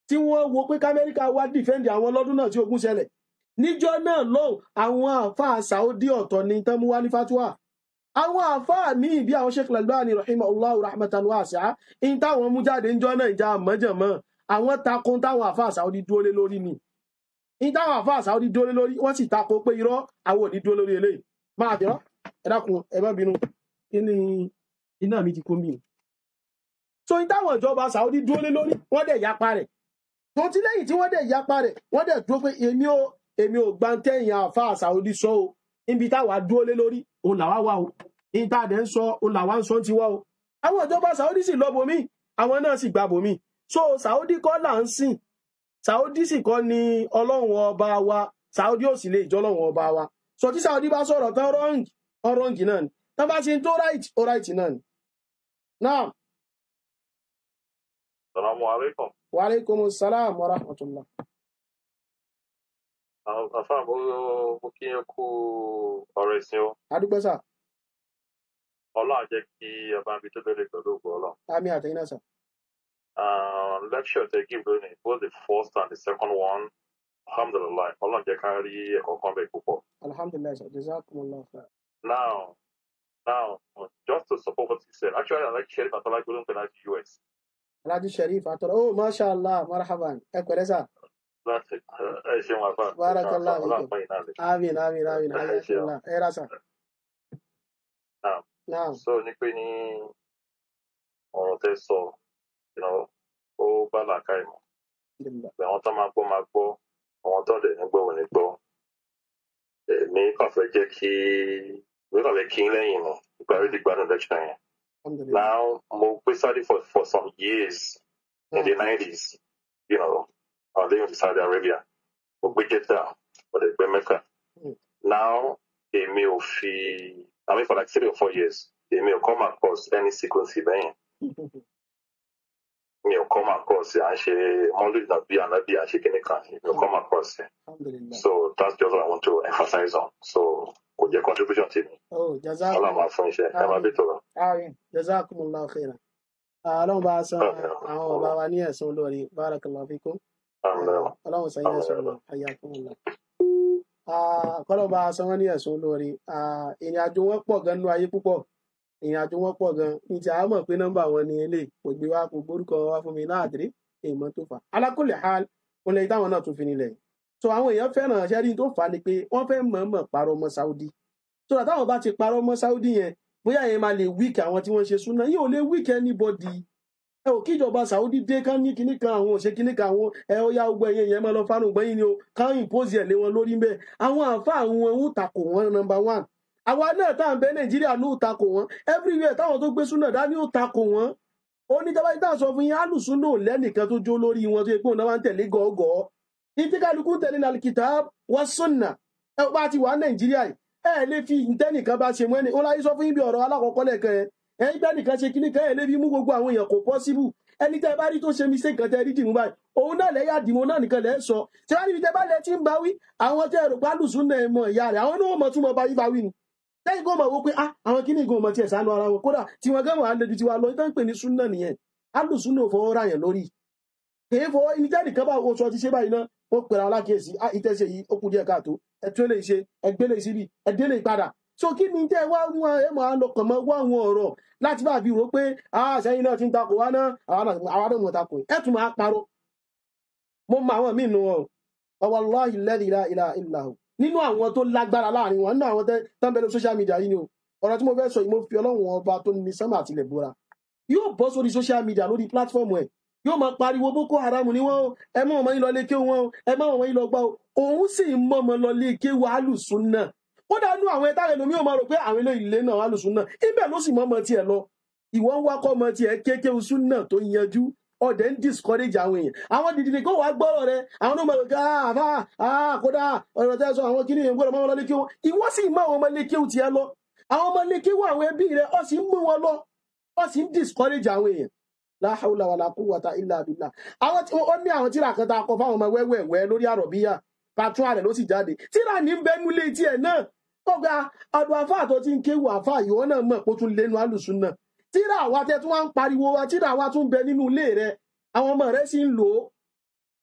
tí wọ́n wo pé kámẹ́ríkà wá dìfẹ́ǹdì àwọn lọ́dún náà tí ogun ṣẹlẹ̀ níjọ́ náà lọ́hùn àwọn àáfàá Saudi ọ̀tọ̀ ní tán mú wá ní fatwa àwọn àáfàá míì bí àwọn Sheikh Al-Albani rahimahullahu rahmatan wasi'a in táwọn mú jáde níjọ́ náà ìjà mọ́jọ̀mọ́ àwọn takun táwọn àáfàá Saudi dúró lé lórí ni in táwọn àáfàá Saudi dúró lé lórí wọ́n sì takò pé irọ́ àwọn ò ní dúró lórí eléyìí máa bẹ̀rọ ẹ dákun ẹ má bínú kí ni iná mi ti kó mi so in táwọn ìjọba Saudi dúró lé lórí wọ́n dẹ̀ yapa rẹ̀ tó ti lẹ́yìn tí wọ́n dẹ̀ yapa rẹ̀ wọ́n dẹ̀ dúró pé èmi ò èmi ò gbà tẹ̀yìn àáfàá Saudi sọ o níbi táwa dúró lé lórí òun làwa wà o in tá a dẹ̀ ń sọ òun làwa ń sọ ti wá o àwọn ìjọba Saudi sì lọ bòmí àwọn náà sì gba bòmí so Saudi kọ́ là ń sìn Saudi sì kọ́ ni ọlọ́run ọba wa Saudi ò sì lè jọ ọlọ́run ọba wa so tí Saudi bá sọ̀rọ̀ tán wrong wrong náà ni tán bá ṣe tó right ó right náà ni. Now. Assalamu alaikum. Wa alaikum salam wa rahmatullah. Àfáà mo kí n kú ọ̀rọ̀ ìsìn o. Adúgbò sà. Ọlọ́run jẹ́ kí ọba mi tó bẹ̀rẹ̀ pẹ̀lú ògbó ọlọ́run. Àmín àtẹ̀yìn náà sà. Lecture tẹ give lónìí, both the first and the second one, alhamdulillah, ọlọ́run jẹ́ ká rí ẹ̀kọ́ kan bẹ̀ púpọ̀. Alhamdulillah sà, jazakumullah khair. Now, now, just to support what you said, actually I like Sherif Atola Golden Penal U S. Alhaji Sherif Atola, oh mashallah, marhaban, ẹ pẹ̀lẹ́ sà. That's it. Ẹ ṣeun àfáà. Barakallah. Ọlọ́run pẹ̀yìn náà lè. Àmín àmín àmín ayakullah ẹ ra sà. Now, Now. so ní pé ní ọ̀rọ̀ tẹ́ sọ, you know, ó bá làákàyè mọ́. Alhamdulillah. Àwọn tó máa gbọ́ máa gbọ́, àwọn tó dẹ̀ ní gbọ́ ò ní gbọ́. Èmi kàn fẹ́ jẹ́ kí mi kàn fẹ́ kí n lẹ́yìn nù nípa rídìí gbádùn lecture yẹn. Alhamdulillah. Now, mo gbé Saudi for for some years in the nineties, you know, I was living in Saudi Arabia. Mo gbé Jeddah, mo dẹ̀ gbé Mecca. Mm. Now, èmi ò fi, I mean for like three or four years, èmi ò come across any sequence bẹ́yẹn. Mi ò come across à ń ṣe mọ́lúdì nàbí ànábì à ń ṣe kíní kan, mi ò come across it. Alhamdulillah. So that's just what I want to emphasize on. So kò jẹ́ contribution tèmi. Oh, Ọlọ́run jazakumullah. máa fún iṣẹ́, ẹ máa bí tó lọ. Àmín, jazakumullah khairan. Ọlọ́run bá san àwọn bàbá wa ní ẹ̀san olórí, barakallahu fikum. Ọlọ́run sọ yẹn sọ̀rọ̀ hayyakumullah. Kọ́lọ̀ bá san wọ́n ní ẹ̀san olórí. Ìrìn àjò wọn pọ̀ gan nínú ayé púpọ̀. Ìrìn àjò wọn pọ̀ gan. Ní ti àmọ̀ pé nọ́mbà wọn ni eléyìí kò gbé wá kò gbórúkọ wá fún mi láàdírí èèmọ̀ tó fà. Ala kulli hal, ó lè táwọn náà tún fi nílẹ̀. So àwọn èèyàn fẹ́ràn ṣẹ́rí tó fà á ni pé wọ́n fẹ́ mọ̀ọ́mọ̀ parọ́ mọ́ Saudi. So táwọn bá ti parọ́ mọ́ Saudi yẹn, bóyá yẹn máa lè wíkì àwọn tí wọ́n ṣe súnà yìí ò lè wíkì anybody. Ẹ ò kíjọba Saudi dé kán ní kíní kan àwọn òṣè kíní kan àwọn ẹ ó yá ogbó ẹyẹ yẹn máa lọ fárùn gbẹ́yìn ni o kán impose ẹ̀ lé wọn lórí mbẹ́. Àwọn àfa àwọn ń takò wọn number one. Àwa náà tá à ń bẹ Nàìjíríà ló takò wọn everywhere táwọn tó gbé súnà dání ó takò wọn. Oníjọba yìí tá à sọ fún yín alùsùn náà lẹ́nìkan tó jó lórí wọn tó yẹ pé òun náà máa ń tẹ̀lé gọ́ọ̀gọ́. Ìdí kálukú ń tẹ̀lé al-kitab wa sunnah. Ẹ bá ti wà Nàìjíríà yìí ẹ lè fi ìtẹ́nìkan bá ṣe mọ́ ẹni ó láyé sọ fún yín bí ọ̀rọ̀ alákọ̀ọ́kọ́ lẹ́ẹ̀kan ẹ ẹ̀yin bẹ́ẹ̀ nìkan ṣe kíní kan ẹ lè fi mú gbogbo àwọn èèyàn kò pọ́síbù ẹni tẹ́ bá rí tó ṣe mistake kan tẹ́ rí dìmú báyìí òun náà lẹ́yà dìmú náà nìkan lẹ́ sọ tí wọ́n níbi tẹ́ bá lẹ́ tí ń bá wí àwọn tẹ́ rò pálùsùn náà mọ ìyá rẹ̀ àwọn náà mọ̀ tún mọ̀ bá yí bá wí ni lẹ́yìn kó mọ̀ wó pé ah àwọn kíní gan mọ̀ tiẹ̀ sánú ara wọn kódà tí wọ́n gẹ́wọ̀n àlejò tiwa lọ ìtàn pè ní súnà nìyẹn alùsùn náà fọwọ́ ra yẹn lórí kèé fọwọ́ ẹni tẹ́ nìkan bá oṣù ọtí ṣe báyìí náà wọ́n pèrè alákèésí ah ìtẹ́sẹ̀ yìí ó kù díẹ̀ káàtó ẹ̀tún lè ṣe ẹgbẹ́ lè síbi ẹ̀dẹ́ lè padà so kí ni tẹ́ wá wọn ẹ máa lọ kàn mọ́ wá àwọn ọ̀rọ̀ láti bá fi rò pé ah sẹ́yìn náà ti ń takò wá náà àwọn náà mọ̀ takò ẹ̀ tún máa parọ́ mo mọ àwọn míì nù wọn o wallahi alladhi la ilaha illa hu nínú àwọn tó lágbára láàrin wọn nínú àwọn tẹ́ ń bẹ lórí social media yìí ni o ọ̀rọ̀ tí mo fẹ́ sọ yìí mo fi Ọlọ́run ọba tó ní sánmà àtìlẹ̀ búra yóò bọ́ sórí social media lórí platform ẹ̀ yóò máa pariwo Boko Haram ni wọ́n o ẹ mọ́ ọmọ yín lọ lé kéwù wọn o ẹ mọ́ ọmọ yín lọ gbá o òun sì ń mọ́ ọmọ lọ lé kéwù alùsùn náà kódà nú àwọn ẹ̀ta ẹlòmí ò máa rò pé àwọn ilé ilé náà alùsùn náà ibẹ̀ ló sì mọ́ ọmọ tiẹ̀ lọ ìwọ ń wákọ́ ọmọ tiẹ̀ kékeré sùn náà tó yanjú ọ̀dẹ̀ ń discourage àwọn èèyàn àwọn dìdìdì kó wàá gbọ́rọ̀ rẹ àwọn náà máa rò pé àfà kódà ọ̀rọ̀ tẹ́ sọ àwọn kíní ìgbọ́dọ̀ máa wọn lọ lé kéwù ìwọ sì mọ àwọn ọmọ lé kéwù tiẹ̀ lọ àwọn ọmọ lé kéwù àwọn ẹbí rẹ ọ sì ń mú wọn lọ ọ sì ń discourage àwọn èèyàn la hawla wala quwwata illa billah àwọn tí ó ní àwọn tíra kan tá a kọ fáwọn ọmọ wẹ́wẹ́wẹ́ lórí àrọ̀bíyà patron rẹ̀ ló sì jáde tíra ní bẹ́nu lé tiẹ̀ náà ọgbà ọdún àfáà tó ti ń kéwù àfáà ìwọ náà mọ̀ pé ó tún lẹ́nu alùsùn náà tíra wa tẹ́ tún wá ń pariwo wa tíra wa tún bẹ nínú ilé rẹ àwọn ọmọ rẹ sì ń lò ó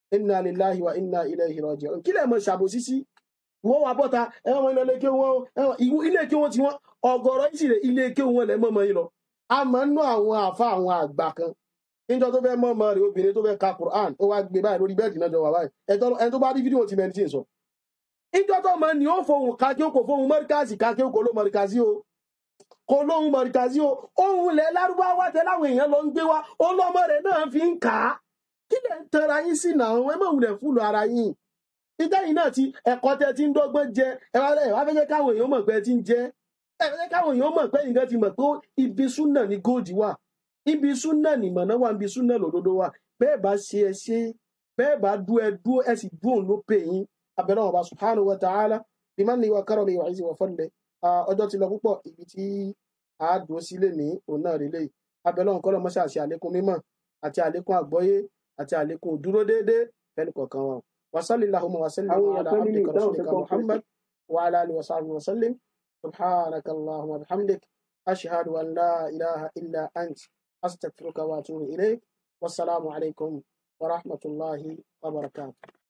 inna lillahi wa inna ilayhi raji'un kí lè mọ ṣàbòsí sí wọ́n wà bọ́ta ẹ̀wọ̀n ilé ilé kí wọ́n ẹ̀wọ̀n ilé kí wọ́n ti wọ́n ọ̀gọ̀rọ̀ yìí sì rè ilé kí wọ́n lẹ̀ mọ́mọ́ yìí lọ a máa ń ná àwọn àfa àwọn àgbà kan níjọ́ tó fẹ́ mọ́mọ́ rẹ̀ obìnrin tó fẹ́ ka Quran ó wá gbé báyìí lórí bẹ́ẹ̀dì náà jọ wà báyìí ẹni tó bá rí fídíò ti mẹ́rin tí ì sọ níjọ́ tó mọ ni ó fohùn ká kí ó kò fohùn mọ́ríkàsì ká kí ó kò ló mọ́ríkàsì o kò lóhun mọ̀ríkàsí o ohun ilẹ̀ lárúbáwá tẹ láwọn èèyàn lọ ń gbé wá ọlọ́mọ rẹ̀ náà fi ń kà á kí lẹ̀ ń tanra yín sí náà ẹ má wulẹ̀ fúlù ara yín ìtẹ́yìn náà ti ẹ̀kọ́ tẹ ti ń dọ́gbọ́n jẹ ẹ wá lẹ́yìn wá fẹ́ jẹ́ káwọn èèyàn mọ̀ pé ẹ ti ń jẹ ẹ fẹ́ jẹ́ káwọn èèyàn mọ̀ pé nǹkan ti mọ̀ pé ibi súnà ni góòdì wà ibi súnà ni mọ̀nà wà ibi súnà lòdodo wà bẹ́ẹ̀ bá ṣe ẹ ṣe bẹ́ẹ̀ bá dú ẹ dú ẹ sì dú òun ló pè yín abẹ́rẹ́ ọba subhanahu wa ta'ala bimanni wa karami wa izzi wa fadli ọjọ́ ti lọ púpọ̀ ibi tí a dúró sílé ní òun náà rí léyìí abẹ́lẹ́ ọ̀hún kọ́lọ́ mọ́ṣáà ṣe àlékún mímọ̀ àti àlékún àgbọ́yé àti àlékún dúró déédéé fẹ́ni kọ̀ọ̀kan wa wasalli lahumma wasallim ala abdika rasulika muhammad wa ala alihi wa sahbihi wa sallim subhanaka allahumma bihamdik ashhadu an la ilaha illa ant astaghfiruka wa atubu ilayk wassalamu alaikum wa rahmatullahi wa barakatuh